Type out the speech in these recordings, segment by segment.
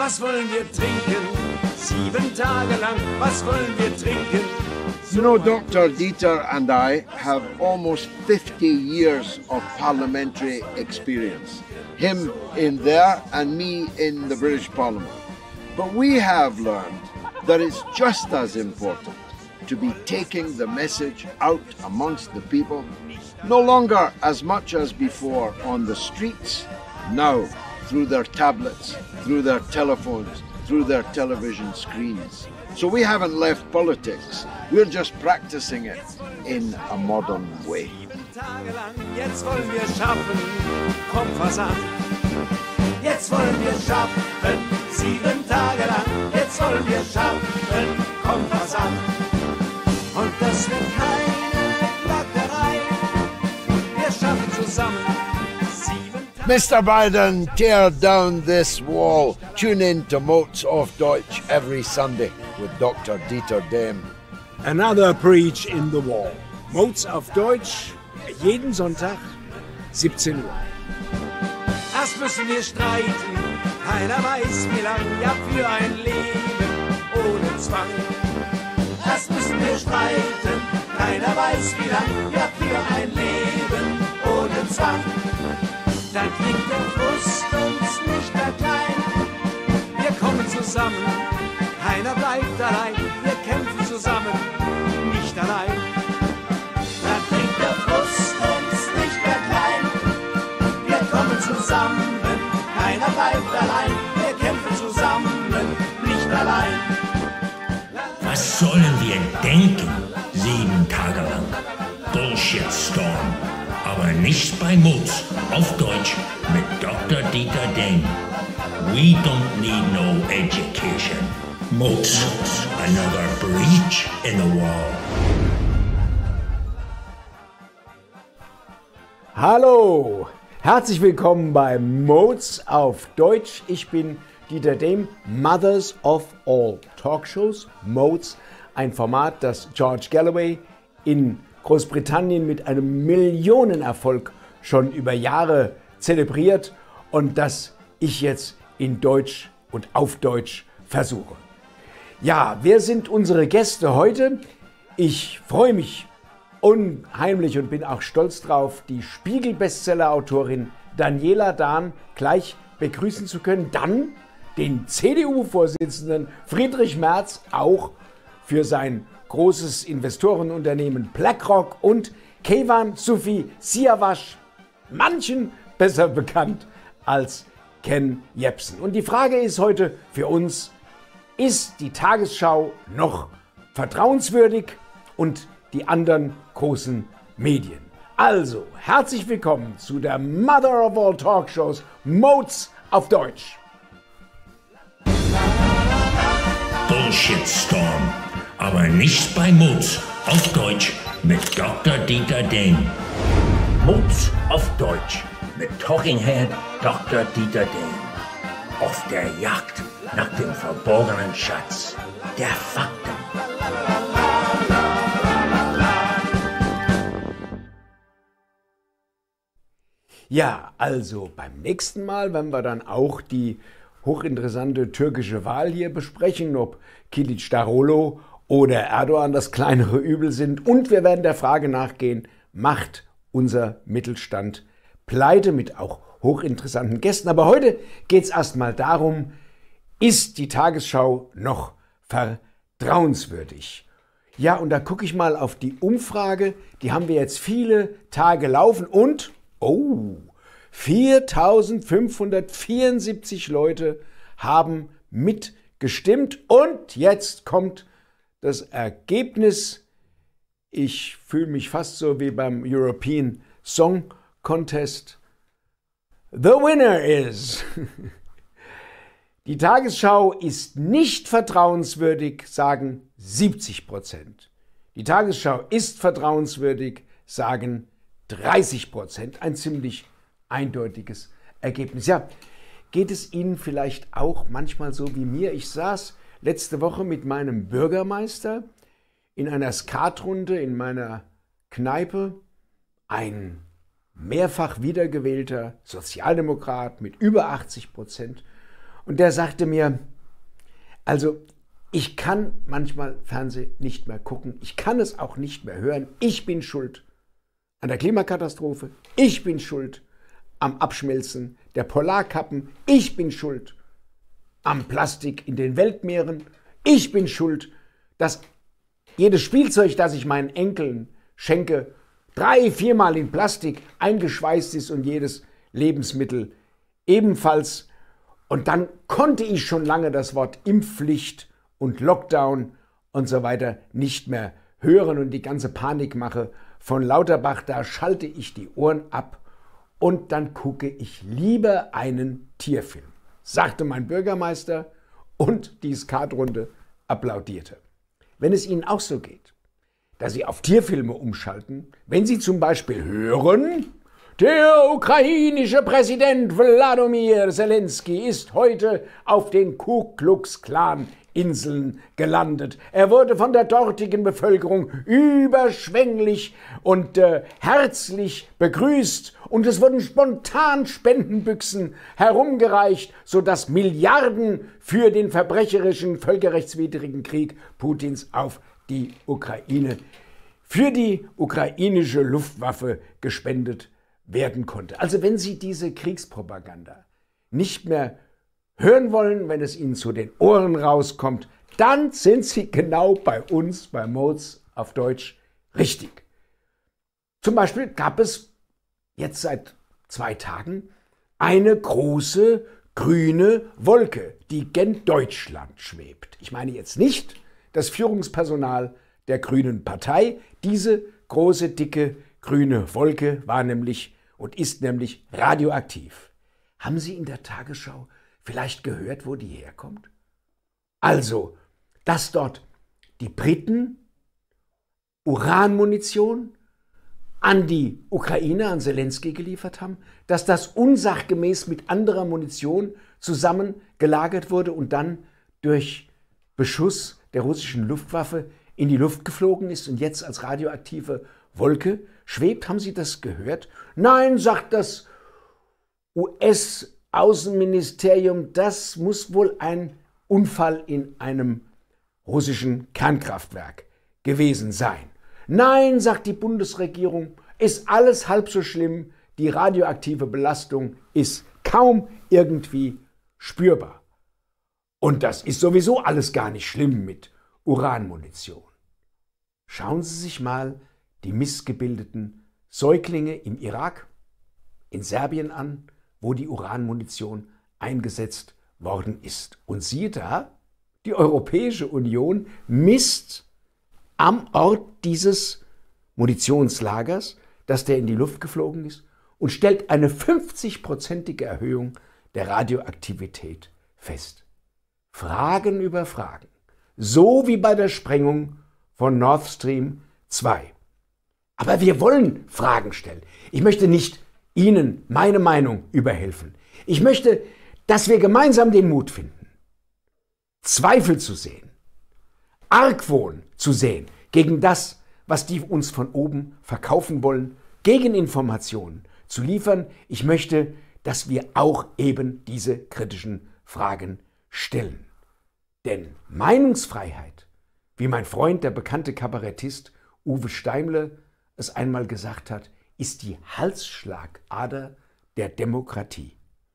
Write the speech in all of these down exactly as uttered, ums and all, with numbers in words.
Was wollen wir trinken? Sieben Tage lang, was wollen wir trinken? You know, Doctor Dieter and I have almost fifty years of parliamentary experience. Him in there and me in the British Parliament. But we have learned that it's just as important to be taking the message out amongst the people, no longer as much as before on the streets, now through their tablets, through their telephones, through their television screens. So we haven't left politics, we're just practicing it in a modern way. Tage lang, jetzt wollen wir schaffen, kommt was an. Jetzt wollen wir schaffen, sieben Tage lang, jetzt wollen wir schaffen, kommt was an. Und das wird keine Plackerei, wir schaffen zusammen sieben Tage. Mister Biden, tear down this wall. Tune in to Moats auf Deutsch every Sunday with Doctor Dieter Dehm. Another Preach in the Wall. Moats auf Deutsch, jeden Sonntag, siebzehn Uhr. Erst müssen wir streiten, keiner weiß wie lang, ja für ein Leben ohne Zwang. Erst müssen wir streiten, keiner weiß wie lang, ja für ein Leben ohne Zwang. Dann kriegt der Frust uns nicht mehr klein, wir kommen zusammen, keiner bleibt allein, wir kämpfen zusammen, nicht allein. Dann kriegt der Frust uns nicht mehr klein, wir kommen zusammen, keiner bleibt allein, wir kämpfen zusammen, nicht allein. Was sollen wir denken, sieben Tage lang? Bullshit Storm. Aber nicht bei Moats auf Deutsch mit Doktor Dieter Dehm. We don't need no education. Moats, another breach in the wall. Hallo, herzlich willkommen bei Moats auf Deutsch. Ich bin Dieter Dehm, Mothers of All Talkshows. Moats, ein Format, das George Galloway in Großbritannien mit einem Millionenerfolg schon über Jahre zelebriert und das ich jetzt in Deutsch und auf Deutsch versuche. Ja, wer sind unsere Gäste heute? Ich freue mich unheimlich und bin auch stolz drauf, die Spiegel-Bestseller-Autorin Daniela Dahn gleich begrüßen zu können. Dann den C D U-Vorsitzenden Friedrich Merz, auch für sein großes Investorenunternehmen BlackRock, und Keyvan Sufi Siavash, manchen besser bekannt als Ken Jebsen. Und die Frage ist heute für uns: Ist die Tagesschau noch vertrauenswürdig und die anderen großen Medien? Also, herzlich willkommen zu der Mother of All Talkshows, Moats auf Deutsch. Bullshit Storm. Aber nicht bei Moats auf Deutsch mit Doktor Dieter Dehm. Moats auf Deutsch mit Talking Head Doktor Dieter Dehm. Auf der Jagd nach dem verborgenen Schatz der Fakten. Ja, also beim nächsten Mal werden wir dann auch die hochinteressante türkische Wahl hier besprechen, ob Kılıçdaroğlu oder Erdogan das kleinere Übel sind. Und wir werden der Frage nachgehen, macht unser Mittelstand pleite, mit auch hochinteressanten Gästen. Aber heute geht es erstmal darum, ist die Tagesschau noch vertrauenswürdig? Ja, und da gucke ich mal auf die Umfrage. Die haben wir jetzt viele Tage laufen und, oh, viertausendfünfhundertvierundsiebzig Leute haben mitgestimmt. Und jetzt kommt das Ergebnis. Ich fühle mich fast so wie beim European Song Contest. The winner is. Die Tagesschau ist nicht vertrauenswürdig, sagen siebzig Prozent. Die Tagesschau ist vertrauenswürdig, sagen dreißig Prozent. Ein ziemlich eindeutiges Ergebnis. Ja, geht es Ihnen vielleicht auch manchmal so wie mir? Ich saß letzte Woche mit meinem Bürgermeister in einer Skatrunde in meiner Kneipe, ein mehrfach wiedergewählter Sozialdemokrat mit über achtzig Prozent. Und der sagte mir, also ich kann manchmal Fernsehen nicht mehr gucken, ich kann es auch nicht mehr hören, ich bin schuld an der Klimakatastrophe, ich bin schuld am Abschmelzen der Polarkappen, ich bin schuld am Plastik in den Weltmeeren, ich bin schuld, dass jedes Spielzeug, das ich meinen Enkeln schenke, drei, viermal in Plastik eingeschweißt ist und jedes Lebensmittel ebenfalls. Und dann konnte ich schon lange das Wort Impfpflicht und Lockdown und so weiter nicht mehr hören und die ganze Panikmache von Lauterbach, da schalte ich die Ohren ab und dann gucke ich lieber einen Tierfilm, sagte mein Bürgermeister und die Skatrunde applaudierte. Wenn es Ihnen auch so geht, dass Sie auf Tierfilme umschalten, wenn Sie zum Beispiel hören, der ukrainische Präsident Wladimir Zelensky ist heute auf den Ku Klux Klan Inseln gelandet. Er wurde von der dortigen Bevölkerung überschwänglich und äh, herzlich begrüßt und es wurden spontan Spendenbüchsen herumgereicht, sodass Milliarden für den verbrecherischen, völkerrechtswidrigen Krieg Putins auf die Ukraine, für die ukrainische Luftwaffe gespendet werden konnte. Also wenn Sie diese Kriegspropaganda nicht mehr hören wollen, wenn es Ihnen zu den Ohren rauskommt, dann sind Sie genau bei uns, bei Modes auf Deutsch, richtig. Zum Beispiel gab es jetzt seit zwei Tagen eine große grüne Wolke, die gen Deutschland schwebt. Ich meine jetzt nicht das Führungspersonal der Grünen Partei. Diese große, dicke, grüne Wolke war nämlich und ist nämlich radioaktiv. Haben Sie in der Tagesschau vielleicht gehört, wo die herkommt? Also, dass dort die Briten Uranmunition an die Ukraine, an Zelensky geliefert haben, dass das unsachgemäß mit anderer Munition zusammengelagert wurde und dann durch Beschuss der russischen Luftwaffe in die Luft geflogen ist und jetzt als radioaktive Wolke schwebt. Haben Sie das gehört? Nein, sagt das U S-Außenministerium, das muss wohl ein Unfall in einem russischen Kernkraftwerk gewesen sein. Nein, sagt die Bundesregierung, ist alles halb so schlimm. Die radioaktive Belastung ist kaum irgendwie spürbar. Und das ist sowieso alles gar nicht schlimm mit Uranmunition. Schauen Sie sich mal die missgebildeten Säuglinge im Irak, in Serbien an, wo die Uranmunition eingesetzt worden ist. Und siehe da, die Europäische Union misst am Ort dieses Munitionslagers, dass der in die Luft geflogen ist, und stellt eine fünfzig-prozentige Erhöhung der Radioaktivität fest. Fragen über Fragen. So wie bei der Sprengung von Nord Stream zwei. Aber wir wollen Fragen stellen. Ich möchte nicht Ihnen meine Meinung überhelfen. Ich möchte, dass wir gemeinsam den Mut finden, Zweifel zu sehen, Argwohn zu sehen gegen das, was die uns von oben verkaufen wollen, Gegeninformationen zu liefern. Ich möchte, dass wir auch eben diese kritischen Fragen stellen. Denn Meinungsfreiheit, wie mein Freund, der bekannte Kabarettist Uwe Steimle es einmal gesagt hat, ist die Halsschlagader der Demokratie.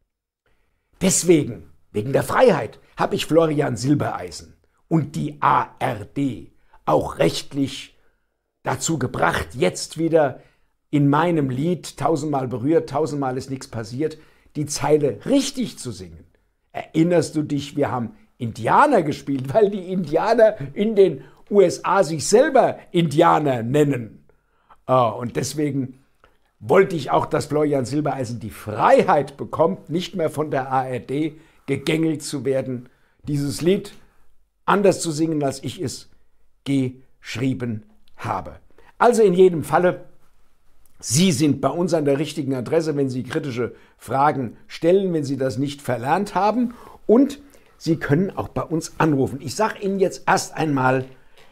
Deswegen, wegen der Freiheit, habe ich Florian Silbereisen und die A R D auch rechtlich dazu gebracht, jetzt wieder in meinem Lied tausendmal berührt, tausendmal ist nichts passiert, die Zeile richtig zu singen. Erinnerst du dich, wir haben Indianer gespielt, weil die Indianer in den U S A sich selber Indianer nennen. Und deswegen wollte ich auch, dass Florian Silbereisen die Freiheit bekommt, nicht mehr von der A R D gegängelt zu werden, dieses Lied anders zu singen, als ich es geschrieben habe. Also in jedem Falle, Sie sind bei uns an der richtigen Adresse, wenn Sie kritische Fragen stellen, wenn Sie das nicht verlernt haben, und Sie können auch bei uns anrufen. Ich sage Ihnen jetzt erst einmal,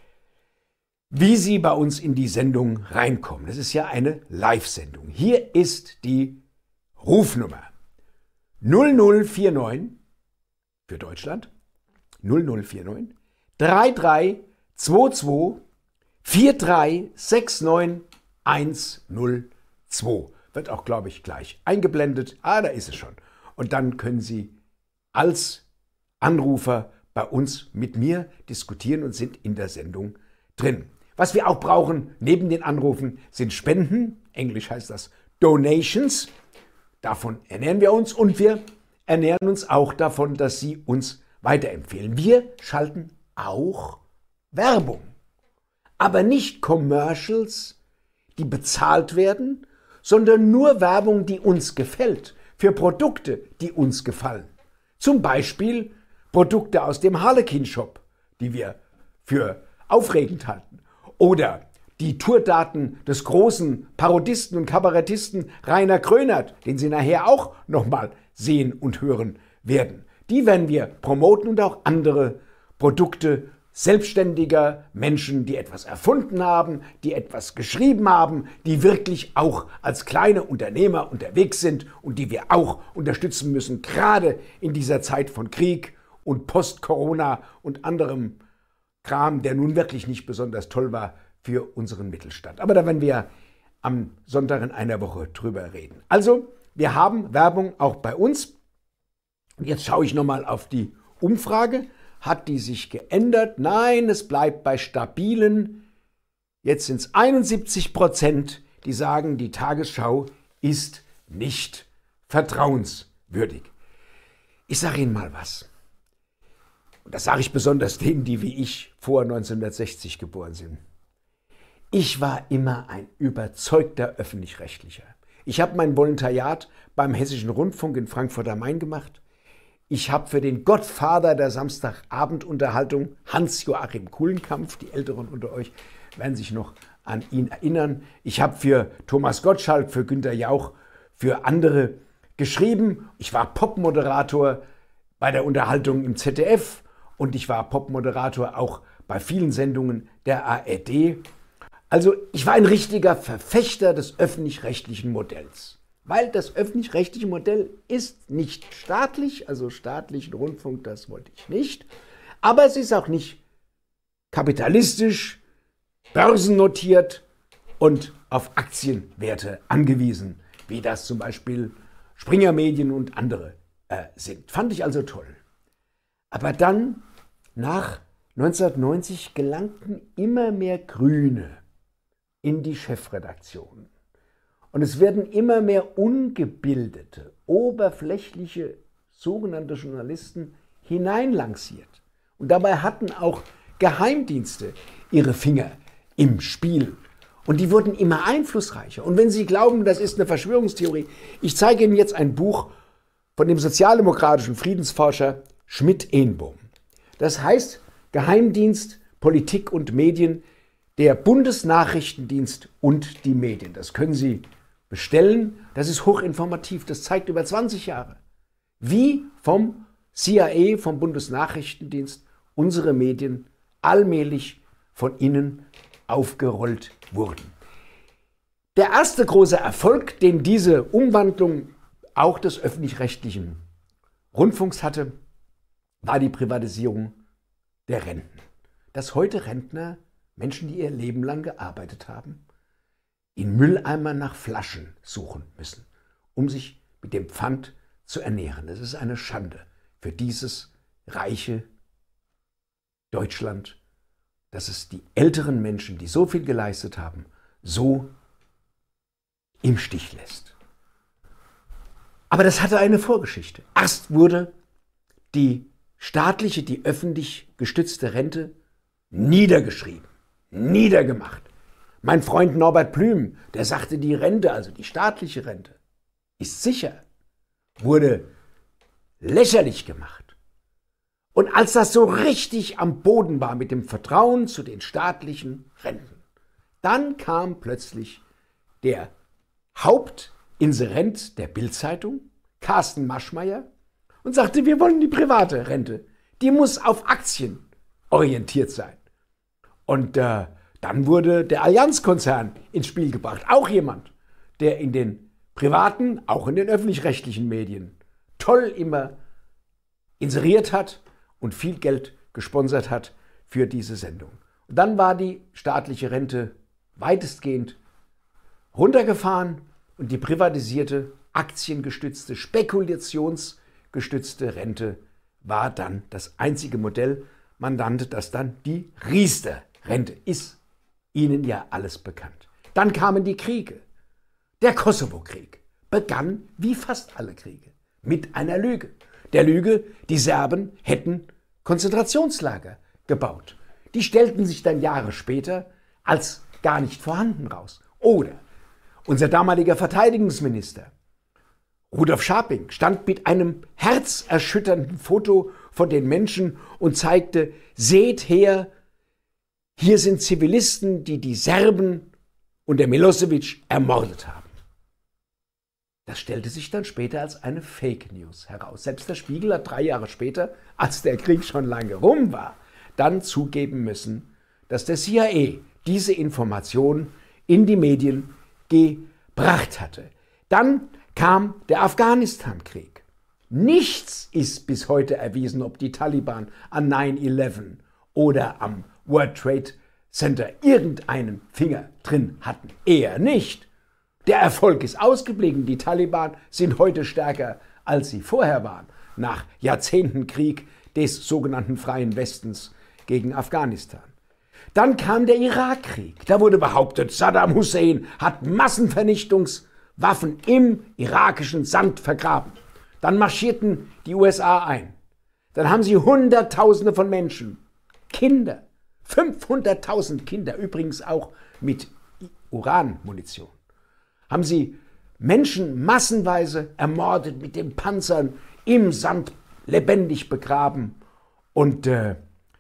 wie Sie bei uns in die Sendung reinkommen. Das ist ja eine Live-Sendung. Hier ist die Rufnummer null null vier neun für Deutschland null null vier neun drei drei zwei zwei vier drei sechs neun eins null zwei. Wird auch, glaube ich, gleich eingeblendet. Ah, da ist es schon. Und dann können Sie als Anrufer bei uns mit mir diskutieren und sind in der Sendung drin. Was wir auch brauchen, neben den Anrufen, sind Spenden. Englisch heißt das Donations. Davon ernähren wir uns und wir ernähren uns auch davon, dass Sie uns weiterempfehlen. Wir schalten auch Werbung, aber nicht Commercials, die bezahlt werden, sondern nur Werbung, die uns gefällt, für Produkte, die uns gefallen. Zum Beispiel Produkte aus dem Harlequin-Shop, die wir für aufregend halten. Oder die Tourdaten des großen Parodisten und Kabarettisten Rainer Grönert, den Sie nachher auch nochmal sehen und hören werden. Die werden wir promoten und auch andere Produkte selbstständiger Menschen, die etwas erfunden haben, die etwas geschrieben haben, die wirklich auch als kleine Unternehmer unterwegs sind und die wir auch unterstützen müssen, gerade in dieser Zeit von Krieg und Post-Corona und anderem Kram, der nun wirklich nicht besonders toll war für unseren Mittelstand. Aber da werden wir am Sonntag in einer Woche drüber reden. Also, wir haben Werbung auch bei uns. Und jetzt schaue ich nochmal auf die Umfrage. Hat die sich geändert? Nein, es bleibt bei stabilen. Jetzt sind es einundsiebzig Prozent, die sagen, die Tagesschau ist nicht vertrauenswürdig. Ich sage Ihnen mal was. Und das sage ich besonders denen, die wie ich vor neunzehnhundertsechzig geboren sind. Ich war immer ein überzeugter Öffentlich-Rechtlicher. Ich habe mein Volontariat beim Hessischen Rundfunk in Frankfurt am Main gemacht. Ich habe für den Gottvater der Samstagabendunterhaltung, Hans-Joachim Kulenkampf, die Älteren unter euch werden sich noch an ihn erinnern. Ich habe für Thomas Gottschalk, für Günter Jauch, für andere geschrieben. Ich war Popmoderator bei der Unterhaltung im Z D F und ich war Popmoderator auch bei vielen Sendungen der A R D. Also ich war ein richtiger Verfechter des öffentlich-rechtlichen Modells. Weil das öffentlich-rechtliche Modell ist nicht staatlich, also staatlichen Rundfunk, das wollte ich nicht. Aber es ist auch nicht kapitalistisch, börsennotiert und auf Aktienwerte angewiesen, wie das zum Beispiel Springer Medien und andere äh, sind. Fand ich also toll. Aber dann, nach neunzehnhundertneunzig, gelangten immer mehr Grüne in die Chefredaktion. Und es werden immer mehr ungebildete, oberflächliche, sogenannte Journalisten hineinlanciert. Und dabei hatten auch Geheimdienste ihre Finger im Spiel. Und die wurden immer einflussreicher. Und wenn Sie glauben, das ist eine Verschwörungstheorie, ich zeige Ihnen jetzt ein Buch von dem sozialdemokratischen Friedensforscher Schmidt-Ehnbohm. Das heißt Geheimdienst, Politik und Medien, der Bundesnachrichtendienst und die Medien. Das können Sie bestellen. Das ist hochinformativ. Das zeigt über zwanzig Jahre, wie vom C I A, vom Bundesnachrichtendienst, unsere Medien allmählich von innen aufgerollt wurden. Der erste große Erfolg, den diese Umwandlung auch des öffentlich-rechtlichen Rundfunks hatte, war die Privatisierung der Renten. Dass heute Rentner, Menschen, die ihr Leben lang gearbeitet haben, in Mülleimern nach Flaschen suchen müssen, um sich mit dem Pfand zu ernähren. Das ist eine Schande für dieses reiche Deutschland, dass es die älteren Menschen, die so viel geleistet haben, so im Stich lässt. Aber das hatte eine Vorgeschichte. Erst wurde die staatliche, die öffentlich gestützte Rente niedergeschrieben, niedergemacht. Mein Freund Norbert Blüm, der sagte, die Rente, also die staatliche Rente, ist sicher, wurde lächerlich gemacht. Und als das so richtig am Boden war mit dem Vertrauen zu den staatlichen Renten, dann kam plötzlich der Hauptinserent der Bild-Zeitung, Carsten Maschmeyer, und sagte, wir wollen die private Rente. Die muss auf Aktien orientiert sein. Und äh, dann wurde der Allianz-Konzern ins Spiel gebracht. Auch jemand, der in den privaten, auch in den öffentlich-rechtlichen Medien toll immer inseriert hat und viel Geld gesponsert hat für diese Sendung. Und dann war die staatliche Rente weitestgehend runtergefahren und die privatisierte, aktiengestützte, spekulationsgestützte Rente war dann das einzige Modell. Man nannte das dann die Riester-Rente. Ist Ihnen ja alles bekannt. Dann kamen die Kriege. Der Kosovo-Krieg begann, wie fast alle Kriege, mit einer Lüge. Der Lüge, die Serben hätten Konzentrationslager gebaut. Die stellten sich dann Jahre später als gar nicht vorhanden raus. Oder unser damaliger Verteidigungsminister Rudolf Scharping stand mit einem herzerschütternden Foto von den Menschen und zeigte, seht her, hier sind Zivilisten, die die Serben und der Milosevic ermordet haben. Das stellte sich dann später als eine Fake News heraus. Selbst der Spiegel hat drei Jahre später, als der Krieg schon lange rum war, dann zugeben müssen, dass der C I A diese Informationen in die Medien gebracht hatte. Dann kam der Afghanistan-Krieg. Nichts ist bis heute erwiesen, ob die Taliban an neun elf oder am World Trade Center irgendeinen Finger drin hatten. Eher nicht. Der Erfolg ist ausgeblieben. Die Taliban sind heute stärker, als sie vorher waren, nach Jahrzehnten Krieg des sogenannten Freien Westens gegen Afghanistan. Dann kam der Irakkrieg. Da wurde behauptet, Saddam Hussein hat Massenvernichtungswaffen im irakischen Sand vergraben. Dann marschierten die U S A ein. Dann haben sie Hunderttausende von Menschen, Kinder, fünfhunderttausend Kinder, übrigens auch mit Uranmunition, haben sie Menschen massenweise ermordet, mit den Panzern im Sand lebendig begraben. Und äh,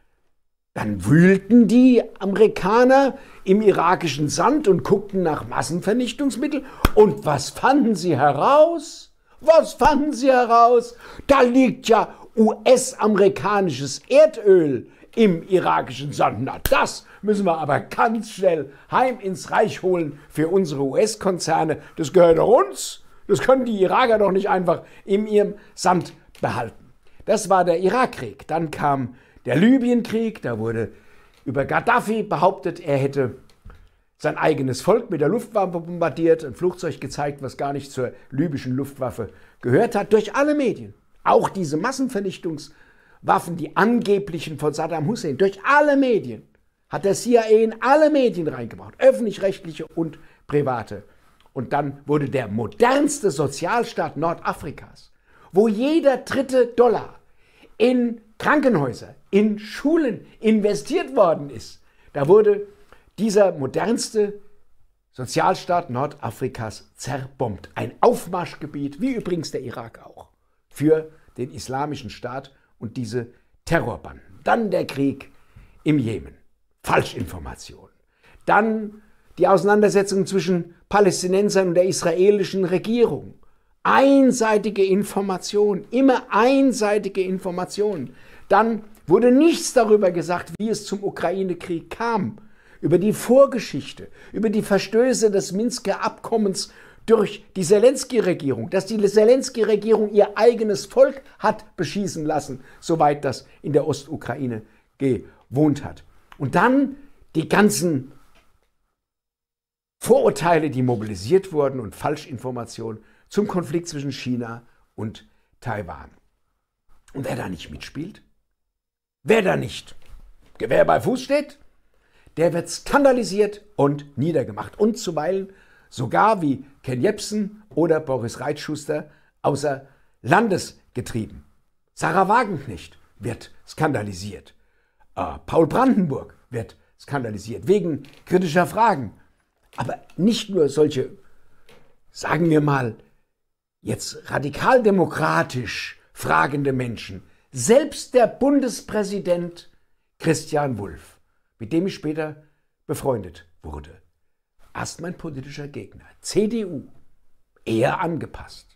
dann wühlten die Amerikaner im irakischen Sand und guckten nach Massenvernichtungsmitteln. Und was fanden sie heraus? Was fanden sie heraus? Da liegt ja U S-amerikanisches Erdöl im irakischen Sand. Na, das müssen wir aber ganz schnell heim ins Reich holen für unsere U S-Konzerne. Das gehört doch uns. Das können die Iraker doch nicht einfach in ihrem Sand behalten. Das war der Irakkrieg. Dann kam der Libyenkrieg. Da wurde über Gaddafi behauptet, er hätte sein eigenes Volk mit der Luftwaffe bombardiert, ein Flugzeug gezeigt, was gar nicht zur libyschen Luftwaffe gehört hat, durch alle Medien. Auch diese Massenvernichtungswaffen, die angeblichen von Saddam Hussein, durch alle Medien, hat der C I A in alle Medien reingebracht, öffentlich-rechtliche und private. Und dann wurde der modernste Sozialstaat Nordafrikas, wo jeder dritte Dollar in Krankenhäuser, in Schulen investiert worden ist. Da wurde dieser modernste Sozialstaat Nordafrikas zerbombt. Ein Aufmarschgebiet, wie übrigens der Irak auch, für den islamischen Staat und diese Terrorbanden. Dann der Krieg im Jemen. Falschinformation. Dann die Auseinandersetzung zwischen Palästinensern und der israelischen Regierung. Einseitige Information, immer einseitige Information. Dann wurde nichts darüber gesagt, wie es zum Ukraine-Krieg kam, über die Vorgeschichte, über die Verstöße des Minsker Abkommens durch die Zelensky-Regierung, dass die Zelensky-Regierung ihr eigenes Volk hat beschießen lassen, soweit das in der Ostukraine gewohnt hat. Und dann die ganzen Vorurteile, die mobilisiert wurden und Falschinformationen zum Konflikt zwischen China und Taiwan. Und wer da nicht mitspielt, wer da nicht Gewehr bei Fuß steht, der wird skandalisiert und niedergemacht und zuweilen sogar wie Ken Jebsen oder Boris Reitschuster außer Landes getrieben. Sarah Wagenknecht wird skandalisiert. Äh, Paul Brandenburg wird skandalisiert wegen kritischer Fragen. Aber nicht nur solche, sagen wir mal, jetzt radikaldemokratisch fragende Menschen. Selbst der Bundespräsident Christian Wulff, mit dem ich später befreundet wurde, erst mein politischer Gegner, C D U, eher angepasst,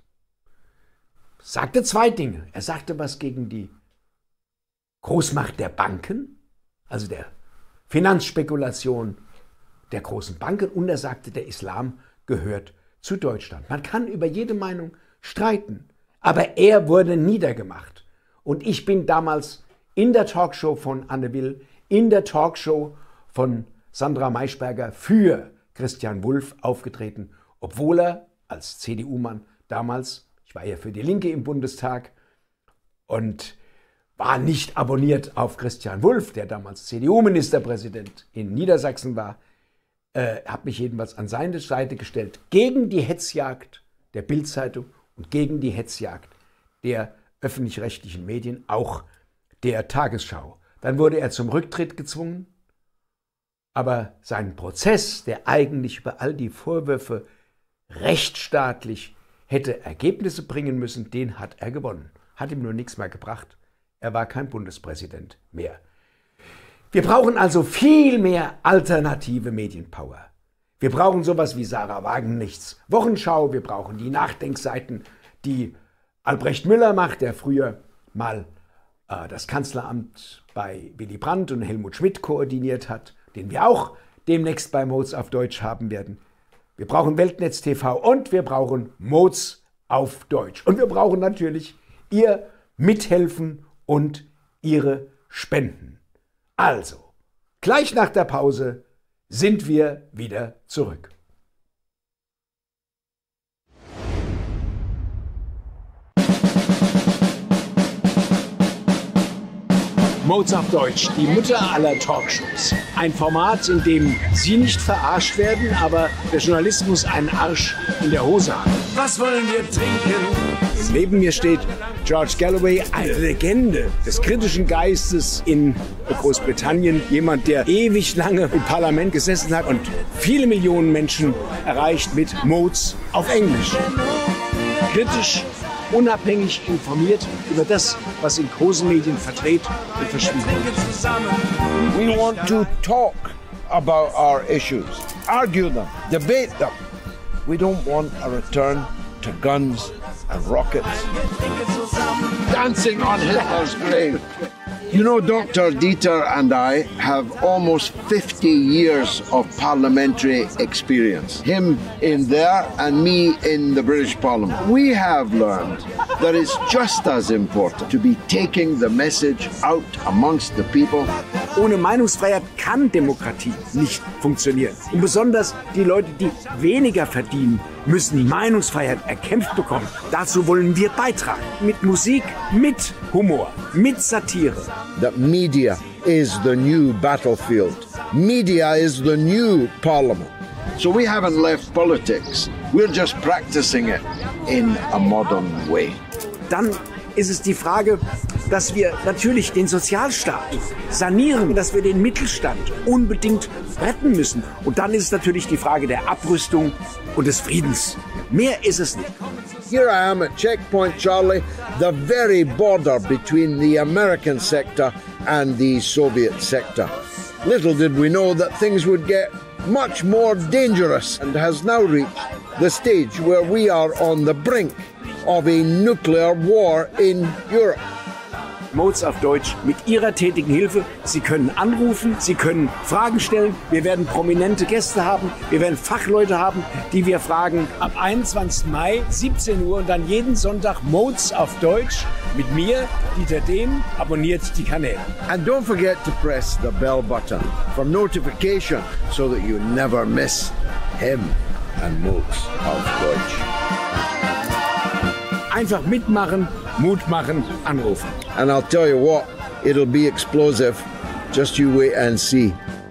sagte zwei Dinge. Er sagte was gegen die Großmacht der Banken, also der Finanzspekulation der großen Banken, und er sagte, der Islam gehört zu Deutschland. Man kann über jede Meinung streiten, aber er wurde niedergemacht. Und ich bin damals in der Talkshow von Anne Will, in der Talkshow von Sandra Maischberger für Christian Wulff aufgetreten, obwohl er als C D U-Mann damals, ich war ja für die Linke im Bundestag und war nicht abonniert auf Christian Wulff, der damals C D U-Ministerpräsident in Niedersachsen war, äh, habe mich jedenfalls an seine Seite gestellt gegen die Hetzjagd der Bild-Zeitung und gegen die Hetzjagd der öffentlich-rechtlichen Medien, auch der Tagesschau. Dann wurde er zum Rücktritt gezwungen, aber sein Prozess, der eigentlich über all die Vorwürfe rechtsstaatlich hätte Ergebnisse bringen müssen, den hat er gewonnen. Hat ihm nur nichts mehr gebracht. Er war kein Bundespräsident mehr. Wir brauchen also viel mehr alternative Medienpower. Wir brauchen sowas wie Sarah Wagenknechts Wochenschau. Wir brauchen die Nachdenkseiten, die Albrecht Müller macht, der früher mal äh, das Kanzleramt bei Willy Brandt und Helmut Schmidt koordiniert hat, den wir auch demnächst bei Moz auf Deutsch haben werden. Wir brauchen Weltnetz T V und wir brauchen Moz auf Deutsch. Und wir brauchen natürlich Ihr Mithelfen und Ihre Spenden. Also, gleich nach der Pause sind wir wieder zurück. Moz auf Deutsch, die Mutter aller Talkshows. Ein Format, in dem Sie nicht verarscht werden, aber der Journalismus einen Arsch in der Hose hat. Was wollen wir trinken? Neben mir steht George Galloway, eine Legende des kritischen Geistes in Großbritannien. Jemand, der ewig lange im Parlament gesessen hat und viele Millionen Menschen erreicht mit Moz auf Englisch. Kritisch, unabhängig informiert über das, was in großen Medien verdreht und verschwiegen wird. We want to talk about our issues, argue them, debate them. We don't want a return to guns and rockets, dancing on Hitler's grave. You know, Doctor Dieter and I have almost fifty years of parliamentary experience. Him in there and me in the British Parliament. We have learned that it's just as important to be taking the message out amongst the people. Ohne Meinungsfreiheit kann Demokratie nicht funktionieren. Und besonders die Leute, die weniger verdienen, müssen Meinungsfreiheit erkämpft bekommen. Dazu wollen wir beitragen. Mit Musik, mit Humor, mit Satire. That media is the new battlefield. Media is the new parliament. So we haven't left politics. We're just practicing it in a modern way. Dann ist es die Frage, dass wir natürlich den Sozialstaat sanieren, dass wir den Mittelstand unbedingt retten müssen. Und dann ist es natürlich die Frage der Abrüstung und des Friedens. Mehr ist es nicht. Here I am at Checkpoint Charlie, the very border between the American sector and the Soviet sector. Little did we know that things would get much more dangerous, and has now reached the stage where we are on the brink of a nuclear war in Europe. Moz auf Deutsch mit Ihrer tätigen Hilfe. Sie können anrufen, Sie können Fragen stellen. Wir werden prominente Gäste haben. Wir werden Fachleute haben, die wir fragen. Ab einundzwanzigsten Mai, siebzehn Uhr und dann jeden Sonntag Moz auf Deutsch mit mir, Dieter Dehm. Abonniert die Kanäle. And don't forget to press the bell button for notification so that you never miss him and Moz auf Deutsch. Einfach mitmachen, Mut machen, anrufen. And I'll tell you what, it'll be explosive. Just you wait and see.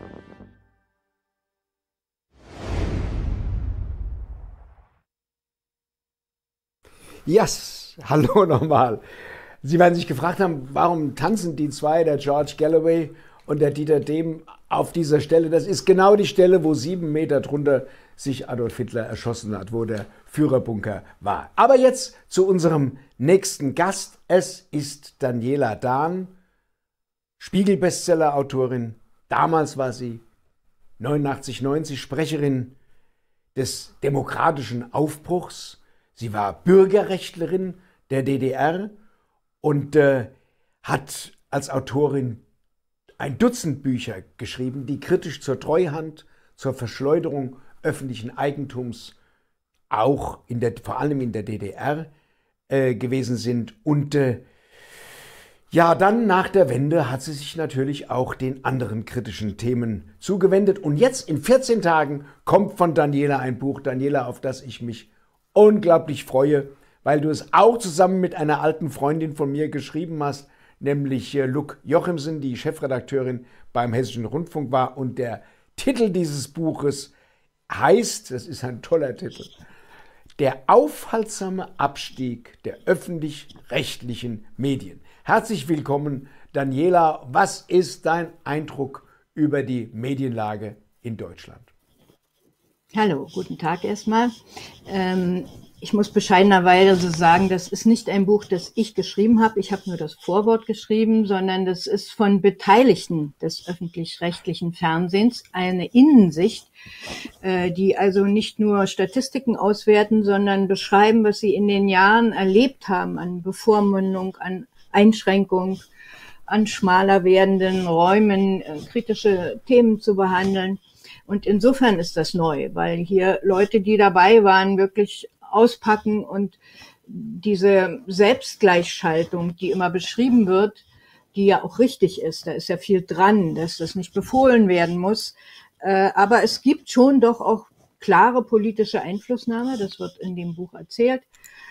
Yes, hallo nochmal. Sie werden sich gefragt haben, warum tanzen die zwei, der George Galloway und der Dieter Dehm, auf dieser Stelle. Das ist genau die Stelle, wo sieben Meter drunter sich Adolf Hitler erschossen hat, wo der Führerbunker war. Aber jetzt zu unserem nächsten Gast. Es ist Daniela Dahn, Spiegel-Bestseller-Autorin. Damals war sie neunundachtzig neunzig Sprecherin des demokratischen Aufbruchs. Sie war Bürgerrechtlerin der D D R und äh, hat als Autorin ein Dutzend Bücher geschrieben, die kritisch zur Treuhand, zur Verschleuderung öffentlichen Eigentums, auch in der, vor allem in der D D R äh, gewesen sind. Und äh, Ja, dann nach der Wende hat sie sich natürlich auch den anderen kritischen Themen zugewendet. Und jetzt in vierzehn Tagen kommt von Daniela ein Buch, Daniela, auf das ich mich unglaublich freue, weil du es auch zusammen mit einer alten Freundin von mir geschrieben hast, nämlich Luk Jochimsen, die Chefredakteurin beim Hessischen Rundfunk war. Und der Titel dieses Buches heißt, das ist ein toller Titel, Der aufhaltsame Abstieg der öffentlich-rechtlichen Medien. Herzlich willkommen, Daniela. Was ist dein Eindruck über die Medienlage in Deutschland? Hallo, guten Tag erstmal. Ähm, ich muss bescheidenerweise sagen, das ist nicht ein Buch, das ich geschrieben habe. Ich habe nur das Vorwort geschrieben, sondern das ist von Beteiligten des öffentlich-rechtlichen Fernsehens eine Innensicht, äh, die also nicht nur Statistiken auswerten, sondern beschreiben, was sie in den Jahren erlebt haben an Bevormundung, an Einschränkung, an schmaler werdenden Räumen, äh, kritische Themen zu behandeln. Und insofern ist das neu, weil hier Leute, die dabei waren, wirklich auspacken und diese Selbstgleichschaltung, die immer beschrieben wird, die ja auch richtig ist, da ist ja viel dran, dass das nicht befohlen werden muss. Äh, aber es gibt schon doch auch klare politische Einflussnahme, das wird in dem Buch erzählt.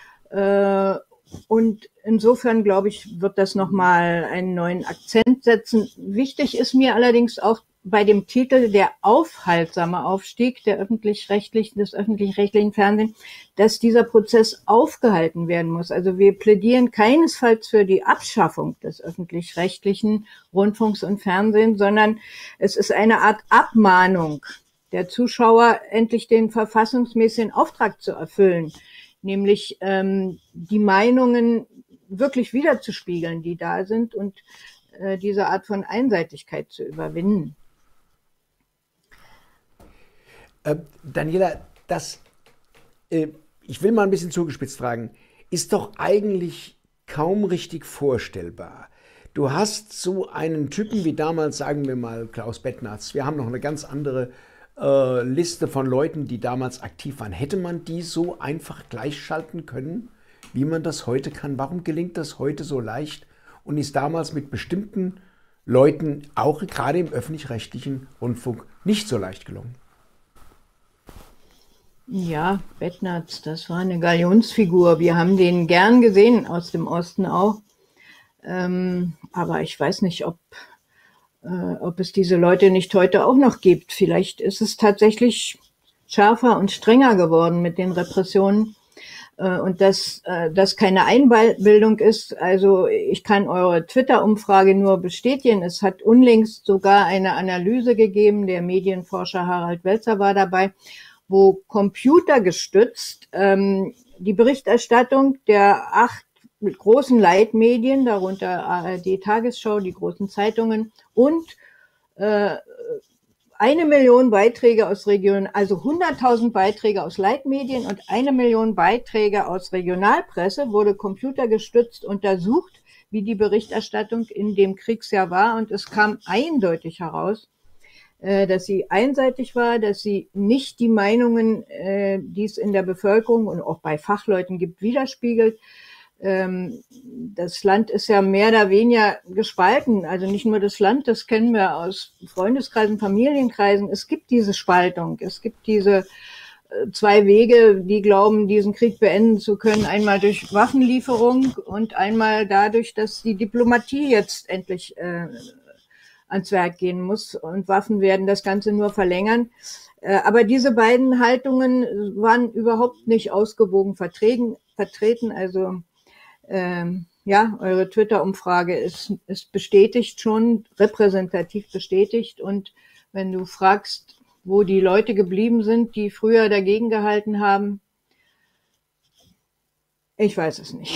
Äh, Und insofern, glaube ich, wird das nochmal einen neuen Akzent setzen. Wichtig ist mir allerdings auch bei dem Titel der aufhaltsame Aufstieg der öffentlich-rechtlichen, des öffentlich-rechtlichen Fernsehens, dass dieser Prozess aufgehalten werden muss. Also wir plädieren keinesfalls für die Abschaffung des öffentlich-rechtlichen Rundfunks und Fernsehens, sondern es ist eine Art Abmahnung der Zuschauer, endlich den verfassungsmäßigen Auftrag zu erfüllen, nämlich ähm, die Meinungen wirklich wiederzuspiegeln, die da sind, und äh, diese Art von Einseitigkeit zu überwinden. Äh, Daniela, das, äh, ich will mal ein bisschen zugespitzt fragen, ist doch eigentlich kaum richtig vorstellbar. Du hast so einen Typen wie damals, sagen wir mal Klaus Bettnarz, wir haben noch eine ganz andere Äh, Liste von Leuten, die damals aktiv waren. Hätte man die so einfach gleichschalten können, wie man das heute kann? Warum gelingt das heute so leicht und ist damals mit bestimmten Leuten, auch gerade im öffentlich-rechtlichen Rundfunk, nicht so leicht gelungen? Ja, Bettnarz, das war eine Galionsfigur. Wir haben den gern gesehen, aus dem Osten auch. Ähm, aber ich weiß nicht, ob Äh, ob es diese Leute nicht heute auch noch gibt. Vielleicht ist es tatsächlich schärfer und strenger geworden mit den Repressionen äh, und dass äh, das keine Einbildung ist. Also ich kann eure Twitter-Umfrage nur bestätigen. Es hat unlängst sogar eine Analyse gegeben, der Medienforscher Harald Welzer war dabei, wo computergestützt ähm, die Berichterstattung der acht mit großen Leitmedien, darunter A R D Tagesschau, die großen Zeitungen und äh, eine Million Beiträge aus Region, also hunderttausend Beiträge aus Leitmedien und eine Million Beiträge aus Regionalpresse wurde computergestützt untersucht, wie die Berichterstattung in dem Kriegsjahr war, und es kam eindeutig heraus, äh, dass sie einseitig war, dass sie nicht die Meinungen, äh, die es in der Bevölkerung und auch bei Fachleuten gibt, widerspiegelt. Das Land ist ja mehr oder weniger gespalten. Also nicht nur das Land, das kennen wir aus Freundeskreisen, Familienkreisen. Es gibt diese Spaltung. Es gibt diese zwei Wege, die glauben, diesen Krieg beenden zu können. Einmal durch Waffenlieferung und einmal dadurch, dass die Diplomatie jetzt endlich äh, ans Werk gehen muss. Und Waffen werden das Ganze nur verlängern. Äh, aber diese beiden Haltungen waren überhaupt nicht ausgewogen vertreten. vertreten. Also Ähm, ja, eure Twitter-Umfrage ist, ist bestätigt schon, repräsentativ bestätigt. Und wenn du fragst, wo die Leute geblieben sind, die früher dagegen gehalten haben, ich weiß es nicht.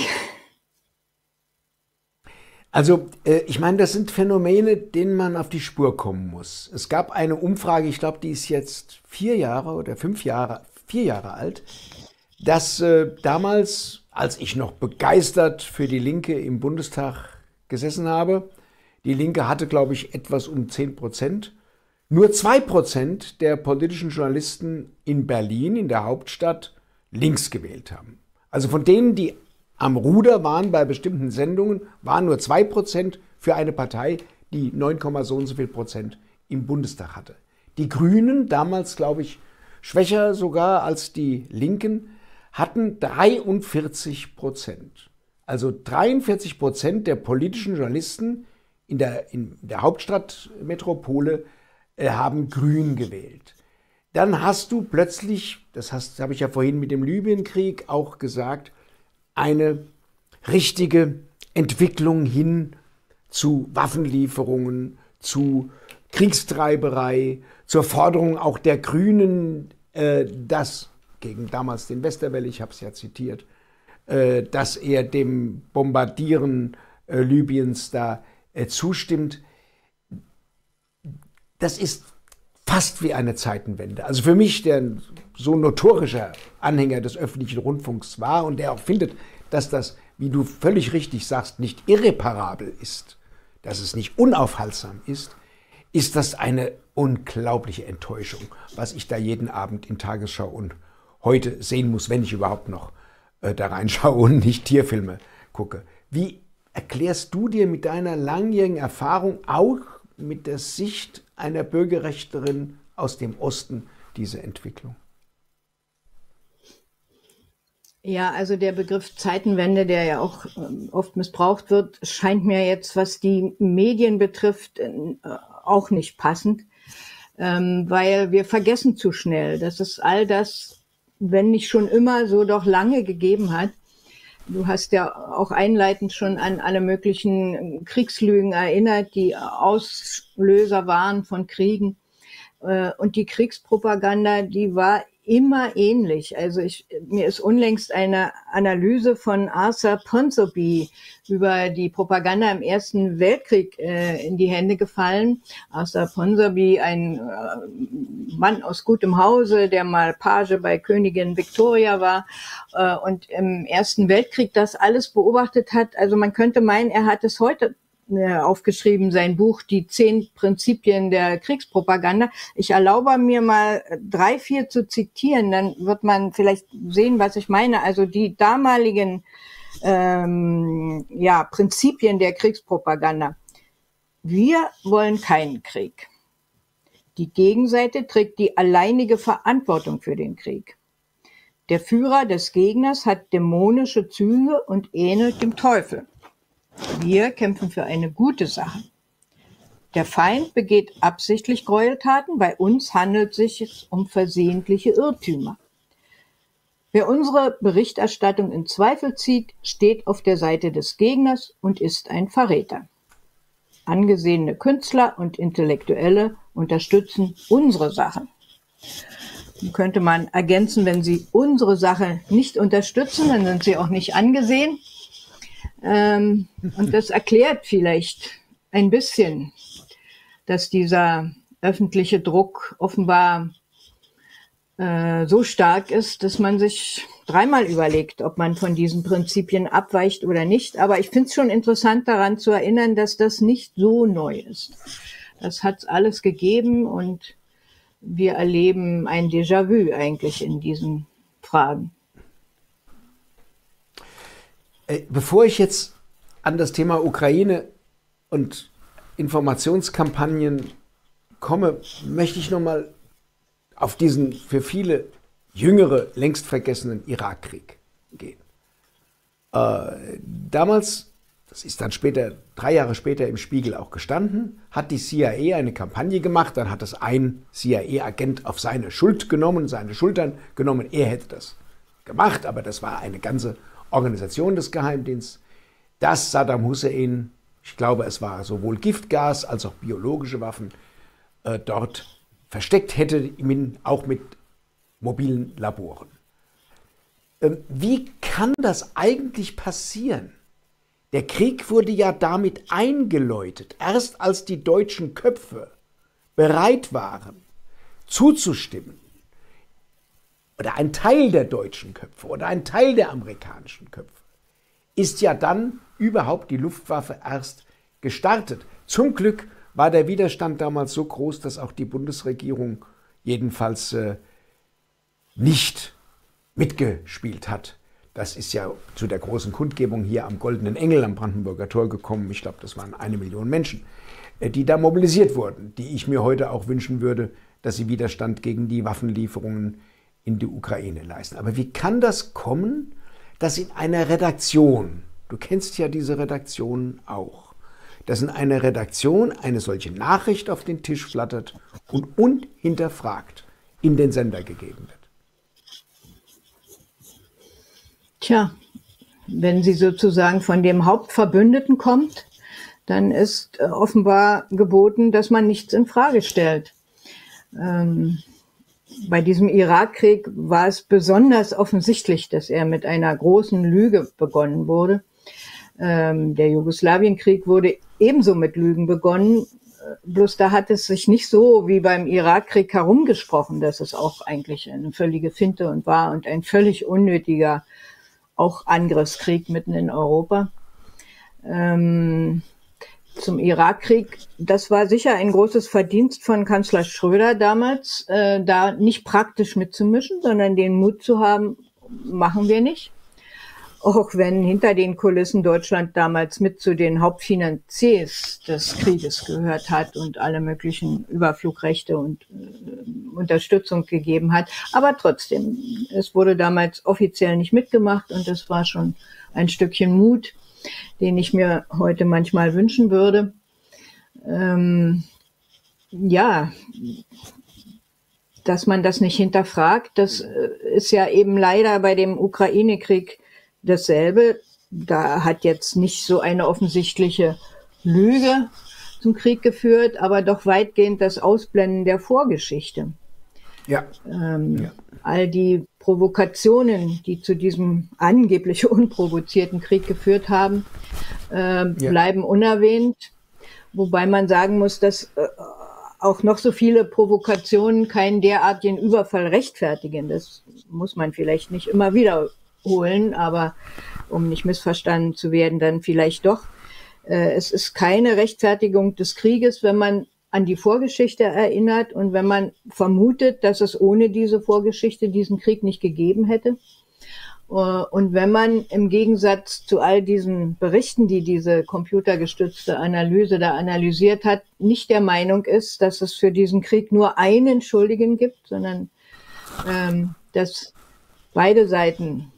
Also, äh, ich meine, das sind Phänomene, denen man auf die Spur kommen muss. Es gab eine Umfrage, ich glaube, die ist jetzt vier Jahre oder fünf Jahre, vier Jahre alt, dass äh, damals, als ich noch begeistert für die Linke im Bundestag gesessen habe, die Linke hatte, glaube ich, etwas um zehn Prozent, nur zwei Prozent der politischen Journalisten in Berlin, in der Hauptstadt, links gewählt haben. Also von denen, die am Ruder waren bei bestimmten Sendungen, waren nur zwei Prozent für eine Partei, die neun, so und so viel Prozent im Bundestag hatte. Die Grünen, damals glaube ich schwächer sogar als die Linken, hatten dreiundvierzig Prozent. Also dreiundvierzig Prozent der politischen Journalisten in der, in der Hauptstadtmetropole äh, haben Grün gewählt. Dann hast du plötzlich, das hast, habe ich ja vorhin mit dem Libyenkrieg auch gesagt, eine richtige Entwicklung hin zu Waffenlieferungen, zu Kriegstreiberei, zur Forderung auch der Grünen, äh, dass gegen damals den Westerwelle, ich habe es ja zitiert, äh, dass er dem Bombardieren äh, Libyens da äh, zustimmt. Das ist fast wie eine Zeitenwende. Also für mich, der ein so notorischer Anhänger des öffentlichen Rundfunks war und der auch findet, dass das, wie du völlig richtig sagst, nicht irreparabel ist, dass es nicht unaufhaltsam ist, ist das eine unglaubliche Enttäuschung, was ich da jeden Abend in Tagesschau und heute sehen muss, wenn ich überhaupt noch äh, da reinschaue und nicht Tierfilme gucke. Wie erklärst du dir mit deiner langjährigen Erfahrung, auch mit der Sicht einer Bürgerrechtlerin aus dem Osten, diese Entwicklung? Ja, also der Begriff Zeitenwende, der ja auch oft missbraucht wird, scheint mir jetzt, was die Medien betrifft, auch nicht passend, weil wir vergessen zu schnell, dass es all das, wenn nicht schon immer, so doch lange gegeben hat. Du hast ja auch einleitend schon an alle möglichen Kriegslügen erinnert, die Auslöser waren von Kriegen. Und die Kriegspropaganda, die war immer ähnlich. Also ich, mir ist unlängst eine Analyse von Arthur Ponsonby über die Propaganda im Ersten Weltkrieg äh, in die Hände gefallen. Arthur Ponsonby, ein äh, Mann aus gutem Hause, der mal Page bei Königin Victoria war äh, und im Ersten Weltkrieg das alles beobachtet hat. Also man könnte meinen, er hat es heute aufgeschrieben, sein Buch Die zehn Prinzipien der Kriegspropaganda. Ich erlaube mir mal drei, vier zu zitieren, dann wird man vielleicht sehen, was ich meine. Also die damaligen ähm, ja, Prinzipien der Kriegspropaganda. Wir wollen keinen Krieg. Die Gegenseite trägt die alleinige Verantwortung für den Krieg. Der Führer des Gegners hat dämonische Züge und ähnelt dem Teufel. Wir kämpfen für eine gute Sache. Der Feind begeht absichtlich Gräueltaten, bei uns handelt es sich um versehentliche Irrtümer. Wer unsere Berichterstattung in Zweifel zieht, steht auf der Seite des Gegners und ist ein Verräter. Angesehene Künstler und Intellektuelle unterstützen unsere Sache. Nun könnte man ergänzen, wenn sie unsere Sache nicht unterstützen, dann sind sie auch nicht angesehen. Ähm, und das erklärt vielleicht ein bisschen, dass dieser öffentliche Druck offenbar äh, so stark ist, dass man sich dreimal überlegt, ob man von diesen Prinzipien abweicht oder nicht. Aber ich finde es schon interessant daran zu erinnern, dass das nicht so neu ist. Das hat es alles gegeben und wir erleben ein Déjà-vu eigentlich in diesen Fragen. Bevor ich jetzt an das Thema Ukraine und Informationskampagnen komme, möchte ich nochmal auf diesen für viele jüngere, längst vergessenen Irakkrieg gehen. Äh, damals, das ist dann später, drei Jahre später im Spiegel auch gestanden, hat die C I A eine Kampagne gemacht, dann hat das ein C I A-Agent auf seine Schuld genommen, seine Schultern genommen, er hätte das gemacht, aber das war eine ganze Organisation des Geheimdienstes, dass Saddam Hussein, ich glaube es war sowohl Giftgas als auch biologische Waffen, äh, dort versteckt hätte, auch mit mobilen Laboren. Ähm, wie kann das eigentlich passieren? Der Krieg wurde ja damit eingeläutet, erst als die deutschen Köpfe bereit waren, zuzustimmen, oder ein Teil der deutschen Köpfe oder ein Teil der amerikanischen Köpfe, ist ja dann überhaupt die Luftwaffe erst gestartet. Zum Glück war der Widerstand damals so groß, dass auch die Bundesregierung jedenfalls äh, nicht mitgespielt hat. das ist ja zu der großen Kundgebung hier am Goldenen Engel am Brandenburger Tor gekommen. Ich glaube, das waren eine Million Menschen, die da mobilisiert wurden, die ich mir heute auch wünschen würde, dass sie Widerstand gegen die Waffenlieferungen in die Ukraine leisten. Aber wie kann das kommen, dass in einer Redaktion, du kennst ja diese Redaktion auch, dass in einer Redaktion eine solche Nachricht auf den Tisch flattert und unhinterfragt in den Sender gegeben wird? Tja, wenn sie sozusagen von dem Hauptverbündeten kommt, dann ist offenbar geboten, dass man nichts in Frage stellt. Ähm, bei diesem Irakkrieg war es besonders offensichtlich, dass er mit einer großen Lüge begonnen wurde. Ähm, der Jugoslawienkrieg wurde ebenso mit Lügen begonnen, bloß da hat es sich nicht so wie beim Irakkrieg herumgesprochen, dass es auch eigentlich eine völlige Finte und war und ein völlig unnötiger auch Angriffskrieg mitten in Europa. Ähm, zum Irakkrieg, das war sicher ein großes Verdienst von Kanzler Schröder damals, äh, da nicht praktisch mitzumischen, sondern den Mut zu haben, machen wir nicht. Auch wenn hinter den Kulissen Deutschland damals mit zu den Hauptfinanziers des Krieges gehört hat und alle möglichen Überflugrechte und äh, Unterstützung gegeben hat. Aber trotzdem, es wurde damals offiziell nicht mitgemacht und es war schon ein Stückchen Mut, den ich mir heute manchmal wünschen würde. Ähm, ja, dass man das nicht hinterfragt, das ist ja eben leider bei dem Ukraine-Krieg dasselbe. Da hat jetzt nicht so eine offensichtliche Lüge zum Krieg geführt, aber doch weitgehend das Ausblenden der Vorgeschichte. Ja. Ähm, ja. All die Provokationen, die zu diesem angeblich unprovozierten Krieg geführt haben, äh, ja. bleiben unerwähnt. Wobei man sagen muss, dass äh, auch noch so viele Provokationen keinen derartigen Überfall rechtfertigen. Das muss man vielleicht nicht immer wieder holen, aber um nicht missverstanden zu werden, dann vielleicht doch. Äh, es ist keine Rechtfertigung des Krieges, wenn man an die Vorgeschichte erinnert und wenn man vermutet, dass es ohne diese Vorgeschichte diesen Krieg nicht gegeben hätte. Äh, und wenn man im Gegensatz zu all diesen Berichten, die diese computergestützte Analyse da analysiert hat, nicht der Meinung ist, dass es für diesen Krieg nur einen Schuldigen gibt, sondern ähm, dass beide Seiten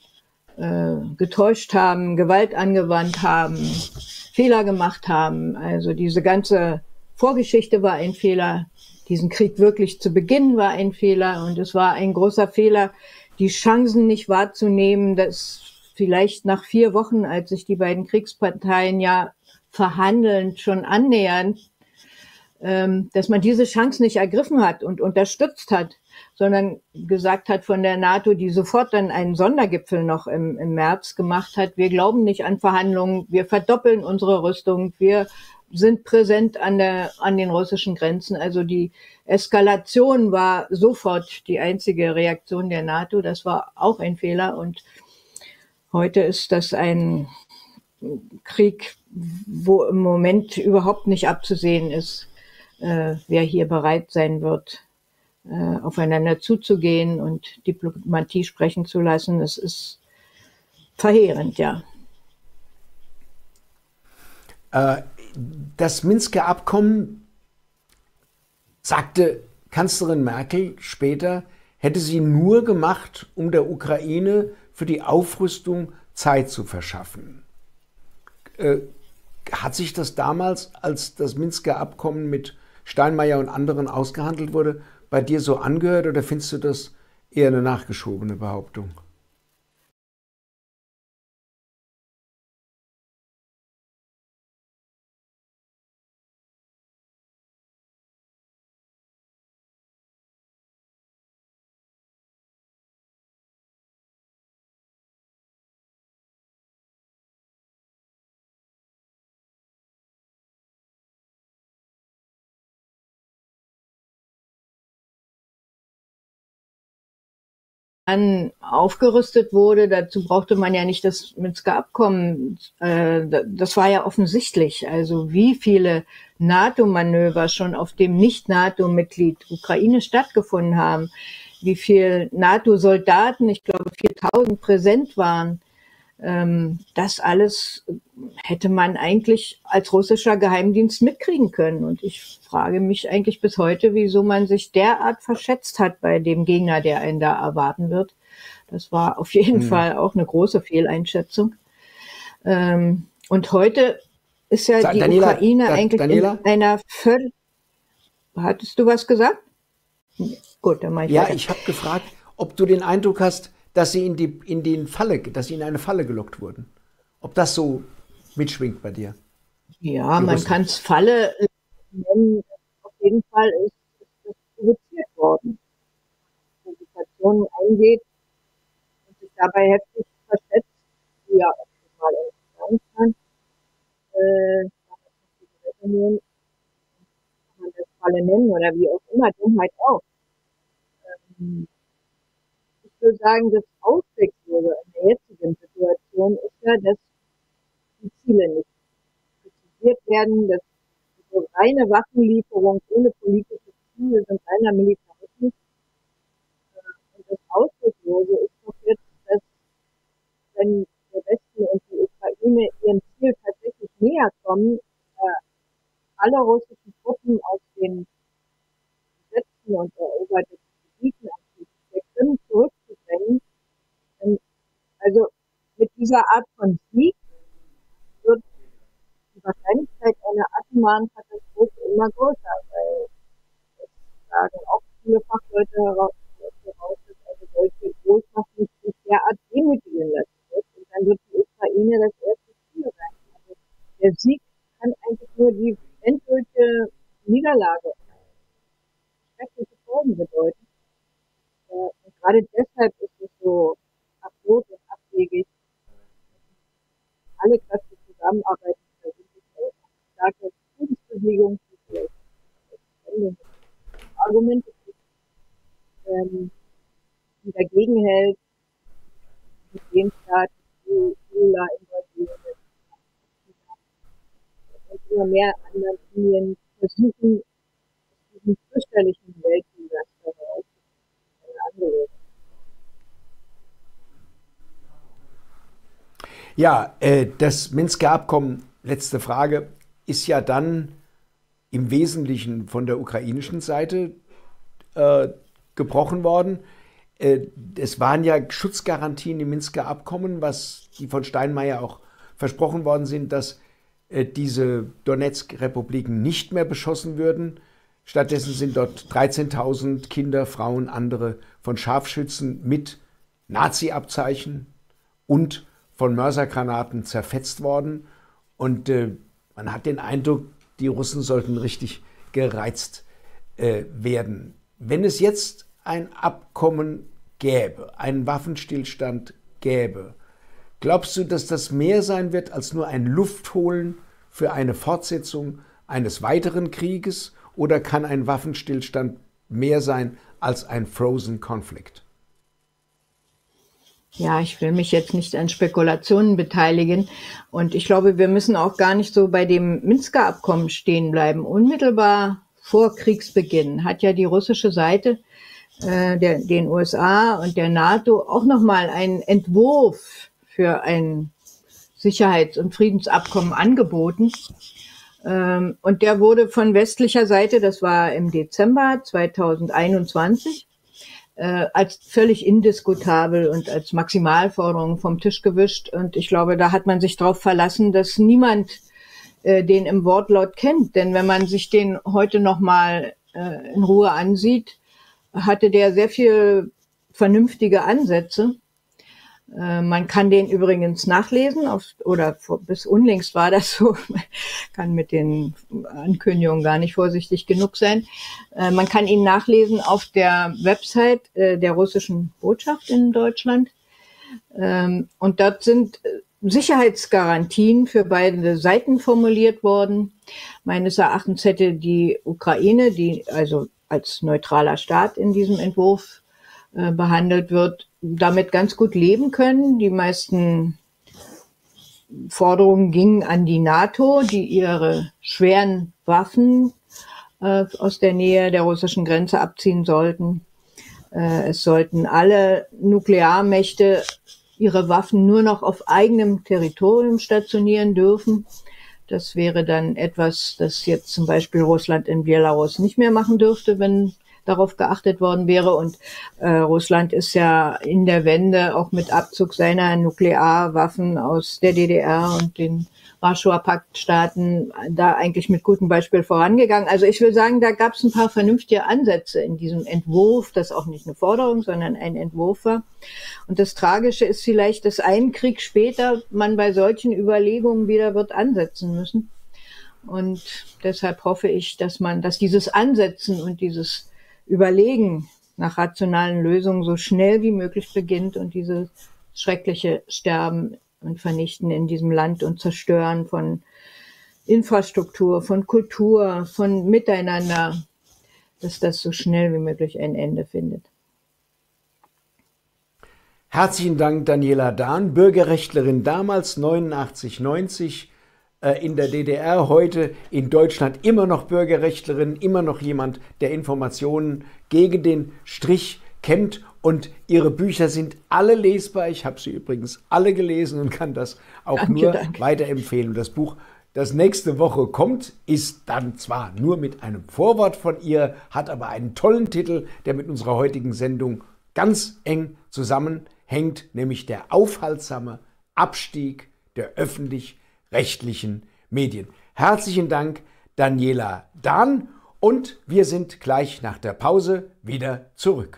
äh, getäuscht haben, Gewalt angewandt haben, Fehler gemacht haben. Also diese ganze Vorgeschichte war ein Fehler, diesen Krieg wirklich zu beginnen war ein Fehler und es war ein großer Fehler, die Chancen nicht wahrzunehmen, dass vielleicht nach vier Wochen, als sich die beiden Kriegsparteien ja verhandelnd schon annähern, ähm, dass man diese Chance nicht ergriffen hat und unterstützt hat, sondern gesagt hat von der NATO, die sofort dann einen Sondergipfel noch im, im März gemacht hat, wir glauben nicht an Verhandlungen, wir verdoppeln unsere Rüstung, wir sind präsent an der, an den russischen Grenzen. Also die Eskalation war sofort die einzige Reaktion der NATO. Das war auch ein Fehler. Und heute ist das ein Krieg, wo im Moment überhaupt nicht abzusehen ist, äh, wer hier bereit sein wird, äh, aufeinander zuzugehen und Diplomatie sprechen zu lassen. Es ist verheerend, ja. Äh Das Minsker Abkommen, sagte Kanzlerin Merkel später, hätte sie nur gemacht, um der Ukraine für die Aufrüstung Zeit zu verschaffen. Äh, hat sich das damals, als das Minsker Abkommen mit Steinmeier und anderen ausgehandelt wurde, bei dir so angehört oder findest du das eher eine nachgeschobene Behauptung? Dann aufgerüstet wurde, dazu brauchte man ja nicht das Minsker Abkommen, äh, das war ja offensichtlich, also wie viele NATO-Manöver schon auf dem Nicht-NATO-Mitglied Ukraine stattgefunden haben, wie viel NATO-Soldaten, ich glaube viertausend präsent waren. Ähm, das alles hätte man eigentlich als russischer Geheimdienst mitkriegen können. Und ich frage mich eigentlich bis heute, wieso man sich derart verschätzt hat bei dem Gegner, der einen da erwarten wird. Das war auf jeden hm. Fall auch eine große Fehleinschätzung. Ähm, und heute ist ja die Daniela, Ukraine da, eigentlich Daniela? in einer völlig... Hattest du was gesagt? Gut, dann mach ich Ja, weiter. ich habe gefragt, ob du den Eindruck hast, dass sie in die in den Falle, dass sie in eine Falle gelockt wurden. Ob das so mitschwingt bei dir? Ja, man kann es Falle nennen. Auf jeden Fall ist, ist das provoziert worden. Provokationen eingeht und sich dabei heftig verschätzt, wie ja auch schon mal in Afghanistan, äh, kann man das Falle nennen oder wie auch immer, Dummheit auch. Ähm, ich würde sagen, das Auswegslose in der jetzigen Situation ist ja, dass die Ziele nicht präzisiert werden, dass so reine Waffenlieferung ohne politische Ziele sind reiner Militarismus. Und das Ausweglose ist doch jetzt, dass wenn der Westen und die Ukraine ihrem Ziel tatsächlich näher kommen, äh, alle russischen Truppen aus den besetzten und eroberten Gebieten der Krim zurückzudrängen. Also mit dieser Art von Sieg wird die Wahrscheinlichkeit einer atomaren Katastrophe immer größer, weil es sagen auch viele Fachleute heraus, dass eine solche Großmacht nicht sich derart demütigen lassen wird. Und dann wird die Ukraine das erste Ziel sein. Also der Sieg kann eigentlich nur die endgültige Niederlage, schreckliche Folgen bedeuten. Und gerade deshalb ist es so absurd und abwegig, alle Kräfte zusammenarbeiten. Da sind es eine starke Friedensbewegung, die vielleicht Argumente gibt, ähm, die dagegen hält, mit dem Staat, die Lula involviert ist, und immer mehr anderen Linien versuchen, diesen fürchterlichen Weltdesaster herauszufinden. Ja, äh, das Minsker Abkommen, letzte Frage, ist ja dann im Wesentlichen von der ukrainischen Seite äh, gebrochen worden. Äh, es waren ja Schutzgarantien im Minsker Abkommen, was die von Steinmeier auch versprochen worden sind, dass äh, diese Donetsk-Republiken nicht mehr beschossen würden. Stattdessen sind dort dreizehntausend Kinder, Frauen, andere von Scharfschützen mit Nazi-Abzeichen und von Mörsergranaten zerfetzt worden. Und äh, man hat den Eindruck, die Russen sollten richtig gereizt äh, werden. Wenn es jetzt ein Abkommen gäbe, einen Waffenstillstand gäbe, glaubst du, dass das mehr sein wird als nur ein Luftholen für eine Fortsetzung eines weiteren Krieges? Oder kann ein Waffenstillstand mehr sein als ein Frozen Conflict? Ja, ich will mich jetzt nicht an Spekulationen beteiligen. Und ich glaube, wir müssen auch gar nicht so bei dem Minsker Abkommen stehen bleiben. Unmittelbar vor Kriegsbeginn hat ja die russische Seite äh, der, den U S A und der NATO auch nochmal einen Entwurf für ein Sicherheits- und Friedensabkommen angeboten. Ähm, und der wurde von westlicher Seite, das war im Dezember zweitausendeinundzwanzig, Äh, als völlig indiskutabel und als Maximalforderung vom Tisch gewischt. Und ich glaube, da hat man sich darauf verlassen, dass niemand äh, den im Wortlaut kennt. Denn wenn man sich den heute nochmal äh, in Ruhe ansieht, hatte der sehr viel vernünftige Ansätze. Äh, man kann den übrigens nachlesen, auf, oder vor, bis unlängst war das so, kann mit den Ankündigungen gar nicht vorsichtig genug sein. Äh, man kann ihn nachlesen auf der Website äh, der russischen Botschaft in Deutschland. Ähm, und dort sind Sicherheitsgarantien für beide Seiten formuliert worden. Meines Erachtens hätte die Ukraine, die also als neutraler Staat in diesem Entwurf äh, behandelt wird, damit ganz gut leben können. Die meisten Forderungen gingen an die NATO, die ihre schweren Waffen äh, aus der Nähe der russischen Grenze abziehen sollten. Äh, es sollten alle Nuklearmächte ihre Waffen nur noch auf eigenem Territorium stationieren dürfen. Das wäre dann etwas, das jetzt zum Beispiel Russland in Belarus nicht mehr machen dürfte, wenn darauf geachtet worden wäre. Und äh, Russland ist ja in der Wende auch mit Abzug seiner Nuklearwaffen aus der D D R und den Warschauer Paktstaaten da eigentlich mit gutem Beispiel vorangegangen. Also ich will sagen, da gab es ein paar vernünftige Ansätze in diesem Entwurf, das auch nicht eine Forderung, sondern ein Entwurf war. Und das Tragische ist vielleicht, dass einen Krieg später man bei solchen Überlegungen wieder wird ansetzen müssen. Und deshalb hoffe ich, dass man, dass dieses Ansetzen und dieses Überlegen nach rationalen Lösungen so schnell wie möglich beginnt und dieses schreckliche Sterben und Vernichten in diesem Land und Zerstören von Infrastruktur, von Kultur, von Miteinander, dass das so schnell wie möglich ein Ende findet. Herzlichen Dank, Daniela Dahn, Bürgerrechtlerin damals, neunundachtzig, neunzig, äh, in der D D R, heute in Deutschland immer noch Bürgerrechtlerin, immer noch jemand, der Informationen gegen den Strich kennt. Und ihre Bücher sind alle lesbar. Ich habe sie übrigens alle gelesen und kann das auch danke, nur danke. weiterempfehlen. Und das Buch, das nächste Woche kommt, ist dann zwar nur mit einem Vorwort von ihr, hat aber einen tollen Titel, der mit unserer heutigen Sendung ganz eng zusammenhängt, nämlich der aufhaltsame Abstieg der öffentlich-rechtlichen Medien. Herzlichen Dank, Daniela Dahn, und wir sind gleich nach der Pause wieder zurück.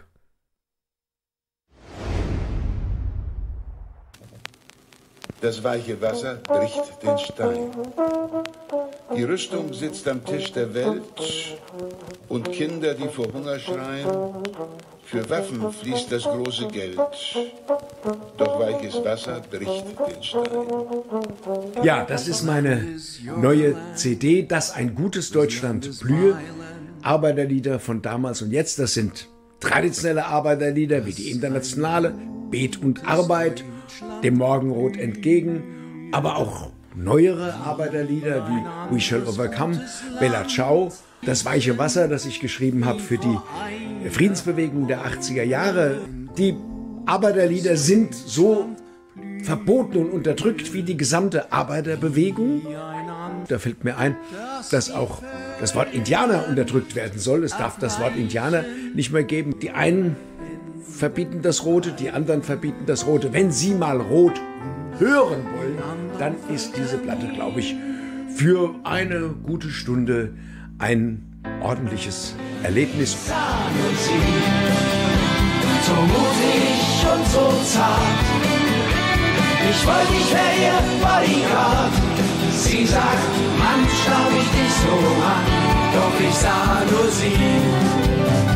Das weiche Wasser bricht den Stein. Die Rüstung sitzt am Tisch der Welt und Kinder, die vor Hunger schreien. Für Waffen fließt das große Geld, doch weiches Wasser bricht den Stein. Ja, das ist meine neue C D, Das ein gutes Deutschland blühe. Arbeiterlieder von damals und jetzt, das sind traditionelle Arbeiterlieder wie die Internationale, Bet und Arbeit, Dem Morgenrot entgegen, aber auch neuere Arbeiterlieder wie We Shall Overcome, Bella Ciao, Das weiche Wasser, das ich geschrieben habe für die Friedensbewegung der achtziger Jahre. Die Arbeiterlieder sind so verboten und unterdrückt wie die gesamte Arbeiterbewegung. Da fällt mir ein, dass auch das Wort Indianer unterdrückt werden soll. Es darf das Wort Indianer nicht mehr geben. Die einen verbieten das Rote, die anderen verbieten das Rote. Wenn Sie mal Rot hören wollen, dann ist diese Platte, glaube ich, für eine gute Stunde ein ordentliches Erlebnis. Und sie, so mutig und so zart. Ich wollte, ich wäre ihr Bodyguard. Sie sagt, Mann, schau mich nicht so an, doch ich sah nur sie.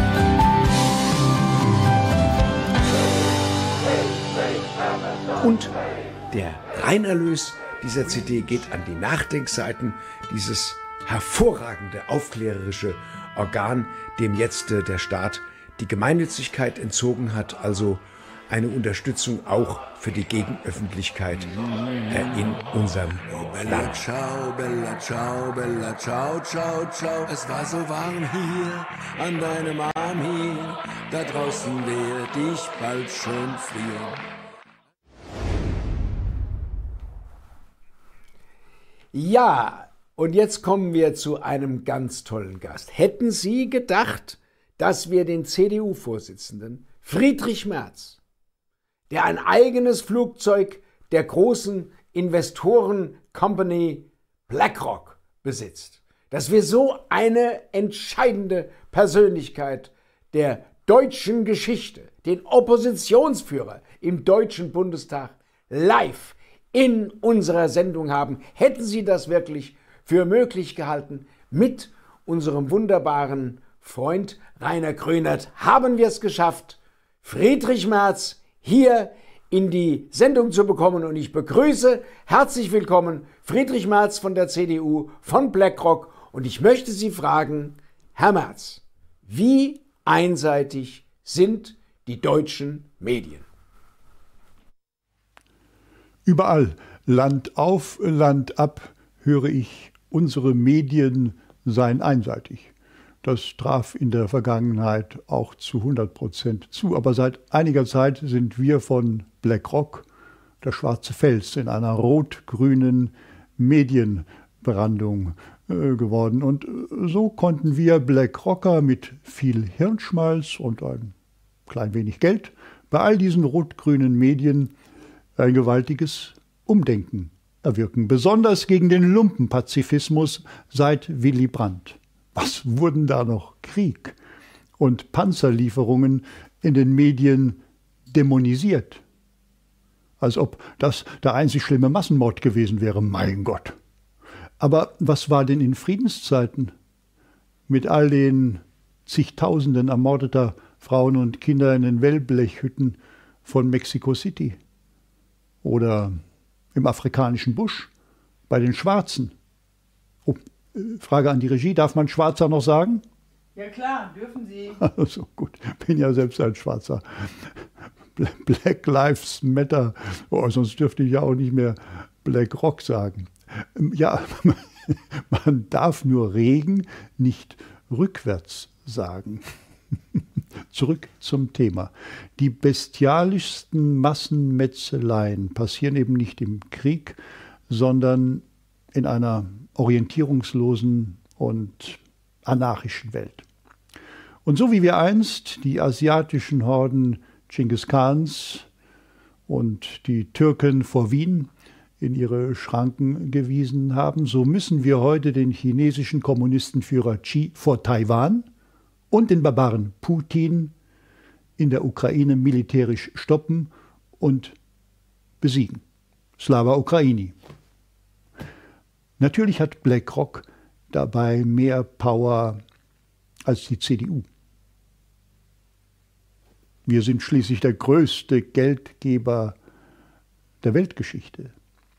Und der Reinerlös dieser C D geht an die Nachdenkseiten, dieses hervorragende aufklärerische Organ, dem jetzt äh, der Staat die Gemeinnützigkeit entzogen hat, also eine Unterstützung auch für die Gegenöffentlichkeit äh, in unserem Land. Ciao, Bella, ciao, Bella, ciao, ciao, ciao. Es war so warm hier, an deinem Arm hier, da draußen werd ich bald schon frieren. Ja, und jetzt kommen wir zu einem ganz tollen Gast. Hätten Sie gedacht, dass wir den C D U-Vorsitzenden Friedrich Merz, der ein eigenes Flugzeug der großen Investoren-Company BlackRock besitzt, dass wir so eine entscheidende Persönlichkeit der deutschen Geschichte, den Oppositionsführer im Deutschen Bundestag, live in unserer Sendung haben? Hätten Sie das wirklich für möglich gehalten? Mit unserem wunderbaren Freund Rainer Grönert haben wir es geschafft, Friedrich Merz hier in die Sendung zu bekommen. Und ich begrüße herzlich willkommen Friedrich Merz von der C D U, von BlackRock. Und ich möchte Sie fragen, Herr Merz, wie einseitig sind die deutschen Medien? Überall, Land auf, Land ab, höre ich, unsere Medien seien einseitig. Das traf in der Vergangenheit auch zu hundert Prozent zu. Aber seit einiger Zeit sind wir von BlackRock der schwarze Fels in einer rot-grünen Medienbrandung äh, geworden. Und so konnten wir BlackRocker mit viel Hirnschmalz und ein klein wenig Geld bei all diesen rot-grünen Medien ein gewaltiges Umdenken erwirken. Besonders gegen den Lumpenpazifismus seit Willy Brandt. Was wurden da noch Krieg und Panzerlieferungen in den Medien dämonisiert? Als ob das der einzig schlimme Massenmord gewesen wäre, mein Gott. Aber was war denn in Friedenszeiten mit all den zigtausenden ermordeter Frauen und Kinder in den Wellblechhütten von Mexico City? Oder im afrikanischen Busch bei den Schwarzen? Oh, Frage an die Regie, darf man Schwarzer noch sagen? Ja klar, dürfen Sie. Also gut, bin ja selbst ein Schwarzer. Black Lives Matter, oh, sonst dürfte ich ja auch nicht mehr Black Rock sagen. Ja, man darf nur Regen nicht rückwärts sagen. Zurück zum Thema. Die bestialischsten Massenmetzeleien passieren eben nicht im Krieg, sondern in einer orientierungslosen und anarchischen Welt. Und so wie wir einst die asiatischen Horden Genghis Khans und die Türken vor Wien in ihre Schranken gewiesen haben, so müssen wir heute den chinesischen Kommunistenführer Xi vor Taiwan und den Barbaren Putin in der Ukraine militärisch stoppen und besiegen. Slava Ukraini. Natürlich hat BlackRock dabei mehr Power als die C D U. Wir sind schließlich der größte Geldgeber der Weltgeschichte.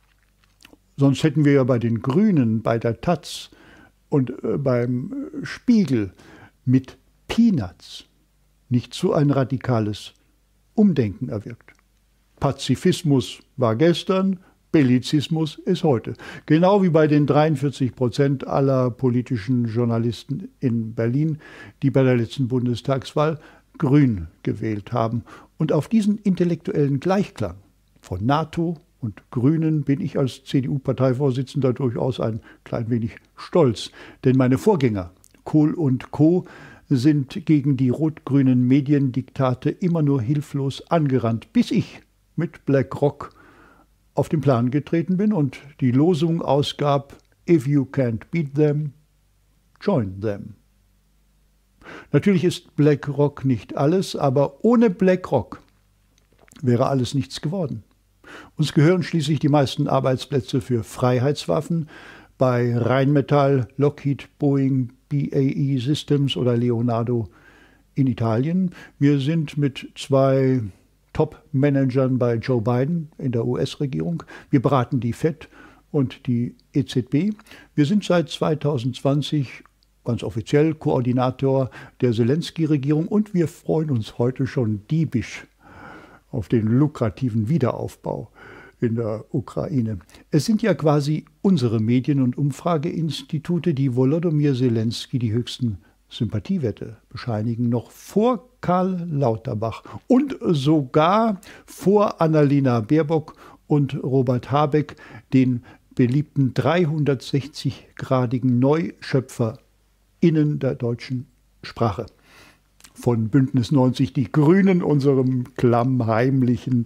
Sonst hätten wir ja bei den Grünen, bei der Taz und beim Spiegel mit Peanuts nicht so ein radikales Umdenken erwirkt. Pazifismus war gestern, Bellizismus ist heute. Genau wie bei den dreiundvierzig Prozent aller politischen Journalisten in Berlin, die bei der letzten Bundestagswahl Grün gewählt haben. Und auf diesen intellektuellen Gleichklang von NATO und Grünen bin ich als C D U-Parteivorsitzender durchaus ein klein wenig stolz. Denn meine Vorgänger, Kohl und Co., sind gegen die rot-grünen Mediendiktate immer nur hilflos angerannt, bis ich mit BlackRock auf den Plan getreten bin und die Losung ausgab: If you can't beat them, join them. Natürlich ist BlackRock nicht alles, aber ohne BlackRock wäre alles nichts geworden. Uns gehören schließlich die meisten Arbeitsplätze für Freiheitswaffen bei Rheinmetall, Lockheed, Boeing, B A E Systems oder Leonardo in Italien. Wir sind mit zwei Top-Managern bei Joe Biden in der U S-Regierung. Wir beraten die Fed und die E Z B. Wir sind seit zweitausendzwanzig ganz offiziell Koordinator der Zelensky-Regierung und wir freuen uns heute schon diebisch auf den lukrativen Wiederaufbau in der Ukraine. Es sind ja quasi unsere Medien- und Umfrageinstitute, die Volodymyr Zelensky die höchsten Sympathiewerte bescheinigen, noch vor Karl Lauterbach und sogar vor Annalena Baerbock und Robert Habeck, den beliebten dreihundertsechzig-gradigen NeuschöpferInnen der deutschen Sprache. Von Bündnis neunzig Die Grünen, unserem klammheimlichen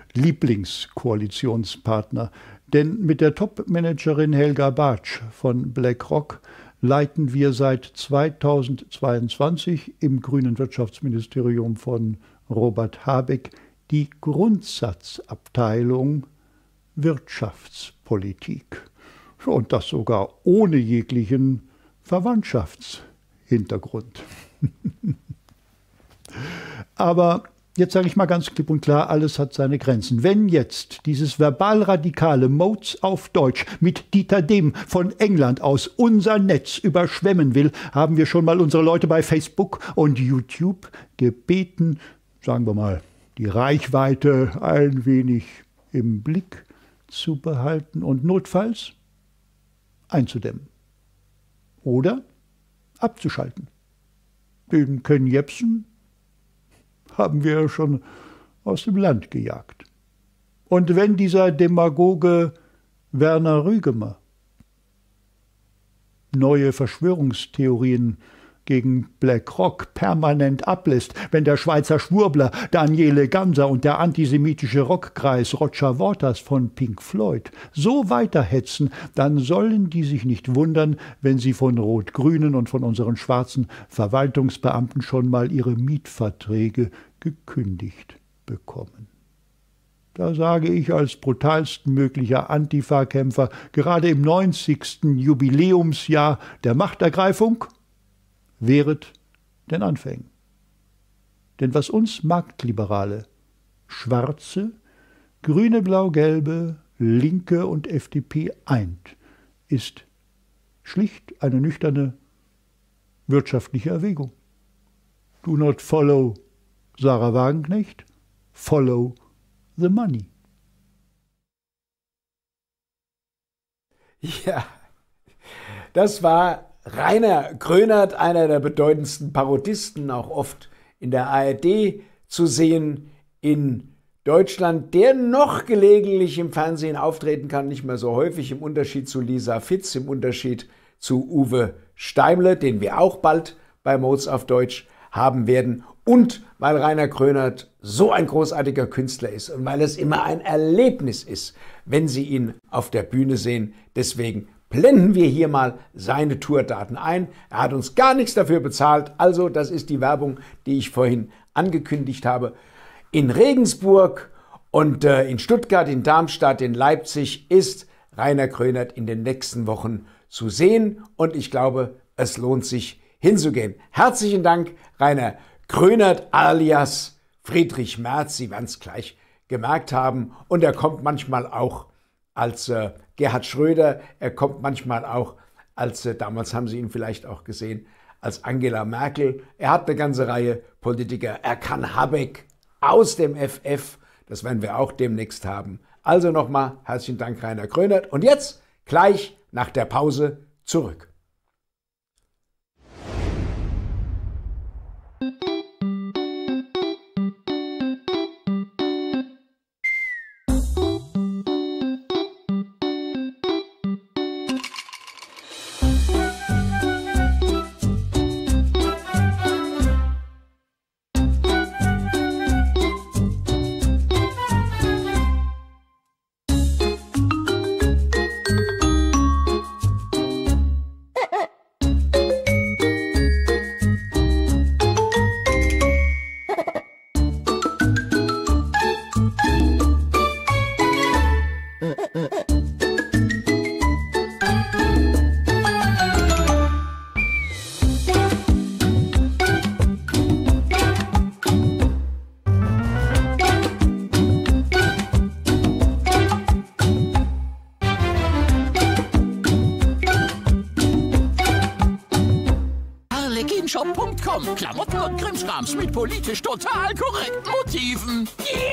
Lieblingskoalitionspartner. Denn mit der Top-Managerin Helga Bartsch von BlackRock leiten wir seit zweitausendzweiundzwanzig im grünen Wirtschaftsministerium von Robert Habeck die Grundsatzabteilung Wirtschaftspolitik. Und das sogar ohne jeglichen Verwandtschaftshintergrund. Aber jetzt sage ich mal ganz klipp und klar, alles hat seine Grenzen. Wenn jetzt dieses verbalradikale Modes auf Deutsch mit Dieter Dehm von England aus unser Netz überschwemmen will, haben wir schon mal unsere Leute bei Facebook und YouTube gebeten, sagen wir mal, die Reichweite ein wenig im Blick zu behalten und notfalls einzudämmen oder abzuschalten. Den Ken Jebsen haben wir schon aus dem Land gejagt. Und wenn dieser Demagoge Werner Rügemer neue Verschwörungstheorien gegen BlackRock permanent ablässt, wenn der Schweizer Schwurbler Daniele Gamser und der antisemitische Rockkreis Roger Waters von Pink Floyd so weiterhetzen, dann sollen die sich nicht wundern, wenn sie von Rot-Grünen und von unseren schwarzen Verwaltungsbeamten schon mal ihre Mietverträge gekündigt bekommen. Da sage ich als brutalst möglicher Antifa-Kämpfer, gerade im neunzigsten Jubiläumsjahr der Machtergreifung, wehret den Anfängen. Denn was uns Marktliberale, Schwarze, Grüne, Blau-Gelbe, Linke und F D P eint, ist schlicht eine nüchterne wirtschaftliche Erwägung. Do not follow Sarah Wagenknecht, follow the money. Ja, das war Rainer Grönert, einer der bedeutendsten Parodisten, auch oft in der A R D zu sehen in Deutschland, der noch gelegentlich im Fernsehen auftreten kann, nicht mehr so häufig, im Unterschied zu Lisa Fitz, im Unterschied zu Uwe Steimle, den wir auch bald bei Modes auf Deutsch haben werden, und weil Rainer Grönert so ein großartiger Künstler ist und weil es immer ein Erlebnis ist, wenn Sie ihn auf der Bühne sehen. Deswegen blenden wir hier mal seine Tourdaten ein. Er hat uns gar nichts dafür bezahlt, also das ist die Werbung, die ich vorhin angekündigt habe. In Regensburg und äh, in Stuttgart, in Darmstadt, in Leipzig ist Rainer Grönert in den nächsten Wochen zu sehen und ich glaube, es lohnt sich hinzugehen. Herzlichen Dank, Rainer Grönert alias Friedrich Merz. Sie werden es gleich gemerkt haben und er kommt manchmal auch als äh, Gerhard Schröder, er kommt manchmal auch als, äh, damals haben Sie ihn vielleicht auch gesehen, als Angela Merkel. Er hat eine ganze Reihe Politiker. Er kann Habeck aus dem F F, das werden wir auch demnächst haben. Also nochmal herzlichen Dank, Rainer Grönert. Und jetzt gleich nach der Pause zurück. Klamotten und Krimskrams mit politisch total korrekten Motiven.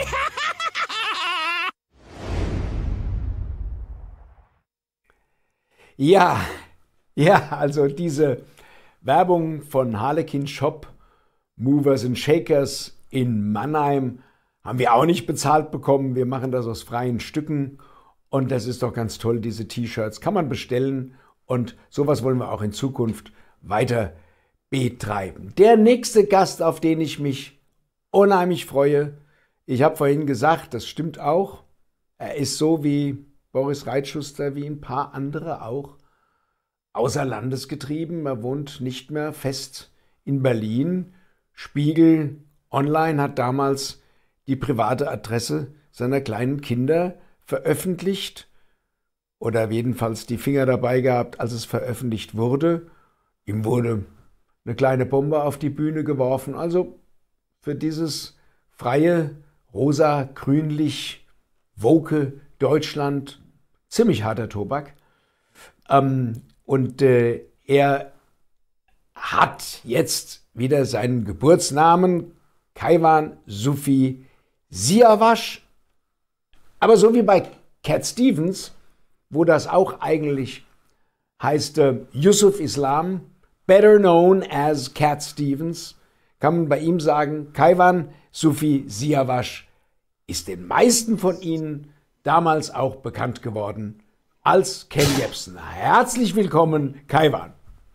Ja, ja, also diese Werbung von Harlequin Shop, Movers and Shakers in Mannheim, haben wir auch nicht bezahlt bekommen. Wir machen das aus freien Stücken und das ist doch ganz toll. Diese T-Shirts kann man bestellen und sowas wollen wir auch in Zukunft weiter betreiben. Der nächste Gast, auf den ich mich unheimlich freue, ich habe vorhin gesagt, das stimmt auch, er ist so wie Boris Reitschuster, wie ein paar andere auch, außer Landes getrieben. Er wohnt nicht mehr fest in Berlin. Spiegel Online hat damals die private Adresse seiner kleinen Kinder veröffentlicht oder jedenfalls die Finger dabei gehabt, als es veröffentlicht wurde. Ihm wurde eine kleine Bombe auf die Bühne geworfen. Also für dieses freie, rosa, grünlich, woke Deutschland ziemlich harter Tobak. Ähm, und äh, er hat jetzt wieder seinen Geburtsnamen, Kaiwan Sufi Siavash. Aber so wie bei Cat Stevens, wo das auch eigentlich heißt äh, Yusuf Islam better known as Cat Stevens, kann man bei ihm sagen, Kaivan Sufi Siavash ist den meisten von Ihnen damals auch bekannt geworden als Ken Jebsen. Herzlich willkommen, Kaivan.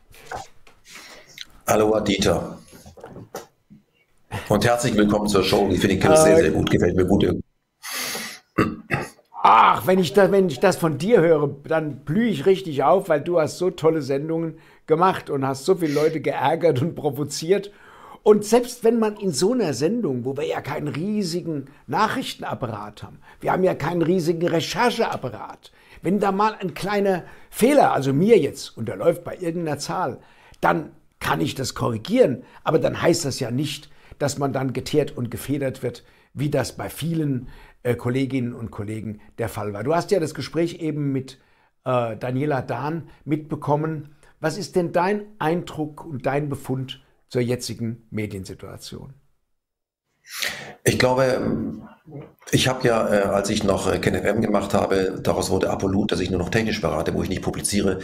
Hallo, Dieter. Und herzlich willkommen zur Show. Die finde ich äh, sehr, sehr gut. Gefällt mir gut. Ach, wenn ich, das, wenn ich das von dir höre, dann blühe ich richtig auf, weil du hast so tolle Sendungen gemacht und hast so viele Leute geärgert und provoziert. Und selbst wenn man in so einer Sendung, wo wir ja keinen riesigen Nachrichtenapparat haben, wir haben ja keinen riesigen Rechercheapparat, wenn da mal ein kleiner Fehler, also mir jetzt, unterläuft bei irgendeiner Zahl, dann kann ich das korrigieren. Aber dann heißt das ja nicht, dass man dann geteert und gefedert wird, wie das bei vielen äh, Kolleginnen und Kollegen der Fall war. Du hast ja das Gespräch eben mit äh, Daniela Dahn mitbekommen. Was ist denn dein Eindruck und dein Befund zur jetzigen Mediensituation? Ich glaube, ich habe ja, äh, als ich noch äh, K N F M gemacht habe, daraus wurde Apollut, dass ich nur noch technisch berate, wo ich nicht publiziere.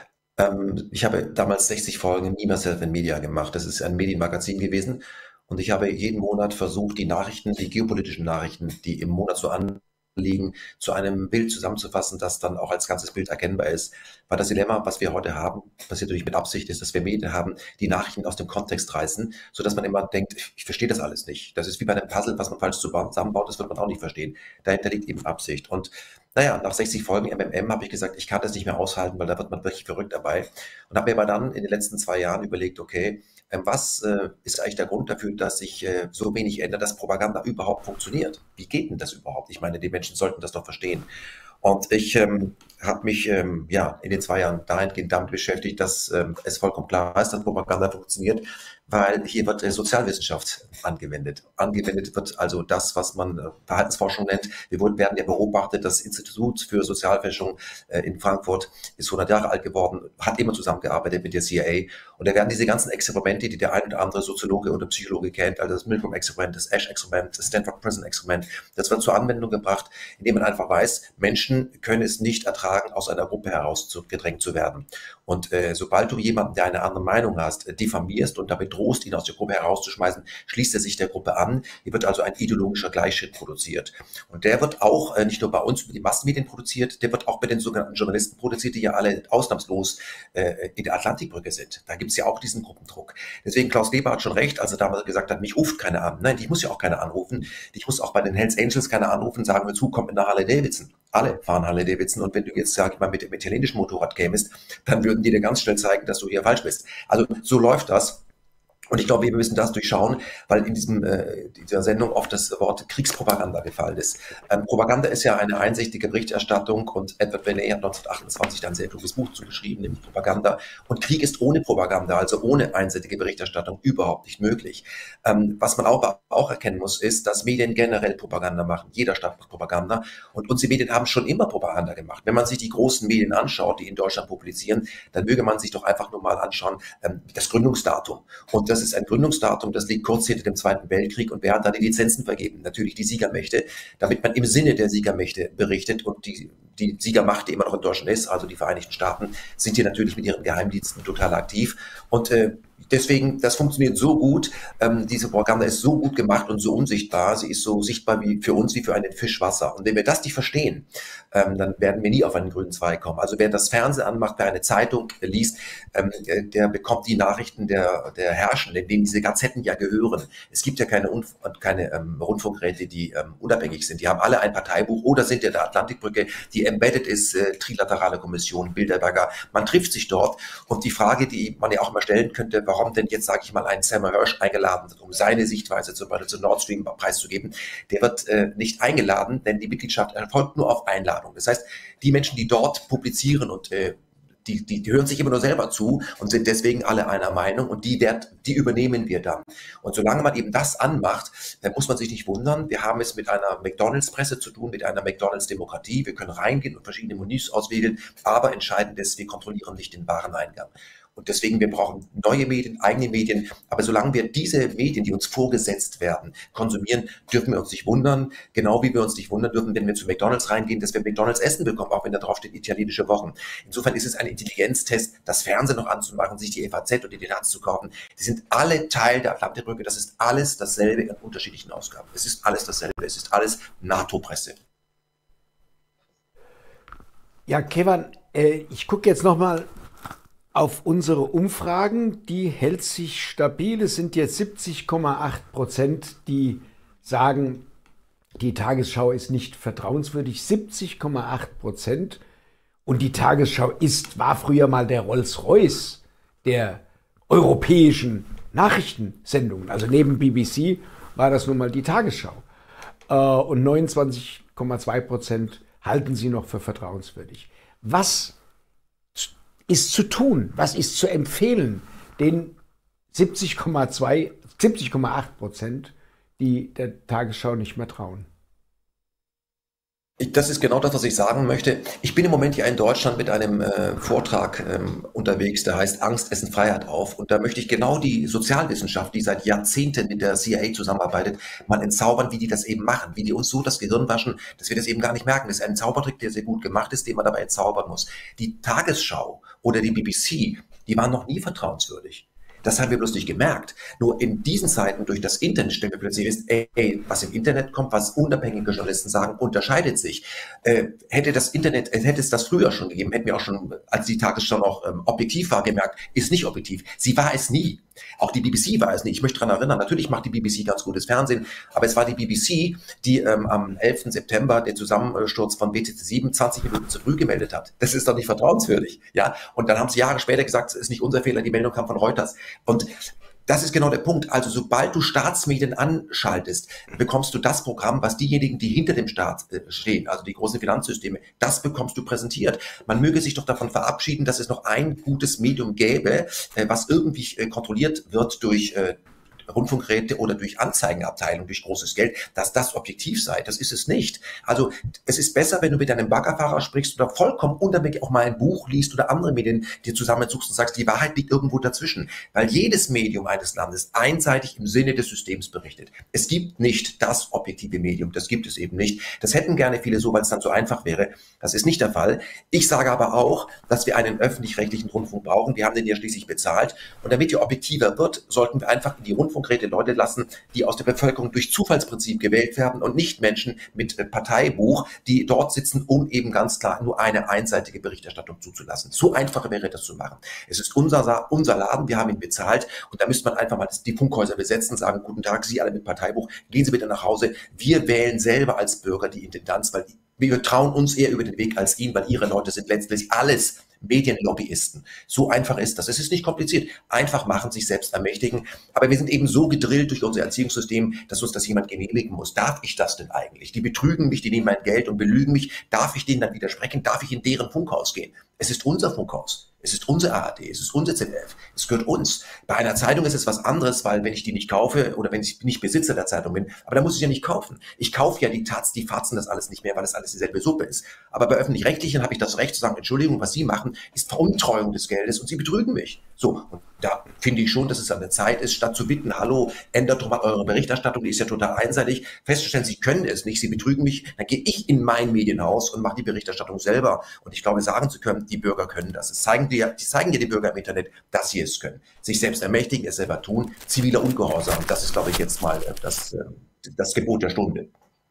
Ähm, ich habe damals sechzig Folgen in Me, Myself and Media gemacht. Das ist ein Medienmagazin gewesen. Und ich habe jeden Monat versucht, die Nachrichten, die geopolitischen Nachrichten, die im Monat so anliegen, zu einem Bild zusammenzufassen, das dann auch als ganzes Bild erkennbar ist. Weil das Dilemma, was wir heute haben, passiert natürlich mit Absicht, ist, dass wir Medien haben, die Nachrichten aus dem Kontext reißen, sodass man immer denkt, ich, ich verstehe das alles nicht. Das ist wie bei einem Puzzle, was man falsch zusammenbaut, das wird man auch nicht verstehen. Dahinter liegt eben Absicht. Und naja, nach sechzig Folgen M M M habe ich gesagt, ich kann das nicht mehr aushalten, weil da wird man wirklich verrückt dabei. Und habe mir aber dann in den letzten zwei Jahren überlegt, okay, was äh, ist eigentlich der Grund dafür, dass sich äh, so wenig ändert, dass Propaganda überhaupt funktioniert? Wie geht denn das überhaupt? Ich meine, die Menschen sollten das doch verstehen. Und ich ähm, habe mich ähm, ja in den zwei Jahren dahingehend damit beschäftigt, dass ähm, es vollkommen klar ist, dass Propaganda funktioniert, weil hier wird äh, Sozialwissenschaft angewendet. Angewendet wird also das, was man äh, Verhaltensforschung nennt. Wir wurden, werden ja beobachtet, das Institut für Sozialforschung äh, in Frankfurt ist hundert Jahre alt geworden, hat immer zusammengearbeitet mit der C I A. Und da werden diese ganzen Experimente, die der ein oder andere Soziologe oder Psychologe kennt, also das Milgram-Experiment, das Asch-Experiment, das Stanford-Prison-Experiment, das wird zur Anwendung gebracht, indem man einfach weiß, Menschen können es nicht ertragen, aus einer Gruppe herausgedrängt zu werden. Und äh, sobald du jemanden, der eine andere Meinung hast, äh, diffamierst und damit drohst, ihn aus der Gruppe herauszuschmeißen, schließt er sich der Gruppe an. Hier wird also ein ideologischer Gleichschritt produziert. Und der wird auch äh, nicht nur bei uns über die Massenmedien produziert, der wird auch bei den sogenannten Journalisten produziert, die ja alle ausnahmslos äh, in der Atlantikbrücke sind. Da gibt es ja auch diesen Gruppendruck. Deswegen, Klaus Weber hat schon recht, als er damals gesagt hat, mich ruft keiner an. Nein, ich muss ja auch keiner anrufen. Ich muss auch bei den Hells Angels keiner anrufen, sagen wir zu, kommt mit einer Harley Davidson. Alle fahren Harley Davidson. Und wenn du jetzt, sag ich mal, mit dem italienischen Motorrad kämest, dann würden die dir ganz schnell zeigen, dass du hier falsch bist. Also so läuft das. Und ich glaube, wir müssen das durchschauen, weil in diesem, äh, dieser Sendung oft das Wort Kriegspropaganda gefallen ist. Ähm, Propaganda ist ja eine einsichtige Berichterstattung und Edward Bernays hat neunzehnhundertachtundzwanzig dann ein sehr kluges Buch zugeschrieben, nämlich Propaganda. Und Krieg ist ohne Propaganda, also ohne einseitige Berichterstattung, überhaupt nicht möglich. Ähm, was man auch, auch erkennen muss, ist, dass Medien generell Propaganda machen. Jeder Staat macht Propaganda. Und unsere Medien haben schon immer Propaganda gemacht. Wenn man sich die großen Medien anschaut, die in Deutschland publizieren, dann möge man sich doch einfach nur mal anschauen, ähm, das Gründungsdatum. Und das ist ein Gründungsdatum, das liegt kurz hinter dem Zweiten Weltkrieg und wer hat da die Lizenzen vergeben? Natürlich die Siegermächte, damit man im Sinne der Siegermächte berichtet und die, die Siegermacht, die immer noch in Deutschland ist, also die Vereinigten Staaten, sind hier natürlich mit ihren Geheimdiensten total aktiv und äh, deswegen, das funktioniert so gut, ähm, diese Propaganda ist so gut gemacht und so unsichtbar, sie ist so sichtbar wie für uns wie für einen Fisch Wasser. Und wenn wir das nicht verstehen, ähm, dann werden wir nie auf einen grünen Zweig kommen. Also wer das Fernsehen anmacht, wer eine Zeitung liest, ähm, der bekommt die Nachrichten der, der Herrschenden, denen diese Gazetten ja gehören. Es gibt ja keine, Unf keine ähm, Rundfunkräte, die ähm, unabhängig sind. Die haben alle ein Parteibuch oder sind ja der Atlantikbrücke, die embedded ist, äh, trilaterale Kommission, Bilderberger. Man trifft sich dort und die Frage, die man ja auch immer stellen könnte, warum denn jetzt, sage ich mal, einen Sam Hirsch eingeladen wird, um seine Sichtweise zum Beispiel zu Nord Stream preiszugeben, der wird äh, nicht eingeladen, denn die Mitgliedschaft erfolgt nur auf Einladung. Das heißt, die Menschen, die dort publizieren und äh, die, die, die hören sich immer nur selber zu und sind deswegen alle einer Meinung und die, werd, die übernehmen wir dann. Und solange man eben das anmacht, dann muss man sich nicht wundern. Wir haben es mit einer McDonalds-Presse zu tun, mit einer McDonalds-Demokratie. Wir können reingehen und verschiedene Menüs auswählen, aber entscheidend ist, wir kontrollieren nicht den Wareneingang. Und deswegen, wir brauchen neue Medien, eigene Medien. Aber solange wir diese Medien, die uns vorgesetzt werden, konsumieren, dürfen wir uns nicht wundern. Genau wie wir uns nicht wundern dürfen, wenn wir zu McDonald's reingehen, dass wir McDonald's Essen bekommen, auch wenn da drauf steht italienische Wochen. Insofern ist es ein Intelligenztest, das Fernsehen noch anzumachen, sich die F A Z und die Taz zu kaufen. Die sind alle Teil der Atlantikbrücke. Das ist alles dasselbe in unterschiedlichen Ausgaben. Es ist alles dasselbe. Es ist alles NATO-Presse. Ja, Kevan, äh, ich gucke jetzt nochmal auf unsere Umfragen. Die hält sich stabil. Es sind jetzt siebzig Komma acht Prozent, die sagen, die Tagesschau ist nicht vertrauenswürdig. siebzig Komma acht Prozent. Und die Tagesschau ist, war früher mal der Rolls-Royce der europäischen Nachrichtensendungen. Also neben B B C war das nun mal die Tagesschau. Äh, und neunundzwanzig Komma zwei Prozent halten sie noch für vertrauenswürdig. Was ist zu tun? Was ist zu empfehlen den siebzig Komma acht Prozent, die der Tagesschau nicht mehr trauen? Ich, das ist genau das, was ich sagen möchte. Ich bin im Moment hier in Deutschland mit einem äh, Vortrag ähm, unterwegs, der heißt Angst, Essen, Freiheit auf. Und da möchte ich genau die Sozialwissenschaft, die seit Jahrzehnten mit der C I A zusammenarbeitet, mal entzaubern, wie die das eben machen, wie die uns so das Gehirn waschen, dass wir das eben gar nicht merken. Das ist ein Zaubertrick, der sehr gut gemacht ist, den man dabei entzaubern muss. Die Tagesschau oder die B B C, die waren noch nie vertrauenswürdig. Das haben wir bloß nicht gemerkt. Nur in diesen Zeiten durch das Internet stellen wir plötzlich fest, ey, ey, was im Internet kommt, was unabhängige Journalisten sagen, unterscheidet sich. Äh, hätte das Internet, äh, hätte es das früher schon gegeben, hätten wir auch schon, als die Tagesschau noch ähm, objektiv war, gemerkt, ist nicht objektiv. Sie war es nie. Auch die B B C war es nicht. Ich möchte daran erinnern, natürlich macht die B B C ganz gutes Fernsehen, aber es war die B B C, die ähm, am elften September den Zusammensturz von B T C sieben zwanzig Minuten zu früh gemeldet hat. Das ist doch nicht vertrauenswürdig. Ja? Und dann haben sie Jahre später gesagt, es ist nicht unser Fehler, die Meldung kam von Reuters. Und das ist genau der Punkt. Also sobald du Staatsmedien anschaltest, bekommst du das Programm, was diejenigen, die hinter dem Staat stehen, also die großen Finanzsysteme, das bekommst du präsentiert. Man möge sich doch davon verabschieden, dass es noch ein gutes Medium gäbe, was irgendwie kontrolliert wird durch Rundfunkräte oder durch Anzeigenabteilung, durch großes Geld, dass das objektiv sei. Das ist es nicht. Also es ist besser, wenn du mit deinem Baggerfahrer sprichst oder vollkommen unabhängig auch mal ein Buch liest oder andere Medien dir zusammensuchst und sagst, die Wahrheit liegt irgendwo dazwischen. Weil jedes Medium eines Landes einseitig im Sinne des Systems berichtet. Es gibt nicht das objektive Medium. Das gibt es eben nicht. Das hätten gerne viele so, weil es dann so einfach wäre. Das ist nicht der Fall. Ich sage aber auch, dass wir einen öffentlich-rechtlichen Rundfunk brauchen. Wir haben den ja schließlich bezahlt. Und damit er objektiver wird, sollten wir einfach in die Rundfunk konkrete Leute lassen, die aus der Bevölkerung durch Zufallsprinzip gewählt werden und nicht Menschen mit Parteibuch, die dort sitzen, um eben ganz klar nur eine einseitige Berichterstattung zuzulassen. So einfach wäre das zu machen. Es ist unser, unser Laden, wir haben ihn bezahlt und da müsste man einfach mal die Funkhäuser besetzen, sagen, guten Tag, Sie alle mit Parteibuch, gehen Sie bitte nach Hause. Wir wählen selber als Bürger die Intendanz, weil wir trauen uns eher über den Weg als Ihnen, weil Ihre Leute sind letztlich alles Medienlobbyisten. So einfach ist das. Es ist nicht kompliziert. Einfach machen, sich selbst ermächtigen. Aber wir sind eben so gedrillt durch unser Erziehungssystem, dass uns das jemand genehmigen muss. Darf ich das denn eigentlich? Die betrügen mich, die nehmen mein Geld und belügen mich. Darf ich denen dann widersprechen? Darf ich in deren Funkhaus gehen? Es ist unser Funkhaus. Es ist unser A R D, es ist unser Z D F, es gehört uns. Bei einer Zeitung ist es was anderes, weil wenn ich die nicht kaufe oder wenn ich nicht Besitzer der Zeitung bin, aber dann muss ich ja nicht kaufen. Ich kaufe ja die Taz, die Fatzen, das alles nicht mehr, weil das alles dieselbe Suppe ist. Aber bei Öffentlich-Rechtlichen habe ich das Recht zu sagen, Entschuldigung, was Sie machen, ist Veruntreuung des Geldes und Sie betrügen mich. So, und da finde ich schon, dass es an der Zeit ist, statt zu bitten, hallo, ändert doch mal eure Berichterstattung, die ist ja total einseitig, festzustellen, Sie können es nicht, Sie betrügen mich, dann gehe ich in mein Medienhaus und mache die Berichterstattung selber. Und ich glaube, sagen zu können, die Bürger können das. Es zeigen die, die zeigen dir die Bürger im Internet, dass sie es können. Sich selbst ermächtigen, es selber tun, ziviler Ungehorsam. Das ist, glaube ich, jetzt mal das, das Gebot der Stunde.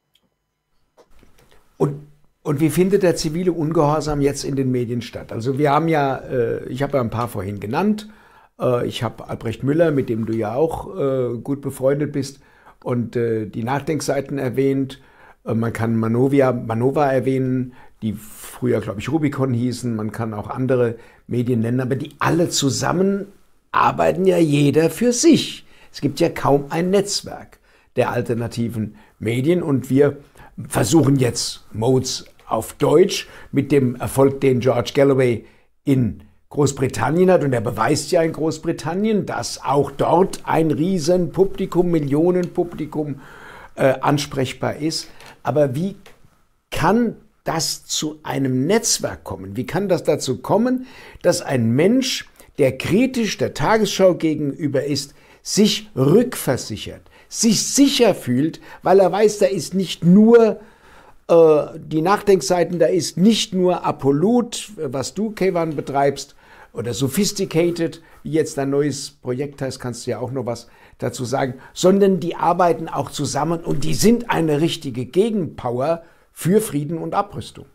Und, und wie findet der zivile Ungehorsam jetzt in den Medien statt? Also wir haben ja, äh, ich habe ja ein paar vorhin genannt, äh, ich habe Albrecht Müller, mit dem du ja auch äh, gut befreundet bist, und äh, die Nachdenkseiten erwähnt. Äh, man kann Manovia, Manova erwähnen, die früher, glaube ich, Rubicon hießen. Man kann auch andere Medien nennen, aber die alle zusammen arbeiten ja jeder für sich. Es gibt ja kaum ein Netzwerk der alternativen Medien und wir versuchen jetzt Modes auf Deutsch mit dem Erfolg, den George Galloway in Großbritannien hat, und er beweist ja in Großbritannien, dass auch dort ein Riesenpublikum, Millionenpublikum äh, ansprechbar ist. Aber wie kann das zu einem Netzwerk kommen? Wie kann das dazu kommen, dass ein Mensch, der kritisch der Tagesschau gegenüber ist, sich rückversichert, sich sicher fühlt, weil er weiß, da ist nicht nur äh, die Nachdenkseiten, da ist nicht nur Apollut, was du, Kevan, betreibst, oder Sophisticated, wie jetzt dein neues Projekt heißt, kannst du ja auch noch was dazu sagen, sondern die arbeiten auch zusammen und die sind eine richtige Gegenpower für Frieden und Abrüstung.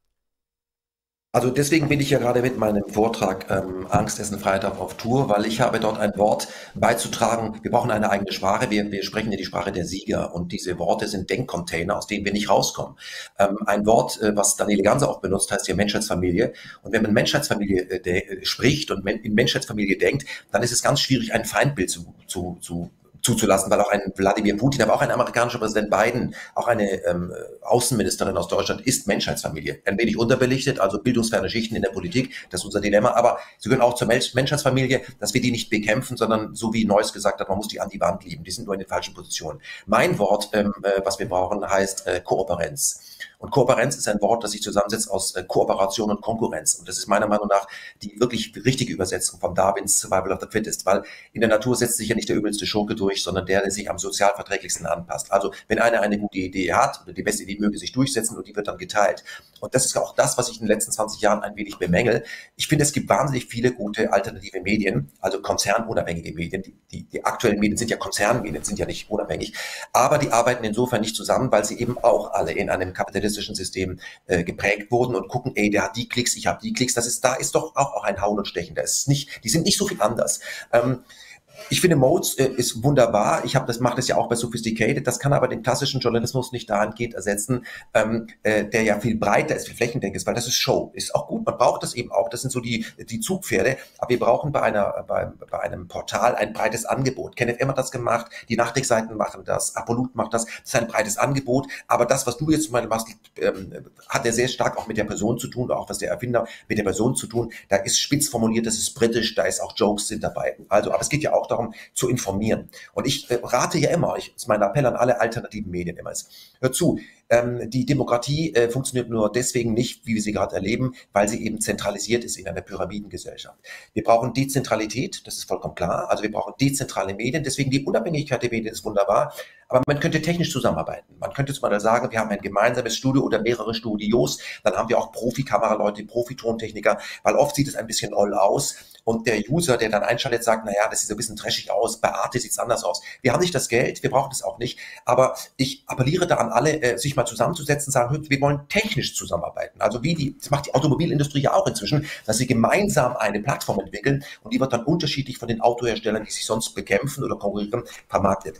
Also deswegen bin ich ja gerade mit meinem Vortrag ähm, Angst, Essen, Freitag auf Tour, weil ich habe dort ein Wort beizutragen. Wir brauchen eine eigene Sprache. Wir, wir sprechen ja die Sprache der Sieger und diese Worte sind Denkcontainer, aus denen wir nicht rauskommen. Ähm, ein Wort, äh, was Daniele Ganser auch benutzt, heißt ja Menschheitsfamilie. Und wenn man Menschheitsfamilie äh, de, spricht und in Menschheitsfamilie denkt, dann ist es ganz schwierig, ein Feindbild zu, zu, zu zuzulassen, weil auch ein Wladimir Putin, aber auch ein amerikanischer Präsident Biden, auch eine ähm, Außenministerin aus Deutschland ist Menschheitsfamilie. Ein wenig unterbelichtet, also bildungsferne Schichten in der Politik, das ist unser Dilemma, aber sie gehören auch zur Menschheitsfamilie, dass wir die nicht bekämpfen, sondern so wie Neuss gesagt hat, man muss die an die Wand lieben, die sind nur in den falschen Positionen. Mein Wort, ähm, äh, was wir brauchen, heißt äh, Kooperenz. Und Kooperenz ist ein Wort, das sich zusammensetzt aus äh, Kooperation und Konkurrenz. Und das ist meiner Meinung nach die wirklich richtige Übersetzung von Darwins Survival of the Fittest, weil in der Natur setzt sich ja nicht der übelste Schurke durch, sondern der, der sich am sozialverträglichsten anpasst. Also wenn einer eine gute Idee hat, oder die beste Idee möge sich durchsetzen und die wird dann geteilt. Und das ist auch das, was ich in den letzten zwanzig Jahren ein wenig bemängel. Ich finde, es gibt wahnsinnig viele gute alternative Medien, also konzernunabhängige Medien. Die, die, die aktuellen Medien sind ja Konzernmedien, sind ja nicht unabhängig. Aber die arbeiten insofern nicht zusammen, weil sie eben auch alle in einem kapitalistischen System äh, geprägt wurden und gucken, ey, der hat die Klicks, ich habe die Klicks. Das ist, da ist doch auch, auch ein Hauen und Stechen. Da ist nicht, die sind nicht so viel anders. Ähm, Ich finde, Modes äh, ist wunderbar. Ich habe das, mache das ja auch bei Sophisticated. Das kann aber den klassischen Journalismus nicht dahingehend ersetzen, ähm, äh, der ja viel breiter ist, viel flächendeckend ist, weil das ist Show. Ist auch gut. Man braucht das eben auch. Das sind so die, die Zugpferde. Aber wir brauchen bei einer, bei, bei einem Portal ein breites Angebot. KenFM hat das gemacht. Die Nachdenkseiten machen das. Apollut macht das. Das ist ein breites Angebot. Aber das, was du jetzt zum Beispiel machst, ähm, hat ja sehr stark auch mit der Person zu tun, auch was der Erfinder mit der Person zu tun. Da ist spitz formuliert, das ist britisch, da ist auch Jokes sind dabei. Also, aber es geht ja auch darum, zu informieren. Und ich äh, rate ja immer, ich, das ist mein Appell an alle alternativen Medien immer, ist, hört zu, ähm, die Demokratie äh, funktioniert nur deswegen nicht, wie wir sie gerade erleben, weil sie eben zentralisiert ist in einer Pyramidengesellschaft. Wir brauchen Dezentralität, das ist vollkommen klar, also wir brauchen dezentrale Medien, deswegen die Unabhängigkeit der Medien ist wunderbar, aber man könnte technisch zusammenarbeiten. Man könnte zum Beispiel sagen, wir haben ein gemeinsames Studio oder mehrere Studios, dann haben wir auch Profi-Kameraleute, Profi-Tontechniker, weil oft sieht es ein bisschen oll aus und der User, der dann einschaltet, sagt, naja, das sieht ein bisschen trashig aus, bei Arte sieht es anders aus. Wir haben nicht das Geld, wir brauchen es auch nicht, aber ich appelliere da an alle, äh, sich mal zusammenzusetzen, sagen, wir wollen technisch zusammenarbeiten. Also wie die, das macht die Automobilindustrie ja auch inzwischen, dass sie gemeinsam eine Plattform entwickeln und die wird dann unterschiedlich von den Autoherstellern, die sich sonst bekämpfen oder konkurrieren, vermarktet.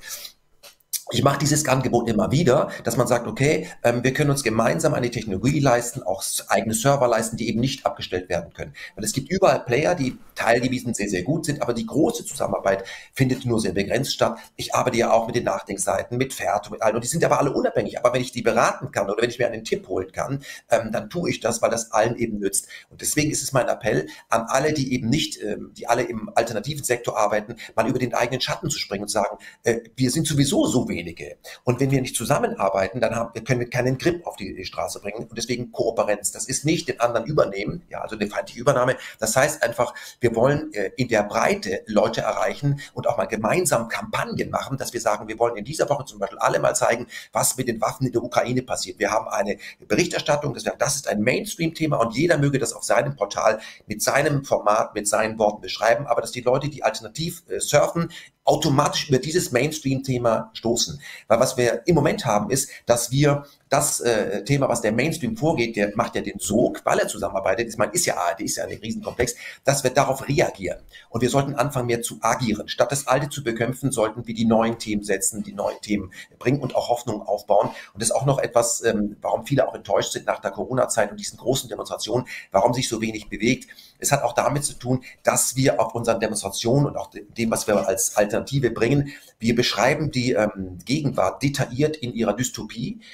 Ich mache dieses Angebot immer wieder, dass man sagt, okay, ähm, wir können uns gemeinsam eine Technologie leisten, auch eigene Server leisten, die eben nicht abgestellt werden können. Weil es gibt überall Player, die teilgewiesen sehr, sehr gut sind, aber die große Zusammenarbeit findet nur sehr begrenzt statt. Ich arbeite ja auch mit den Nachdenkseiten, mit Ferto, mit allen, und die sind aber alle unabhängig. Aber wenn ich die beraten kann oder wenn ich mir einen Tipp holen kann, ähm, dann tue ich das, weil das allen eben nützt. Und deswegen ist es mein Appell an alle, die eben nicht, ähm, die alle im alternativen Sektor arbeiten, mal über den eigenen Schatten zu springen und sagen, äh, wir sind sowieso so wenig. Und wenn wir nicht zusammenarbeiten, dann haben, können wir keinen Grip auf die, die Straße bringen. Und deswegen Kooperenz. Das ist nicht den anderen übernehmen, ja, also eine feindliche Übernahme. Das heißt einfach, wir wollen äh, in der Breite Leute erreichen und auch mal gemeinsam Kampagnen machen, dass wir sagen, wir wollen in dieser Woche zum Beispiel alle mal zeigen, was mit den Waffen in der Ukraine passiert. Wir haben eine Berichterstattung, das, das ist ein Mainstream-Thema und jeder möge das auf seinem Portal mit seinem Format, mit seinen Worten beschreiben, aber dass die Leute, die alternativ äh, surfen, automatisch über dieses Mainstream-Thema stoßen. Weil was wir im Moment haben, ist, dass wir das äh, Thema, was der Mainstream vorgeht, der macht ja den Sog, weil er zusammenarbeitet. Ich meine, ist ja A R D, ist ja ein Riesenkomplex, dass wir darauf reagieren. Und wir sollten anfangen, mehr zu agieren. Statt das Alte zu bekämpfen, sollten wir die neuen Themen setzen, die neuen Themen bringen und auch Hoffnung aufbauen. Und das ist auch noch etwas, ähm, warum viele auch enttäuscht sind nach der Corona-Zeit und diesen großen Demonstrationen, warum sich so wenig bewegt. Es hat auch damit zu tun, dass wir auf unseren Demonstrationen und auch dem, was wir als Alternative bringen, wir beschreiben die ähm, Gegenwart detailliert in ihrer Dystopie, aber das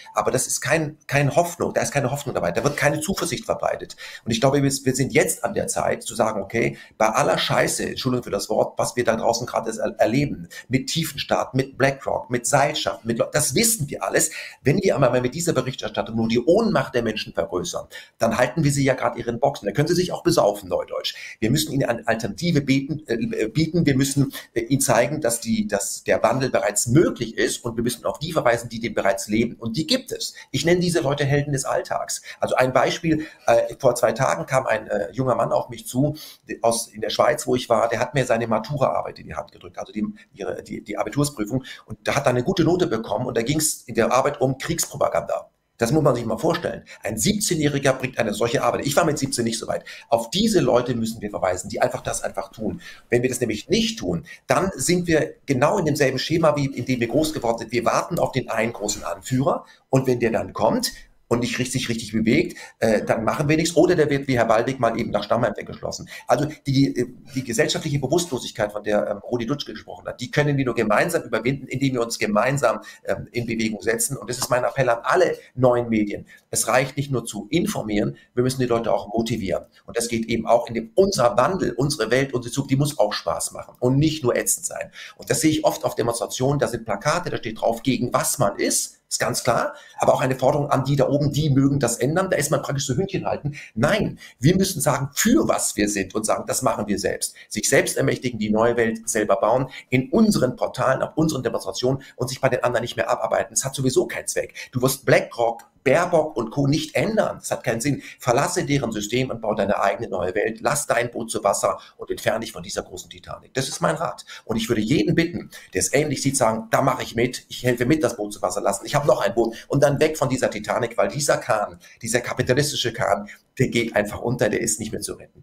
das ist kein, keine Hoffnung, da ist keine Hoffnung dabei, da wird keine Zuversicht verbreitet. Und ich glaube, wir, wir sind jetzt an der Zeit zu sagen, okay, bei aller Scheiße, Entschuldigung für das Wort, was wir da draußen gerade er erleben, mit Tiefenstaat, mit BlackRock, mit Seilschaft, mit, das wissen wir alles. Wenn wir aber mit dieser Berichterstattung nur die Ohnmacht der Menschen vergrößern, dann halten wir sie ja gerade ihren Boxen. Da können sie sich auch besaufen, Neudeutsch. Wir müssen ihnen eine Alternative bieten, äh, bieten. Wir müssen äh, ihnen zeigen, dass, die, dass der Wandel bereits möglich ist und wir müssen auf die verweisen, die den bereits leben. Und die gibt es. Ich nenne diese Leute Helden des Alltags. Also ein Beispiel, äh, vor zwei Tagen kam ein äh, junger Mann auf mich zu, aus in der Schweiz, wo ich war, der hat mir seine Maturaarbeit in die Hand gedrückt, also die, ihre, die, die Abitursprüfung, und der hat dann eine gute Note bekommen und da ging es in der Arbeit um Kriegspropaganda. Das muss man sich mal vorstellen. Ein siebzehnjähriger bringt eine solche Arbeit. Ich war mit siebzehn nicht so weit. Auf diese Leute müssen wir verweisen, die einfach das einfach tun. Wenn wir das nämlich nicht tun, dann sind wir genau in demselben Schema, wie in dem wir groß geworden sind. Wir warten auf den einen großen Anführer und wenn der dann kommt und nicht richtig, richtig bewegt, äh, dann machen wir nichts. Oder der wird wie Herr Baldig mal eben nach Stammheim weggeschlossen. Also die, die gesellschaftliche Bewusstlosigkeit, von der ähm, Rudi Dutschke gesprochen hat, die können wir nur gemeinsam überwinden, indem wir uns gemeinsam ähm, in Bewegung setzen. Und das ist mein Appell an alle neuen Medien. Es reicht nicht nur zu informieren, wir müssen die Leute auch motivieren. Und das geht eben auch in dem, unser Wandel, unsere Welt, unsere Zukunft, die muss auch Spaß machen und nicht nur ätzend sein. Und das sehe ich oft auf Demonstrationen, da sind Plakate, da steht drauf, gegen was man ist. Ist ganz klar, aber auch eine Forderung an die da oben, die mögen das ändern, da ist man praktisch so Hündchen halten. Nein, wir müssen sagen, für was wir sind und sagen, das machen wir selbst. Sich selbst ermächtigen, die neue Welt selber bauen, in unseren Portalen, auf unseren Demonstrationen und sich bei den anderen nicht mehr abarbeiten. Das hat sowieso keinen Zweck. Du wirst BlackRock, Baerbock und Co. nicht ändern. Das hat keinen Sinn. Verlasse deren System und bau deine eigene neue Welt. Lass dein Boot zu Wasser und entferne dich von dieser großen Titanic. Das ist mein Rat. Und ich würde jeden bitten, der es ähnlich sieht, sagen, da mache ich mit. Ich helfe mit, das Boot zu Wasser lassen. Ich habe noch ein Boot. Und dann weg von dieser Titanic, weil dieser Kahn, dieser kapitalistische Kahn, der geht einfach unter, der ist nicht mehr zu retten.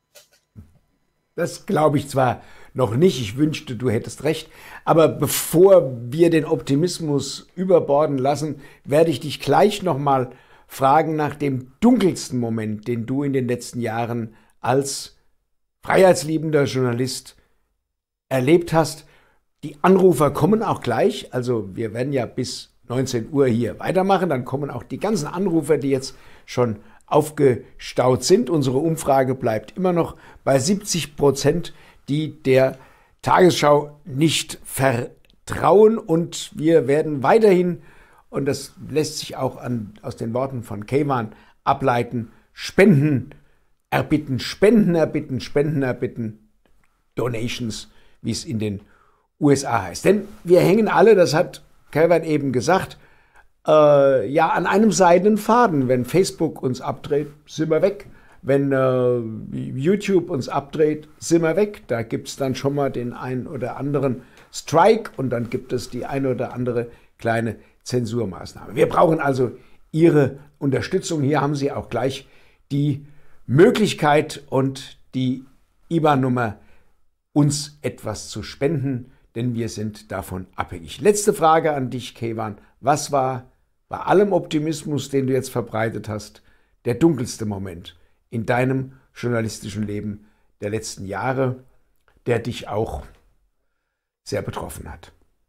Das glaube ich zwar noch nicht, ich wünschte, du hättest recht, aber bevor wir den Optimismus überborden lassen, werde ich dich gleich nochmal fragen nach dem dunkelsten Moment, den du in den letzten Jahren als freiheitsliebender Journalist erlebt hast. Die Anrufer kommen auch gleich, also wir werden ja bis neunzehn Uhr hier weitermachen, dann kommen auch die ganzen Anrufer, die jetzt schon aufgestaut sind. Unsere Umfrage bleibt immer noch bei siebzig Prozent, die der Tagesschau nicht vertrauen, und wir werden weiterhin, und das lässt sich auch an, aus den Worten von Keyvan ableiten, Spenden erbitten, Spenden erbitten, Spenden erbitten, Donations, wie es in den U S A heißt. Denn wir hängen alle, das hat Keyvan eben gesagt, äh, ja, an einem seidenen Faden. Wenn Facebook uns abdreht, sind wir weg. Wenn äh, YouTube uns abdreht, sind wir weg. Da gibt es dann schon mal den einen oder anderen Strike und dann gibt es die eine oder andere kleine Zensurmaßnahme. Wir brauchen also Ihre Unterstützung. Hier haben Sie auch gleich die Möglichkeit und die I B A N-Nummer, uns etwas zu spenden, denn wir sind davon abhängig. Letzte Frage an dich, Keyvan. Was war bei allem Optimismus, den du jetzt verbreitet hast, der dunkelste Moment in deinem journalistischen Leben der letzten Jahre, der dich auch sehr betroffen hat?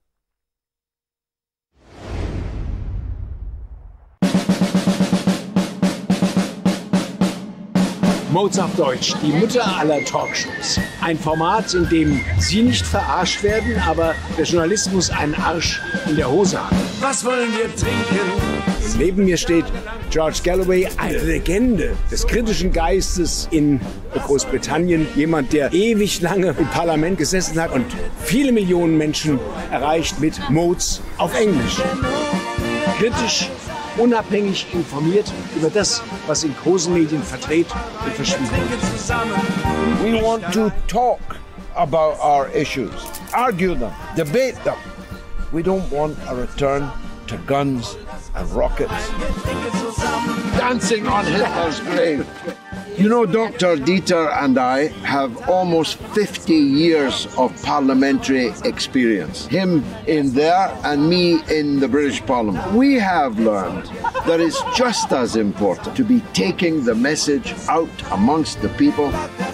Modes auf Deutsch, die Mutter aller Talkshows. Ein Format, in dem Sie nicht verarscht werden, aber der Journalismus einen Arsch in der Hose hat. Was wollen wir trinken? Neben mir steht George Galloway, eine Legende des kritischen Geistes in Großbritannien. Jemand, der ewig lange im Parlament gesessen hat und viele Millionen Menschen erreicht mit Modes auf Englisch. Kritisch, unabhängig informiert über das, was in großen Medien verdreht und verschwiegen wird. We want to talk about our issues, argue them, debate them. We don't want a return to guns and rockets, dancing on Hitler's grave. You know, Doctor Dieter and I have almost fifty years of parliamentary experience. Him in there and me in the British Parliament. We have learned that it's just as important to be taking the message out amongst the people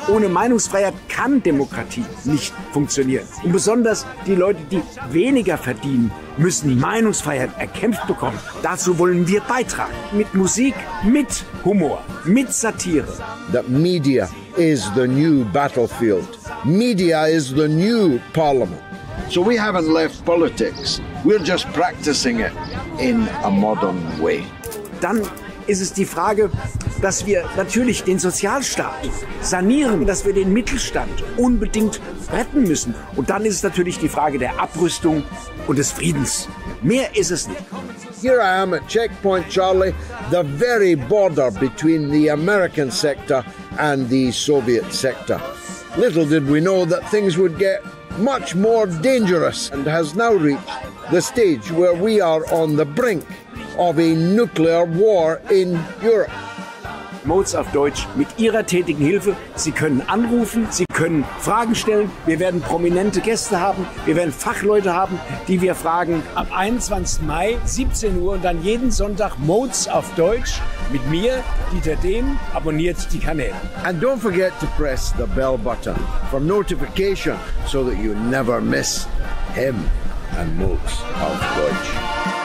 Ohne Meinungsfreiheit kann Demokratie nicht funktionieren. Und besonders die Leute, die weniger verdienen, müssen Meinungsfreiheit erkämpft bekommen. Dazu wollen wir beitragen. Mit Musik, mit Humor, mit Satire. That media is the new battlefield. Media is the new parliament. So we haven't left politics. We're just practicing it in a modern way. Dann ist es die Frage, dass wir natürlich den Sozialstaat sanieren, dass wir den Mittelstand unbedingt retten müssen. Und dann ist es natürlich die Frage der Abrüstung und des Friedens. Mehr ist es nicht. Here I am at Checkpoint Charlie, the very border between the American sector and the Soviet sector. Little did we know that things would get much more dangerous, and has now reached the stage where we are on the brink of a nuclear war in Europe. Modes auf Deutsch mit Ihrer tätigen Hilfe. Sie können anrufen, Sie können Fragen stellen. Wir werden prominente Gäste haben. Wir werden Fachleute haben, die wir fragen. Am einundzwanzigsten Mai, siebzehn Uhr und dann jeden Sonntag Modes auf Deutsch mit mir, Dieter Dehm. Abonniert die Kanäle. And don't forget to press the bell button for notification so that you never miss him and Modes auf Deutsch.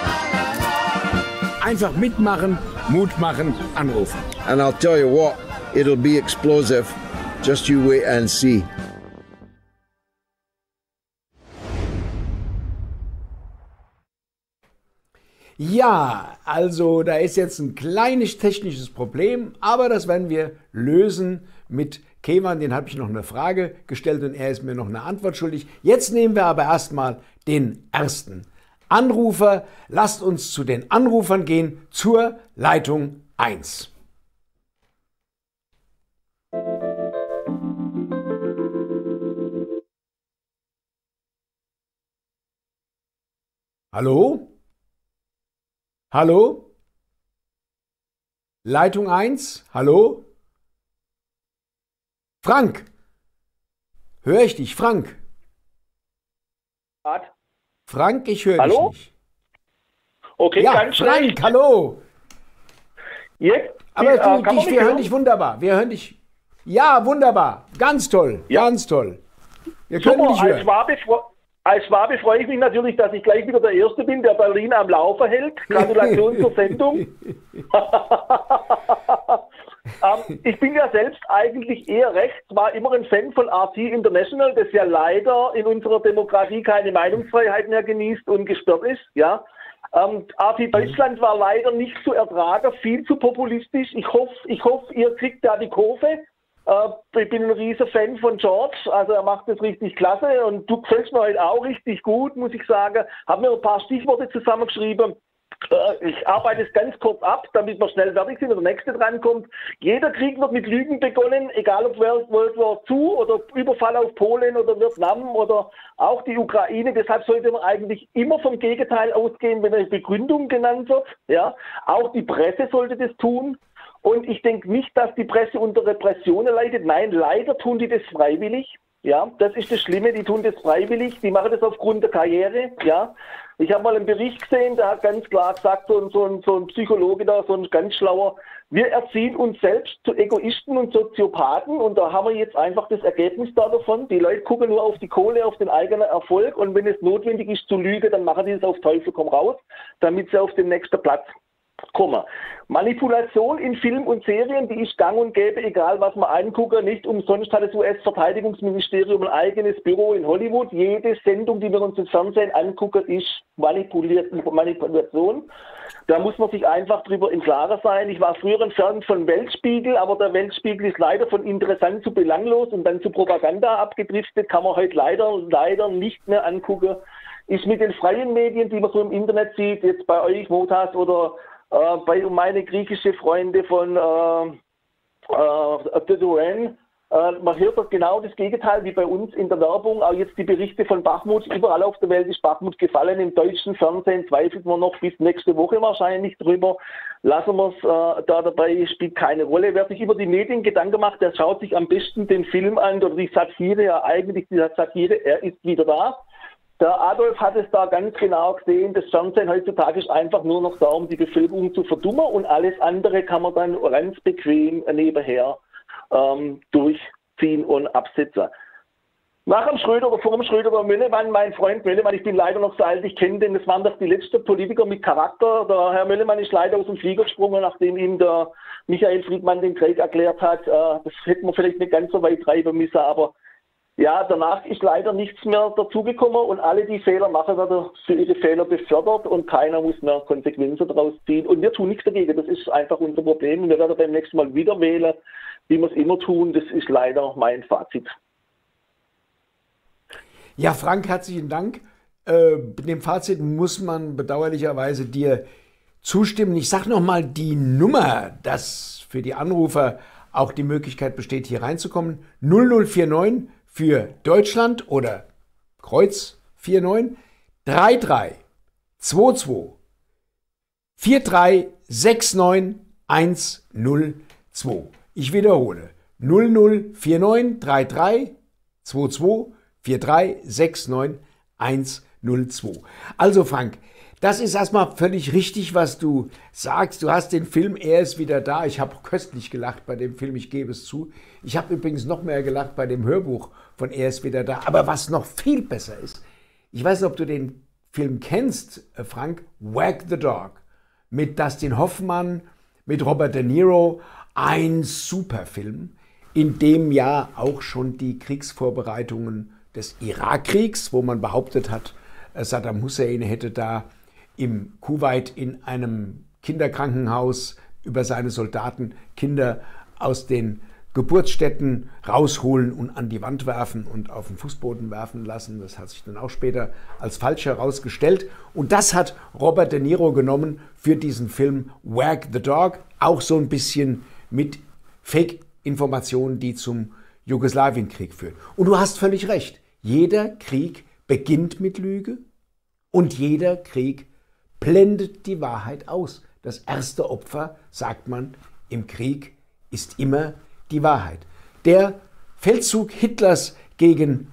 Einfach mitmachen, Mut machen, anrufen. And I'll tell you what, it'll be explosive. Just you wait and see. Ja, also da ist jetzt ein kleines technisches Problem, aber das werden wir lösen mit Kevan. Den habe ich noch eine Frage gestellt und er ist mir noch eine Antwort schuldig. Jetzt nehmen wir aber erstmal den ersten Anrufer. Lasst uns zu den Anrufern gehen, zur Leitung eins. Hallo? Hallo? Leitung eins? Hallo? Frank? Höre ich dich, Frank? Was? Frank, ich höre dich Hallo? nicht. Okay, ja, ganz Frank, schlecht. hallo. Jetzt? Aber äh, du, kann man dich, mich wir hören hören? dich wunderbar. Wir hören dich. Ja, wunderbar. Ganz toll. Ja. Ganz toll. Wir können Super, dich als hören. Schwabe, fre- als Schwabe freue ich mich natürlich, dass ich gleich wieder der Erste bin, der Berlin am Laufen hält. Gratulation zur Sendung. ähm, ich bin ja selbst eigentlich eher rechts, war immer ein Fan von R T International, das ja leider in unserer Demokratie keine Meinungsfreiheit mehr genießt und gesperrt ist. Ja. Ähm, R T Deutschland war leider nicht zu ertragen, viel zu populistisch. Ich hoffe, ich hoffe, ihr kriegt da die Kurve. Äh, ich bin ein riesen Fan von George, also er macht das richtig klasse und du gefällst mir heute auch richtig gut, muss ich sagen. Habe mir ein paar Stichworte zusammengeschrieben. Äh, ich arbeite es ganz kurz ab, damit wir schnell fertig sind und der nächste drankommt. Jeder Krieg wird mit Lügen begonnen, egal ob World War zwei oder Überfall auf Polen oder Vietnam oder auch die Ukraine. Deshalb sollte man eigentlich immer vom Gegenteil ausgehen, wenn eine Begründung genannt wird. Ja, auch die Presse sollte das tun. Und ich denke nicht, dass die Presse unter Repressionen leidet. Nein, leider tun die das freiwillig. Ja, das ist das Schlimme, die tun das freiwillig. Die machen das aufgrund der Karriere. Ja, ich habe mal einen Bericht gesehen, der hat ganz klar gesagt, so ein, so ein, so ein Psychologe da, so ein ganz schlauer, wir erziehen uns selbst zu Egoisten und Soziopathen und da haben wir jetzt einfach das Ergebnis da davon. Die Leute gucken nur auf die Kohle, auf den eigenen Erfolg und wenn es notwendig ist zu lügen, dann machen die es auf Teufel komm raus, damit sie auf den nächsten Platz kommen. Manipulation in Film und Serien, die ist gang und gäbe, egal was man angucke. Nicht umsonst hat das U S-Verteidigungsministerium ein eigenes Büro in Hollywood. Jede Sendung, die wir uns im Fernsehen angucken, ist manipuliert, Manipulation. Da muss man sich einfach drüber im Klaren sein. Ich war früher ein Fan von Weltspiegel, aber der Weltspiegel ist leider von interessant zu belanglos und dann zu Propaganda abgedriftet. Kann man heute leider, leider nicht mehr angucken. Ist mit den freien Medien, die man so im Internet sieht, jetzt bei euch, Motas oder Äh, bei meine griechische Freunde von äh, äh, The Duran, äh, man hört das genau das Gegenteil wie bei uns in der Werbung. Auch jetzt die Berichte von Bachmut, überall auf der Welt ist Bachmut gefallen. Im deutschen Fernsehen zweifelt man noch bis nächste Woche wahrscheinlich drüber. Lassen wir es äh, da dabei, spielt keine Rolle. Wer sich über die Medien Gedanken macht, der schaut sich am besten den Film an oder die Satire, ja eigentlich die Satire, er ist wieder da. Der Adolf hat es da ganz genau gesehen, das Fernsehen heutzutage ist einfach nur noch da, um die Bevölkerung zu verdummen und alles andere kann man dann ganz bequem nebenher ähm, durch, ziehen und absitzen. Nach dem Schröder oder vor dem Schröder war Möllemann, mein Freund Möllemann, ich bin leider noch so alt, ich kenne den, das waren doch die letzten Politiker mit Charakter. Der Herr Möllemann ist leider aus dem Flieger gesprungen, nachdem ihm der Michael Friedmann den Krieg erklärt hat. Das hätten wir vielleicht nicht ganz so weit treiben müssen, aber ja, danach ist leider nichts mehr dazugekommen und alle, die Fehler machen, werden für ihre Fehler befördert und keiner muss mehr Konsequenzen daraus ziehen. Und wir tun nichts dagegen, das ist einfach unser Problem. Und wir werden beim nächsten Mal wieder wählen, wie wir es immer tun. Das ist leider mein Fazit. Ja, Frank, herzlichen Dank. Äh, dem Fazit muss man bedauerlicherweise dir zustimmen. Ich sage nochmal die Nummer, dass für die Anrufer auch die Möglichkeit besteht, hier reinzukommen. null null vier neun für Deutschland oder Kreuz vier neun drei drei zwei zwei vier drei sechs neun eins null zwei. Ich wiederhole. null null vier neun drei drei zwei zwei vier drei sechs neun eins null zwei. Also Frank, das ist erstmal völlig richtig, was du sagst. Du hast den Film Er ist wieder da. Ich habe köstlich gelacht bei dem Film, ich gebe es zu. Ich habe übrigens noch mehr gelacht bei dem Hörbuch von Er ist wieder da. Aber was noch viel besser ist, ich weiß nicht, ob du den Film kennst, Frank, Wag the Dog, mit Dustin Hoffmann, mit Robert De Niro. Ein super Film, in dem ja auch schon die Kriegsvorbereitungen des Irakkriegs, wo man behauptet hat, Saddam Hussein hätte da im Kuwait in einem Kinderkrankenhaus über seine Soldaten Kinder aus den Geburtsstätten rausholen und an die Wand werfen und auf den Fußboden werfen lassen. Das hat sich dann auch später als falsch herausgestellt. Und das hat Robert De Niro genommen für diesen Film Wag the Dog, auch so ein bisschen mit Fake-Informationen, die zum Jugoslawienkrieg führen. Und du hast völlig recht. Jeder Krieg beginnt mit Lüge und jeder Krieg blendet die Wahrheit aus. Das erste Opfer, sagt man, im Krieg ist immer die Wahrheit. Der Feldzug Hitlers gegen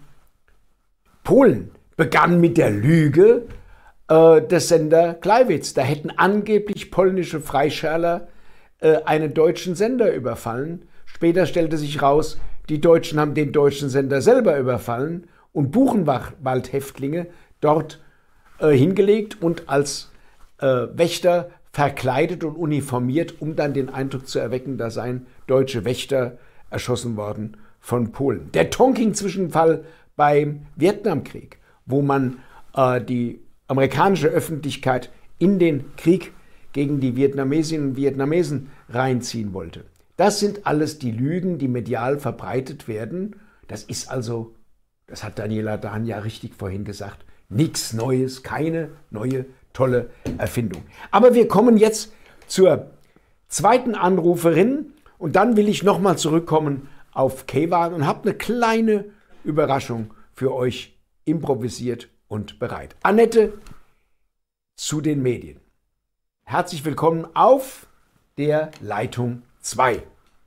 Polen begann mit der Lüge äh, des Sender Gleiwitz. Da hätten angeblich polnische Freischärler äh, einen deutschen Sender überfallen. Später stellte sich raus, die Deutschen haben den deutschen Sender selber überfallen und Buchenwald-Häftlinge dort äh, hingelegt und als äh, Wächter verkleidet und uniformiert, um dann den Eindruck zu erwecken, da seien deutsche Wächter erschossen worden von Polen. Der Tonkin-Zwischenfall beim Vietnamkrieg, wo man äh, die amerikanische Öffentlichkeit in den Krieg gegen die Vietnamesinnen und Vietnamesen reinziehen wollte. Das sind alles die Lügen, die medial verbreitet werden. Das ist also, das hat Daniela Dahn ja richtig vorhin gesagt, nichts Neues, keine neue, tolle Erfindung. Aber wir kommen jetzt zur zweiten Anruferin und dann will ich nochmal zurückkommen auf Kevan und habe eine kleine Überraschung für euch improvisiert und bereit. Annette zu den Medien. Herzlich willkommen auf der Leitung zwei.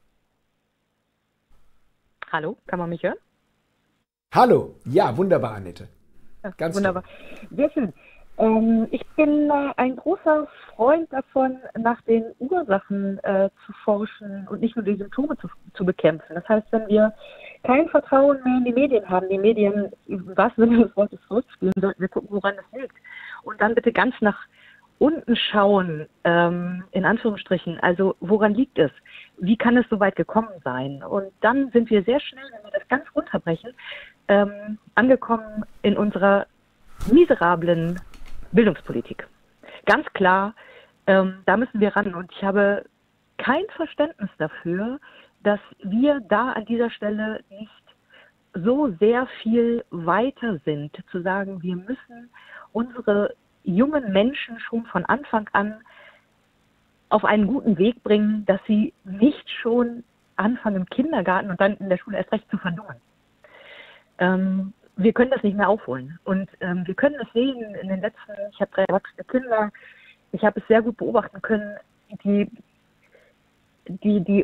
Hallo, kann man mich hören? Hallo, ja, wunderbar, Annette. Ganz wunderbar. Toll. Sehr schön. Ähm, ich bin äh, ein großer Freund davon, nach den Ursachen äh, zu forschen und nicht nur die Symptome zu, zu bekämpfen. Das heißt, wenn wir kein Vertrauen mehr in die Medien haben, die Medien im wahrsten Sinne des Wortes zurückspielen, sollten wir gucken, woran das liegt. Und dann bitte ganz nach unten schauen, ähm, in Anführungsstrichen, also woran liegt es? Wie kann es so weit gekommen sein? Und dann sind wir sehr schnell, wenn wir das ganz runterbrechen, ähm, angekommen in unserer miserablen Bildungspolitik. Ganz klar, ähm, da müssen wir ran. Und ich habe kein Verständnis dafür, dass wir da an dieser Stelle nicht so sehr viel weiter sind, zu sagen, wir müssen unsere jungen Menschen schon von Anfang an auf einen guten Weg bringen, dass sie nicht schon anfangen im Kindergarten und dann in der Schule erst recht zu verdummen. Ähm, wir können das nicht mehr aufholen. Und ähm, wir können es sehen in den letzten, ich habe drei erwachsene Kinder, ich habe es sehr gut beobachten können, die, die, die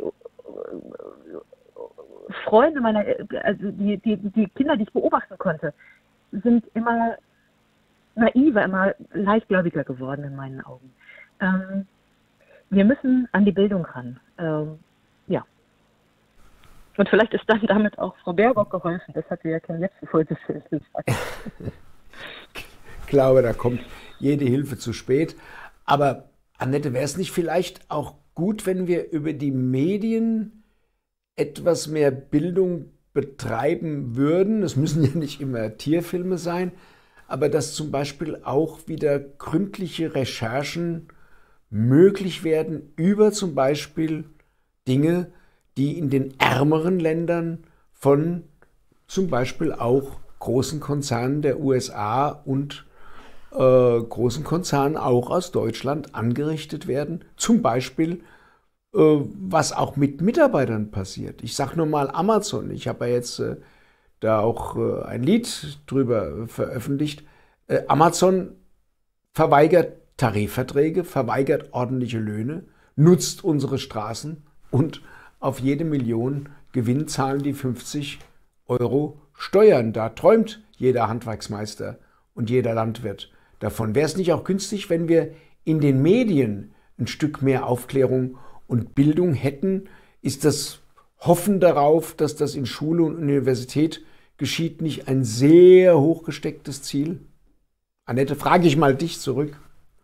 Freunde meiner, also die, die, die Kinder, die ich beobachten konnte, sind immer naiver, immer leichtgläubiger geworden in meinen Augen. Ähm, wir müssen an die Bildung ran. Ähm, ja. Und vielleicht ist dann damit auch Frau Baerbock geholfen. Das hat ja kein letzte Folge gesagt. Ich glaube, da kommt jede Hilfe zu spät. Aber Annette, wäre es nicht vielleicht auch gut, wenn wir über die Medien etwas mehr Bildung betreiben würden? Es müssen ja nicht immer Tierfilme sein, aber dass zum Beispiel auch wieder gründliche Recherchen möglich werden über zum Beispiel Dinge, die in den ärmeren Ländern von zum Beispiel auch großen Konzernen der U S A und äh, großen Konzernen auch aus Deutschland angerichtet werden. Zum Beispiel, äh, was auch mit Mitarbeitern passiert. Ich sage nur mal Amazon. Ich habe ja jetzt äh, da auch äh, ein Lied drüber veröffentlicht. Äh, Amazon verweigert Tarifverträge, verweigert ordentliche Löhne, nutzt unsere Straßen und auf jede Million Gewinn zahlen die fünfzig Euro Steuern. Da träumt jeder Handwerksmeister und jeder Landwirt davon. Wäre es nicht auch günstig, wenn wir in den Medien ein Stück mehr Aufklärung und Bildung hätten? Ist das Hoffen darauf, dass das in Schule und Universität geschieht, nicht ein sehr hochgestecktes Ziel? Annette, frage ich mal dich zurück.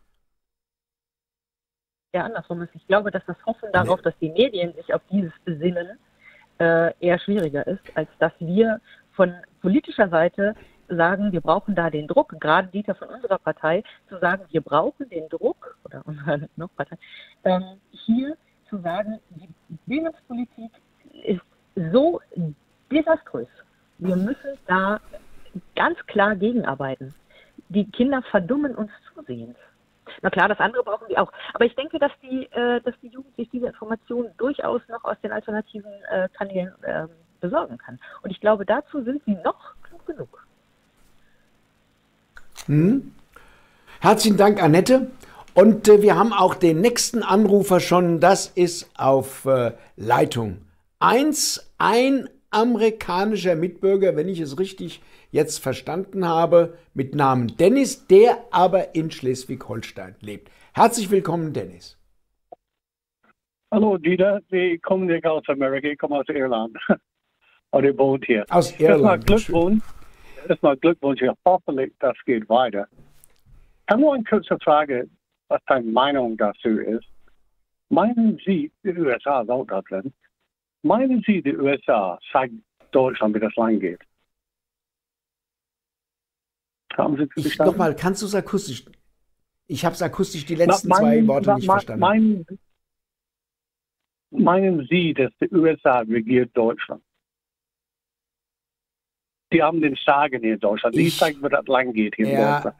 Ja, andersrum ist. Ich glaube, dass das Hoffen darauf, dass die Medien sich auf dieses besinnen, äh, eher schwieriger ist, als dass wir von politischer Seite sagen, wir brauchen da den Druck, gerade Dieter von unserer Partei, zu sagen, wir brauchen den Druck, oder unserer noch Partei, ähm, hier zu sagen, die Bildungspolitik ist so desaströs. Wir müssen da ganz klar gegenarbeiten. Die Kinder verdummen uns zusehends. Na klar, das andere brauchen wir auch. Aber ich denke, dass die, äh, dass die Jugend sich diese Informationen durchaus noch aus den alternativen äh, Kanälen äh, besorgen kann. Und ich glaube, dazu sind sie noch klug genug. Hm. Herzlichen Dank, Annette. Und äh, wir haben auch den nächsten Anrufer schon. Das ist auf äh, Leitung eins, ein amerikanischer Mitbürger, wenn ich es richtig jetzt verstanden habe, mit Namen Dennis, der aber in Schleswig-Holstein lebt. Herzlich willkommen, Dennis. Hallo, Dieter. Ich komme nicht aus Amerika, ich komme aus Irland. Und ich wohne hier. Aus Irland. Erstmal Glückwunsch. Erstmal Glückwunsch. Ich hoffe, das geht weiter. Ich habe nur eine kurze Frage, was deine Meinung dazu ist. Meinen Sie, die U S A ist auch da drin, meinen Sie, die U S A zeigt Deutschland, wie das Land geht? Haben Sie das verstanden? Nochmal, kannst du es akustisch? Ich habe es akustisch die letzten meinen, zwei Worte nicht meinen, verstanden. Meinen, meinen Sie, dass die U S A regiert Deutschland? Die haben den Sagen hier in Deutschland. Die zeigen, wie das Land geht hier ja, in Deutschland.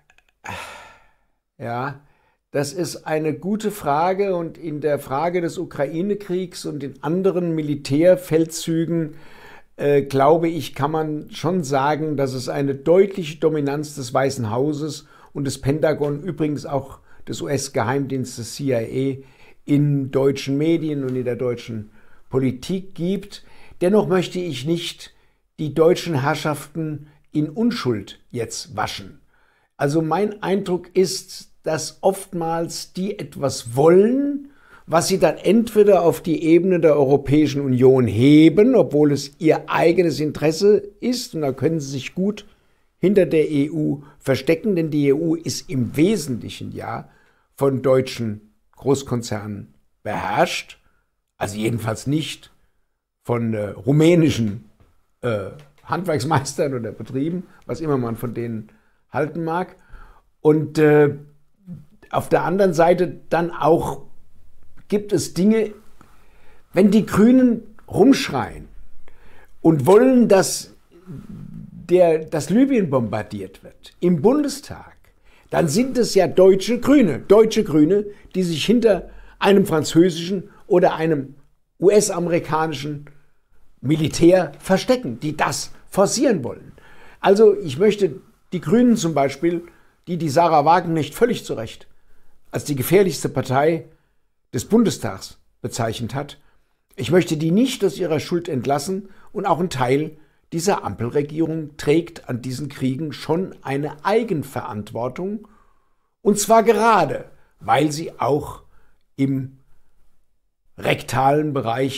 Ja, das ist eine gute Frage. Und in der Frage des Ukraine-Kriegs und in anderen Militärfeldzügen Äh, glaube ich, kann man schon sagen, dass es eine deutliche Dominanz des Weißen Hauses und des Pentagon, übrigens auch des U S-Geheimdienstes C I A, in deutschen Medien und in der deutschen Politik gibt. Dennoch möchte ich nicht die deutschen Herrschaften in Unschuld jetzt waschen. Also mein Eindruck ist, dass oftmals die etwas wollen, was sie dann entweder auf die Ebene der Europäischen Union heben, obwohl es ihr eigenes Interesse ist, und da können sie sich gut hinter der E U verstecken, denn die E U ist im Wesentlichen ja von deutschen Großkonzernen beherrscht, also jedenfalls nicht von äh, rumänischen äh, Handwerksmeistern oder Betrieben, was immer man von denen halten mag. Und äh, auf der anderen Seite dann auch gibt es Dinge, wenn die Grünen rumschreien und wollen, dass, der, dass Libyen bombardiert wird im Bundestag, dann sind es ja deutsche Grüne, deutsche Grüne, die sich hinter einem französischen oder einem U S-amerikanischen Militär verstecken, die das forcieren wollen. Also ich möchte die Grünen zum Beispiel, die die Sarah Wagenknecht völlig zu Recht als die gefährlichste Partei des Bundestags bezeichnet hat. Ich möchte die nicht aus ihrer Schuld entlassen und auch ein Teil dieser Ampelregierung trägt an diesen Kriegen schon eine Eigenverantwortung, und zwar gerade, weil sie auch im rektalen Bereich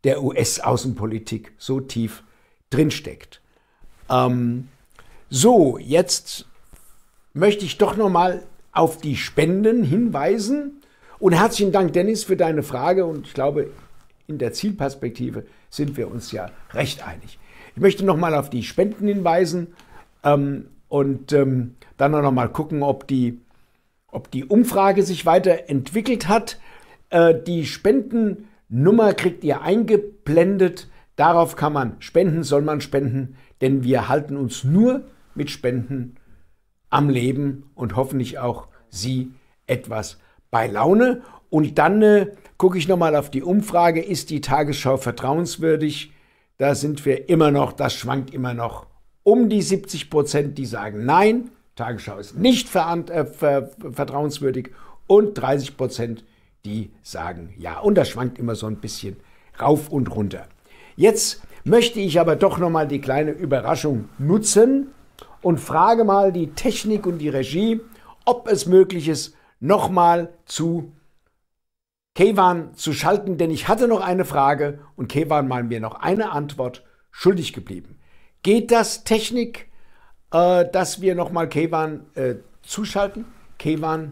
der U S-Außenpolitik so tief drinsteckt. Ähm, so, jetzt möchte ich doch noch mal auf die Spenden hinweisen. Und herzlichen Dank, Dennis, für deine Frage. Und ich glaube, in der Zielperspektive sind wir uns ja recht einig. Ich möchte noch mal auf die Spenden hinweisen ähm, und ähm, dann noch mal gucken, ob die, ob die Umfrage sich weiterentwickelt hat. Äh, die Spendennummer kriegt ihr eingeblendet. Darauf kann man spenden, soll man spenden, denn wir halten uns nur mit Spenden am Leben und hoffentlich auch Sie etwas bei Laune. Und dann äh, gucke ich nochmal auf die Umfrage, ist die Tagesschau vertrauenswürdig? Da sind wir immer noch, das schwankt immer noch um die siebzig Prozent, die sagen nein, Tagesschau ist nicht ver äh, ver vertrauenswürdig und dreißig Prozent, die sagen ja. Und das schwankt immer so ein bisschen rauf und runter. Jetzt möchte ich aber doch nochmal die kleine Überraschung nutzen und frage mal die Technik und die Regie, ob es möglich ist, nochmal zu Keyvan zu schalten, denn ich hatte noch eine Frage und Keyvan mal mir noch eine Antwort schuldig geblieben. Geht das, Technik, äh, dass wir nochmal Keyvan äh, zuschalten? Keyvan,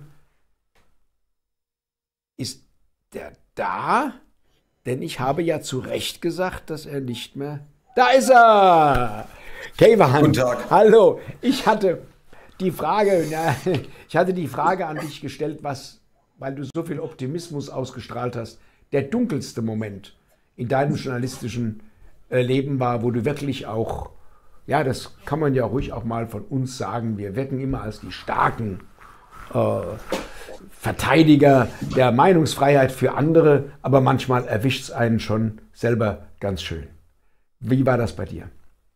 ist der da? Denn ich habe ja zu Recht gesagt, dass er nicht mehr... Da ist er! Keyvan, guten Tag. Hallo. Ich hatte die Frage, ja, ich hatte die Frage an dich gestellt, was, weil du so viel Optimismus ausgestrahlt hast, der dunkelste Moment in deinem journalistischen äh, Leben war, wo du wirklich auch, ja, das kann man ja ruhig auch mal von uns sagen, wir wirken immer als die starken äh, Verteidiger der Meinungsfreiheit für andere, aber manchmal erwischt es einen schon selber ganz schön. Wie war das bei dir?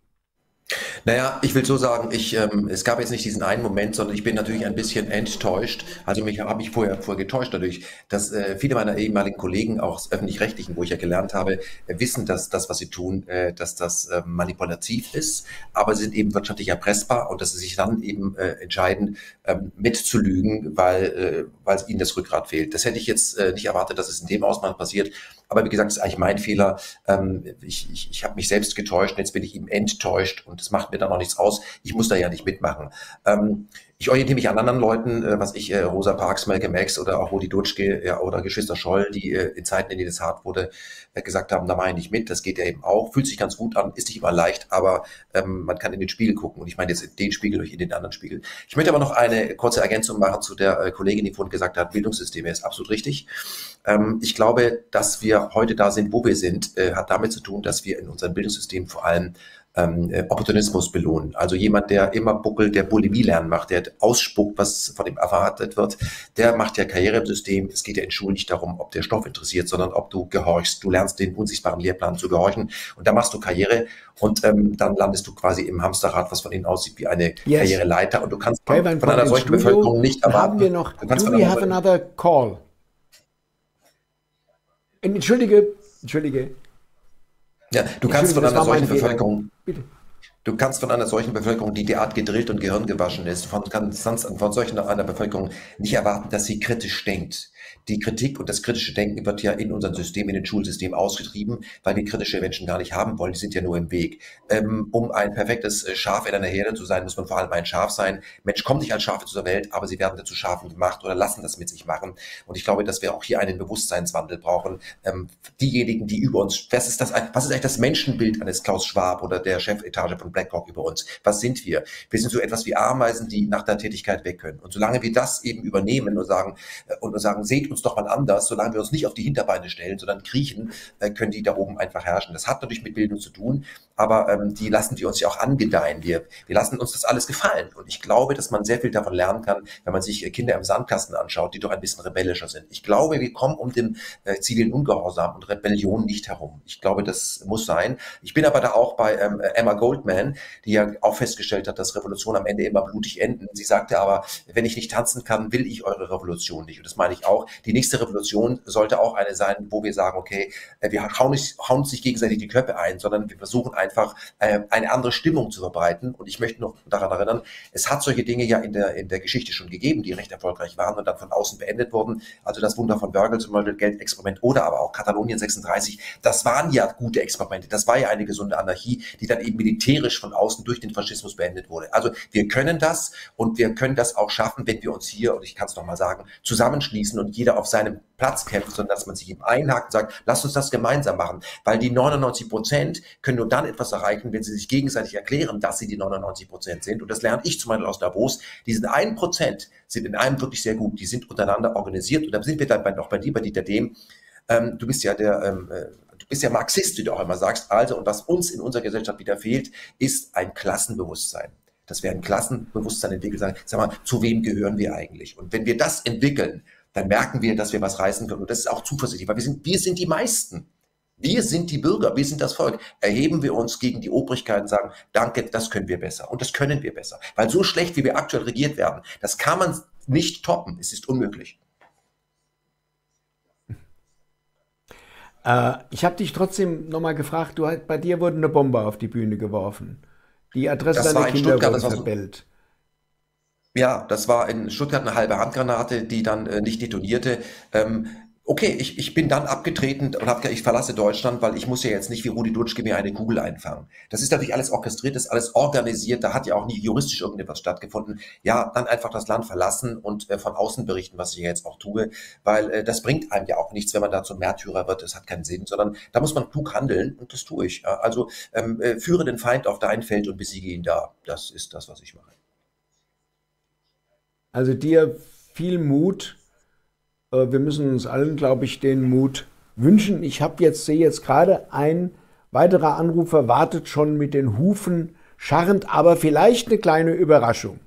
Naja, ich will so sagen, ich, ähm, es gab jetzt nicht diesen einen Moment, sondern ich bin natürlich ein bisschen enttäuscht. Also mich habe mich vorher, vorher getäuscht dadurch, dass äh, viele meiner ehemaligen Kollegen, auch aus Öffentlich-Rechtlichen, wo ich ja gelernt habe, äh, wissen, dass das, was sie tun, äh, dass das äh, manipulativ ist, aber sie sind eben wirtschaftlich erpressbar und dass sie sich dann eben äh, entscheiden, ähm, mitzulügen, weil, äh, weil ihnen das Rückgrat fehlt. Das hätte ich jetzt äh, nicht erwartet, dass es in dem Ausmaß passiert. Aber wie gesagt, das ist eigentlich mein Fehler. Ähm, ich ich, ich habe mich selbst getäuscht und jetzt bin ich eben enttäuscht und das macht mir dann auch nichts aus. Ich muss da ja nicht mitmachen. Ähm, ich orientiere mich an anderen Leuten, äh, was ich, äh, Rosa Parks, Malcolm X oder auch Rudi Dutschke ja, oder Geschwister Scholl, die äh, in Zeiten, in denen es hart wurde, äh, gesagt haben, da mache ich nicht mit. Das geht ja eben auch. Fühlt sich ganz gut an, ist nicht immer leicht, aber ähm, man kann in den Spiegel gucken. Und ich meine jetzt in den Spiegel durch in den anderen Spiegel. Ich möchte aber noch eine kurze Ergänzung machen zu der äh, Kollegin, die vorhin gesagt hat, Bildungssysteme ist absolut richtig. Ähm, ich glaube, dass wir heute da sind, wo wir sind, äh, hat damit zu tun, dass wir in unserem Bildungssystem vor allem ähm, Opportunismus belohnen. Also jemand, der immer buckelt, der Bulimie lernen macht, der ausspuckt, was von ihm erwartet wird, der macht ja Karriere im System. Es geht ja in Schulen nicht darum, ob der Stoff interessiert, sondern ob du gehorchst. Du lernst den unsichtbaren Lehrplan zu gehorchen und da machst du Karriere und ähm, dann landest du quasi im Hamsterrad, was von innen aussieht wie eine yes. Karriereleiter und du kannst von, okay, von einer solchen Studio Bevölkerung nicht erwarten. Haben wir noch, do we have another call? Entschuldige, entschuldige. Ja, du kannst von einer solchen Bevölkerung, Bitte. du kannst von einer solchen Bevölkerung, die derart gedrillt und gehirngewaschen ist, von, kannst von solchen einer Bevölkerung nicht erwarten, dass sie kritisch denkt. Die Kritik und das kritische Denken wird ja in unserem System, in den Schulsystemen ausgetrieben, weil wir kritische Menschen gar nicht haben wollen. Die sind ja nur im Weg. Ähm, um ein perfektes Schaf in einer Herde zu sein, muss man vor allem ein Schaf sein. Mensch kommt nicht als Schafe zur Welt, aber sie werden dazu Schafen gemacht oder lassen das mit sich machen. Und ich glaube, dass wir auch hier einen Bewusstseinswandel brauchen. Ähm, diejenigen, die über uns, was ist das, was ist eigentlich das Menschenbild eines Klaus Schwab oder der Chefetage von BlackRock über uns? Was sind wir? Wir sind so etwas wie Ameisen, die nach der Tätigkeit weg können. Und solange wir das eben übernehmen und sagen, und sagen, seht uns doch mal anders, solange wir uns nicht auf die Hinterbeine stellen, sondern kriechen, äh, können die da oben einfach herrschen. Das hat natürlich mit Bildung zu tun, aber ähm, die lassen die uns ja auch angedeihen. Wir, wir lassen uns das alles gefallen. Und ich glaube, dass man sehr viel davon lernen kann, wenn man sich äh, Kinder im Sandkasten anschaut, die doch ein bisschen rebellischer sind. Ich glaube, wir kommen um den äh, zivilen Ungehorsam und Rebellion nicht herum. Ich glaube, das muss sein. Ich bin aber da auch bei ähm, Emma Goldman, die ja auch festgestellt hat, dass Revolutionen am Ende immer blutig enden. Sie sagte aber, wenn ich nicht tanzen kann, will ich eure Revolution nicht. Und das meine ich auch. Die nächste Revolution sollte auch eine sein, wo wir sagen, okay, wir hauen, nicht, hauen uns nicht gegenseitig die Köpfe ein, sondern wir versuchen, ein einfach äh, eine andere Stimmung zu verbreiten. Und ich möchte noch daran erinnern, es hat solche Dinge ja in der, in der Geschichte schon gegeben, die recht erfolgreich waren und dann von außen beendet wurden. Also das Wunder von Wörgl zum Beispiel, Geldexperiment oder aber auch Katalonien sechsunddreißig, das waren ja gute Experimente. Das war ja eine gesunde Anarchie, die dann eben militärisch von außen durch den Faschismus beendet wurde. Also wir können das und wir können das auch schaffen, wenn wir uns hier, und ich kann es noch mal sagen, zusammenschließen und jeder auf seinem Platz kämpft, sondern dass man sich eben einhakt und sagt, lasst uns das gemeinsam machen. Weil die neunundneunzig Prozent können nur dann etwas erreichen, wenn sie sich gegenseitig erklären, dass sie die neunundneunzig Prozent sind. Und das lerne ich zum Beispiel aus Davos. Diese ein Prozent sind in einem wirklich sehr gut. Die sind untereinander organisiert. Und da sind wir dann bei, auch bei dir, bei Dieter Dehm. Ähm, du bist ja der, ähm, äh, du bist ja Marxist, wie du auch immer sagst. Also, und was uns in unserer Gesellschaft wieder fehlt, ist ein Klassenbewusstsein. Dass wir ein Klassenbewusstsein entwickeln, sagen, sag mal, zu wem gehören wir eigentlich? Und wenn wir das entwickeln, dann merken wir, dass wir was reißen können. Und das ist auch zuversichtlich, weil wir sind, wir sind die meisten. Wir sind die Bürger, wir sind das Volk. Erheben wir uns gegen die Obrigkeit und sagen, danke, das können wir besser. Und das können wir besser. Weil so schlecht, wie wir aktuell regiert werden, das kann man nicht toppen. Es ist unmöglich. Äh, ich habe dich trotzdem nochmal gefragt, du, bei dir wurde eine Bombe auf die Bühne geworfen. Die Adresse Das deiner war in Kinder Stuttgart, wurde das war so- verbellt. Ja, das war in Stuttgart eine halbe Handgranate, die dann äh, nicht detonierte. Ähm, okay, ich, ich bin dann abgetreten und habe gesagt, ich verlasse Deutschland, weil ich muss ja jetzt nicht wie Rudi Dutschke mir eine Kugel einfangen. Das ist natürlich alles orchestriert, das ist alles organisiert, da hat ja auch nie juristisch irgendetwas stattgefunden. Ja, dann einfach das Land verlassen und äh, von außen berichten, was ich jetzt auch tue, weil äh, das bringt einem ja auch nichts, wenn man da zum Märtyrer wird, das hat keinen Sinn, sondern da muss man klug handeln und das tue ich. Ja, also ähm, äh, führe den Feind auf dein Feld und besiege ihn da. Das ist das, was ich mache. Also dir viel Mut. Äh, Wir müssen uns allen, glaube ich, den Mut wünschen. Ich habe jetzt, sehe jetzt gerade, ein weiterer Anrufer wartet schon mit den Hufen scharrend, aber vielleicht eine kleine Überraschung.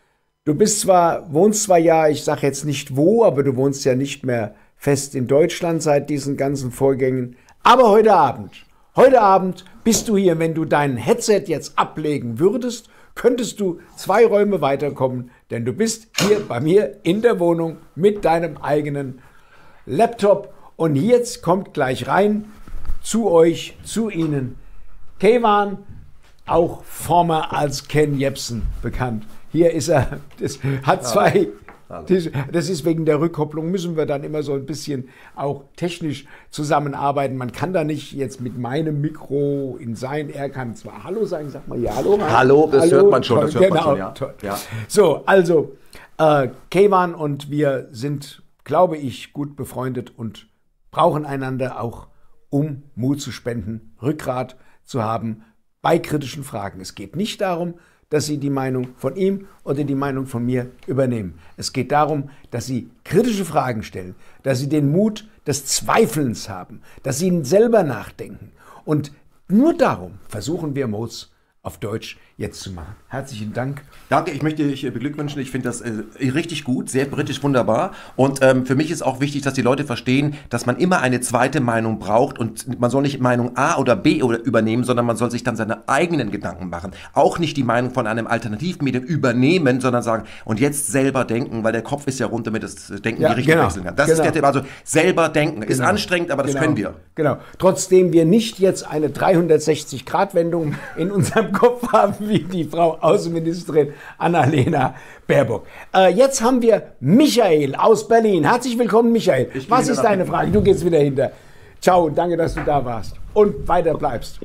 Du bist zwar, wohnst zwar ja, ich sage jetzt nicht wo, aber du wohnst ja nicht mehr fest in Deutschland seit diesen ganzen Vorgängen. Aber heute Abend, heute Abend bist du hier, wenn du dein Headset jetzt ablegen würdest, könntest du zwei Räume weiterkommen, denn du bist hier bei mir in der Wohnung mit deinem eigenen Laptop. Und jetzt kommt gleich rein zu euch, zu Ihnen, Keyvan, auch former als Ken Jebsen bekannt. Hier ist er, das hat zwei, das, das ist wegen der Rückkopplung, müssen wir dann immer so ein bisschen auch technisch zusammenarbeiten. Man kann da nicht jetzt mit meinem Mikro in sein, er kann zwar Hallo sagen, sag mal ja Hallo. Hallo, das Hallo, hört man schon, toll, das hört genau, man schon, ja. Toll. Ja. So, also äh, Keyvan und wir sind, glaube ich, gut befreundet und brauchen einander auch, um Mut zu spenden, Rückgrat zu haben bei kritischen Fragen. Es geht nicht darum, dass Sie die Meinung von ihm oder die Meinung von mir übernehmen. Es geht darum, dass Sie kritische Fragen stellen, dass Sie den Mut des Zweifelns haben, dass Sie selber nachdenken. Und nur darum versuchen wir Modes auf Deutsch jetzt zu machen. Herzlichen Dank. Danke, ich möchte dich beglückwünschen. Ich finde das äh, richtig gut, sehr britisch, wunderbar. Und ähm, für mich ist auch wichtig, dass die Leute verstehen, dass man immer eine zweite Meinung braucht und man soll nicht Meinung A oder B oder übernehmen, sondern man soll sich dann seine eigenen Gedanken machen. Auch nicht die Meinung von einem Alternativmedium übernehmen, sondern sagen, und jetzt selber denken, weil der Kopf ist ja rund, damit das Denken Ja, die Richtung genau, wechseln kann. Das genau. ist der Tipp. Also selber denken. Ist Genau. anstrengend, aber das Genau. können wir. Genau. Trotzdem wir nicht jetzt eine dreihundertsechzig Grad Wendung in unserem Kopf haben, wie die Frau Außenministerin Annalena Baerbock. Äh, jetzt haben wir Michael aus Berlin. Herzlich willkommen, Michael. Ich gehe Was wieder ist nach deine hinten. Frage? Du gehst wieder hinter. Ciao, danke, dass du da warst und weiter bleibst.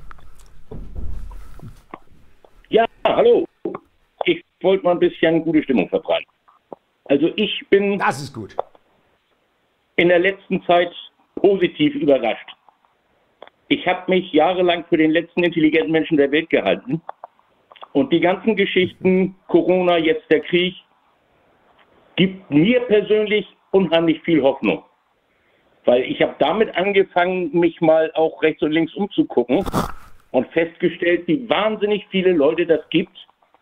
Ja, hallo. Ich wollte mal ein bisschen gute Stimmung verbreiten. Also ich bin das ist gut. in der letzten Zeit positiv überrascht. Ich habe mich jahrelang für den letzten intelligenten Menschen der Welt gehalten. Und die ganzen Geschichten, Corona, jetzt der Krieg, gibt mir persönlich unheimlich viel Hoffnung. Weil ich habe damit angefangen, mich mal auch rechts und links umzugucken und festgestellt, wie wahnsinnig viele Leute das gibt,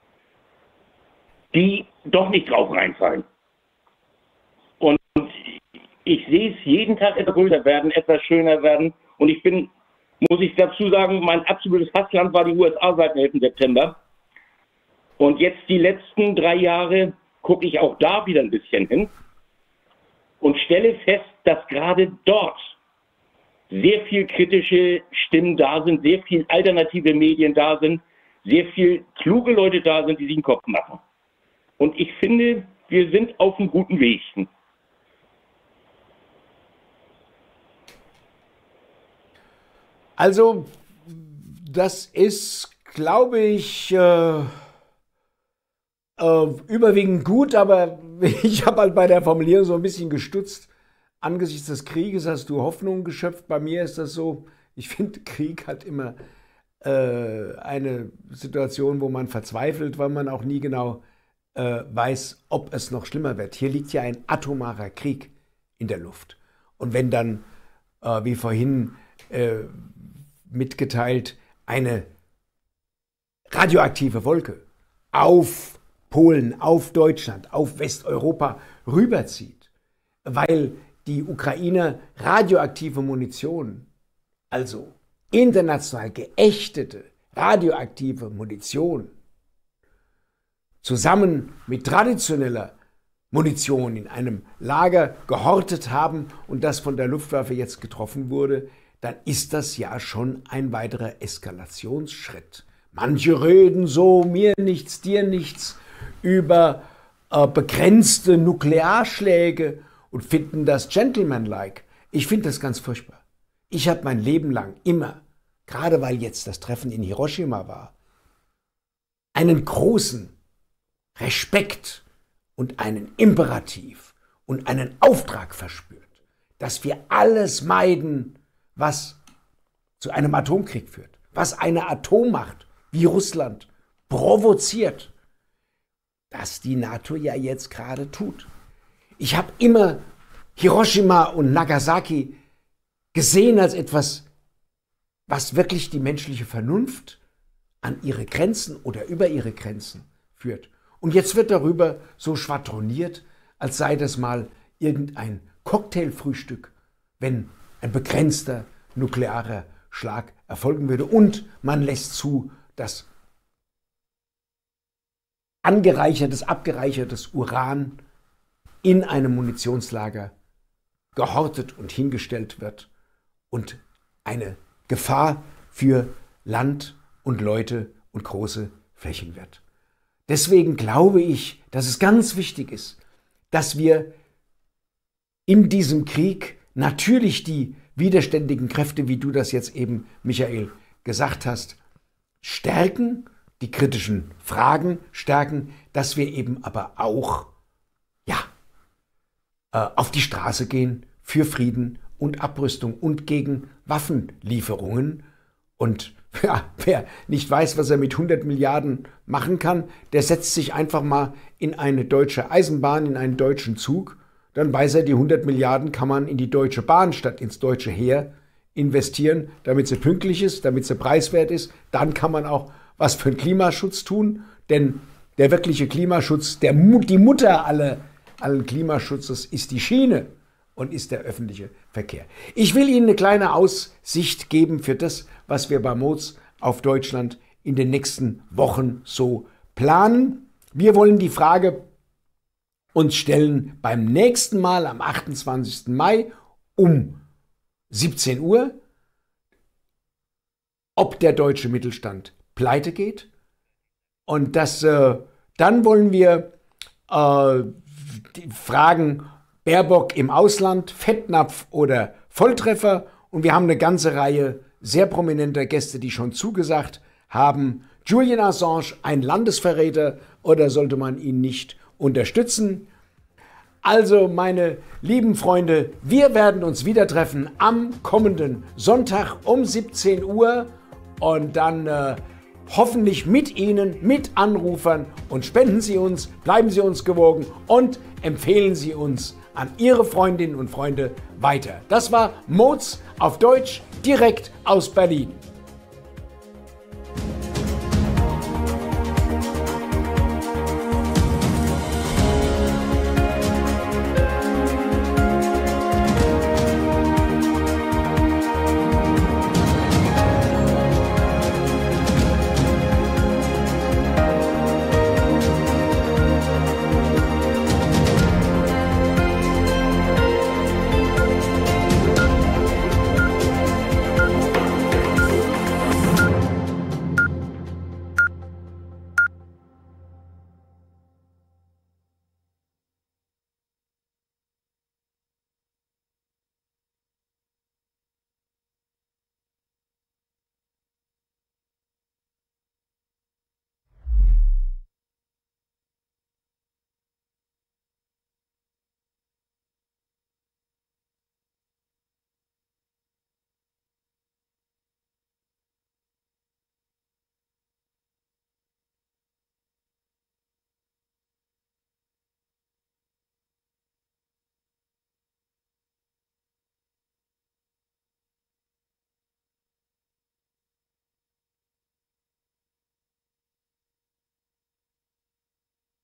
die doch nicht drauf reinfallen. Und ich sehe es jeden Tag etwas größer werden, etwas schöner werden. Und ich bin, muss ich dazu sagen, mein absolutes Hassland war die U S A seit dem elften September. Und jetzt die letzten drei Jahre gucke ich auch da wieder ein bisschen hin und stelle fest, dass gerade dort sehr viel kritische Stimmen da sind, sehr viel alternative Medien da sind, sehr viel kluge Leute da sind, die sich den Kopf machen. Und ich finde, wir sind auf einem guten Weg. Also, das ist, glaube ich, äh, äh, überwiegend gut, aber ich habe halt bei der Formulierung so ein bisschen gestutzt. Angesichts des Krieges hast du Hoffnung geschöpft. Bei mir ist das so, ich finde, Krieg hat immer äh, eine Situation, wo man verzweifelt, weil man auch nie genau äh, weiß, ob es noch schlimmer wird. Hier liegt ja ein atomarer Krieg in der Luft. Und wenn dann, äh, wie vorhin äh, mitgeteilt, eine radioaktive Wolke auf Polen, auf Deutschland, auf Westeuropa rüberzieht, weil die Ukrainer radioaktive Munition, also international geächtete radioaktive Munition, zusammen mit traditioneller Munition in einem Lager gehortet haben und das von der Luftwaffe jetzt getroffen wurde, dann ist das ja schon ein weiterer Eskalationsschritt. Manche reden so, mir nichts, dir nichts, über äh, begrenzte Nuklearschläge und finden das gentlemanlike. Ich finde das ganz furchtbar. Ich habe mein Leben lang immer, gerade weil jetzt das Treffen in Hiroshima war, einen großen Respekt und einen Imperativ und einen Auftrag verspürt, dass wir alles meiden, was zu einem Atomkrieg führt, was eine Atommacht wie Russland provoziert, das die NATO ja jetzt gerade tut. Ich habe immer Hiroshima und Nagasaki gesehen als etwas, was wirklich die menschliche Vernunft an ihre Grenzen oder über ihre Grenzen führt. Und jetzt wird darüber so schwadroniert, als sei das mal irgendein Cocktailfrühstück, wenn ein begrenzter nuklearer Schlag erfolgen würde. Und man lässt zu, dass angereichertes, abgereichertes Uran in einem Munitionslager gehortet und hingestellt wird und eine Gefahr für Land und Leute und große Flächen wird. Deswegen glaube ich, dass es ganz wichtig ist, dass wir in diesem Krieg natürlich die widerständigen Kräfte, wie du das jetzt eben, Michael, gesagt hast, stärken, die kritischen Fragen stärken, dass wir eben aber auch ja, äh, auf die Straße gehen für Frieden und Abrüstung und gegen Waffenlieferungen. Und ja, wer nicht weiß, was er mit hundert Milliarden machen kann, der setzt sich einfach mal in eine deutsche Eisenbahn, in einen deutschen Zug. Dann weiß er, die hundert Milliarden kann man in die Deutsche Bahn statt ins deutsche Heer investieren, damit sie pünktlich ist, damit sie preiswert ist. Dann kann man auch was für den Klimaschutz tun, denn der wirkliche Klimaschutz, der, die Mutter aller, allen Klimaschutzes ist die Schiene und ist der öffentliche Verkehr. Ich will Ihnen eine kleine Aussicht geben für das, was wir bei Moz auf Deutschland in den nächsten Wochen so planen. Wir wollen die Frage uns stellen beim nächsten Mal am achtundzwanzigsten Mai um siebzehn Uhr, ob der deutsche Mittelstand pleite geht. Und das, äh, dann wollen wir äh, die Fragen Baerbock im Ausland, Fettnapf oder Volltreffer. Und wir haben eine ganze Reihe sehr prominenter Gäste, die schon zugesagt haben. Julian Assange, ein Landesverräter, oder sollte man ihn nicht unterstützen? Also, meine lieben Freunde, wir werden uns wieder treffen am kommenden Sonntag um siebzehn Uhr und dann äh, hoffentlich mit Ihnen, mit Anrufern, und spenden Sie uns, bleiben Sie uns gewogen und empfehlen Sie uns an Ihre Freundinnen und Freunde weiter. Das war Moz auf Deutsch, direkt aus Berlin.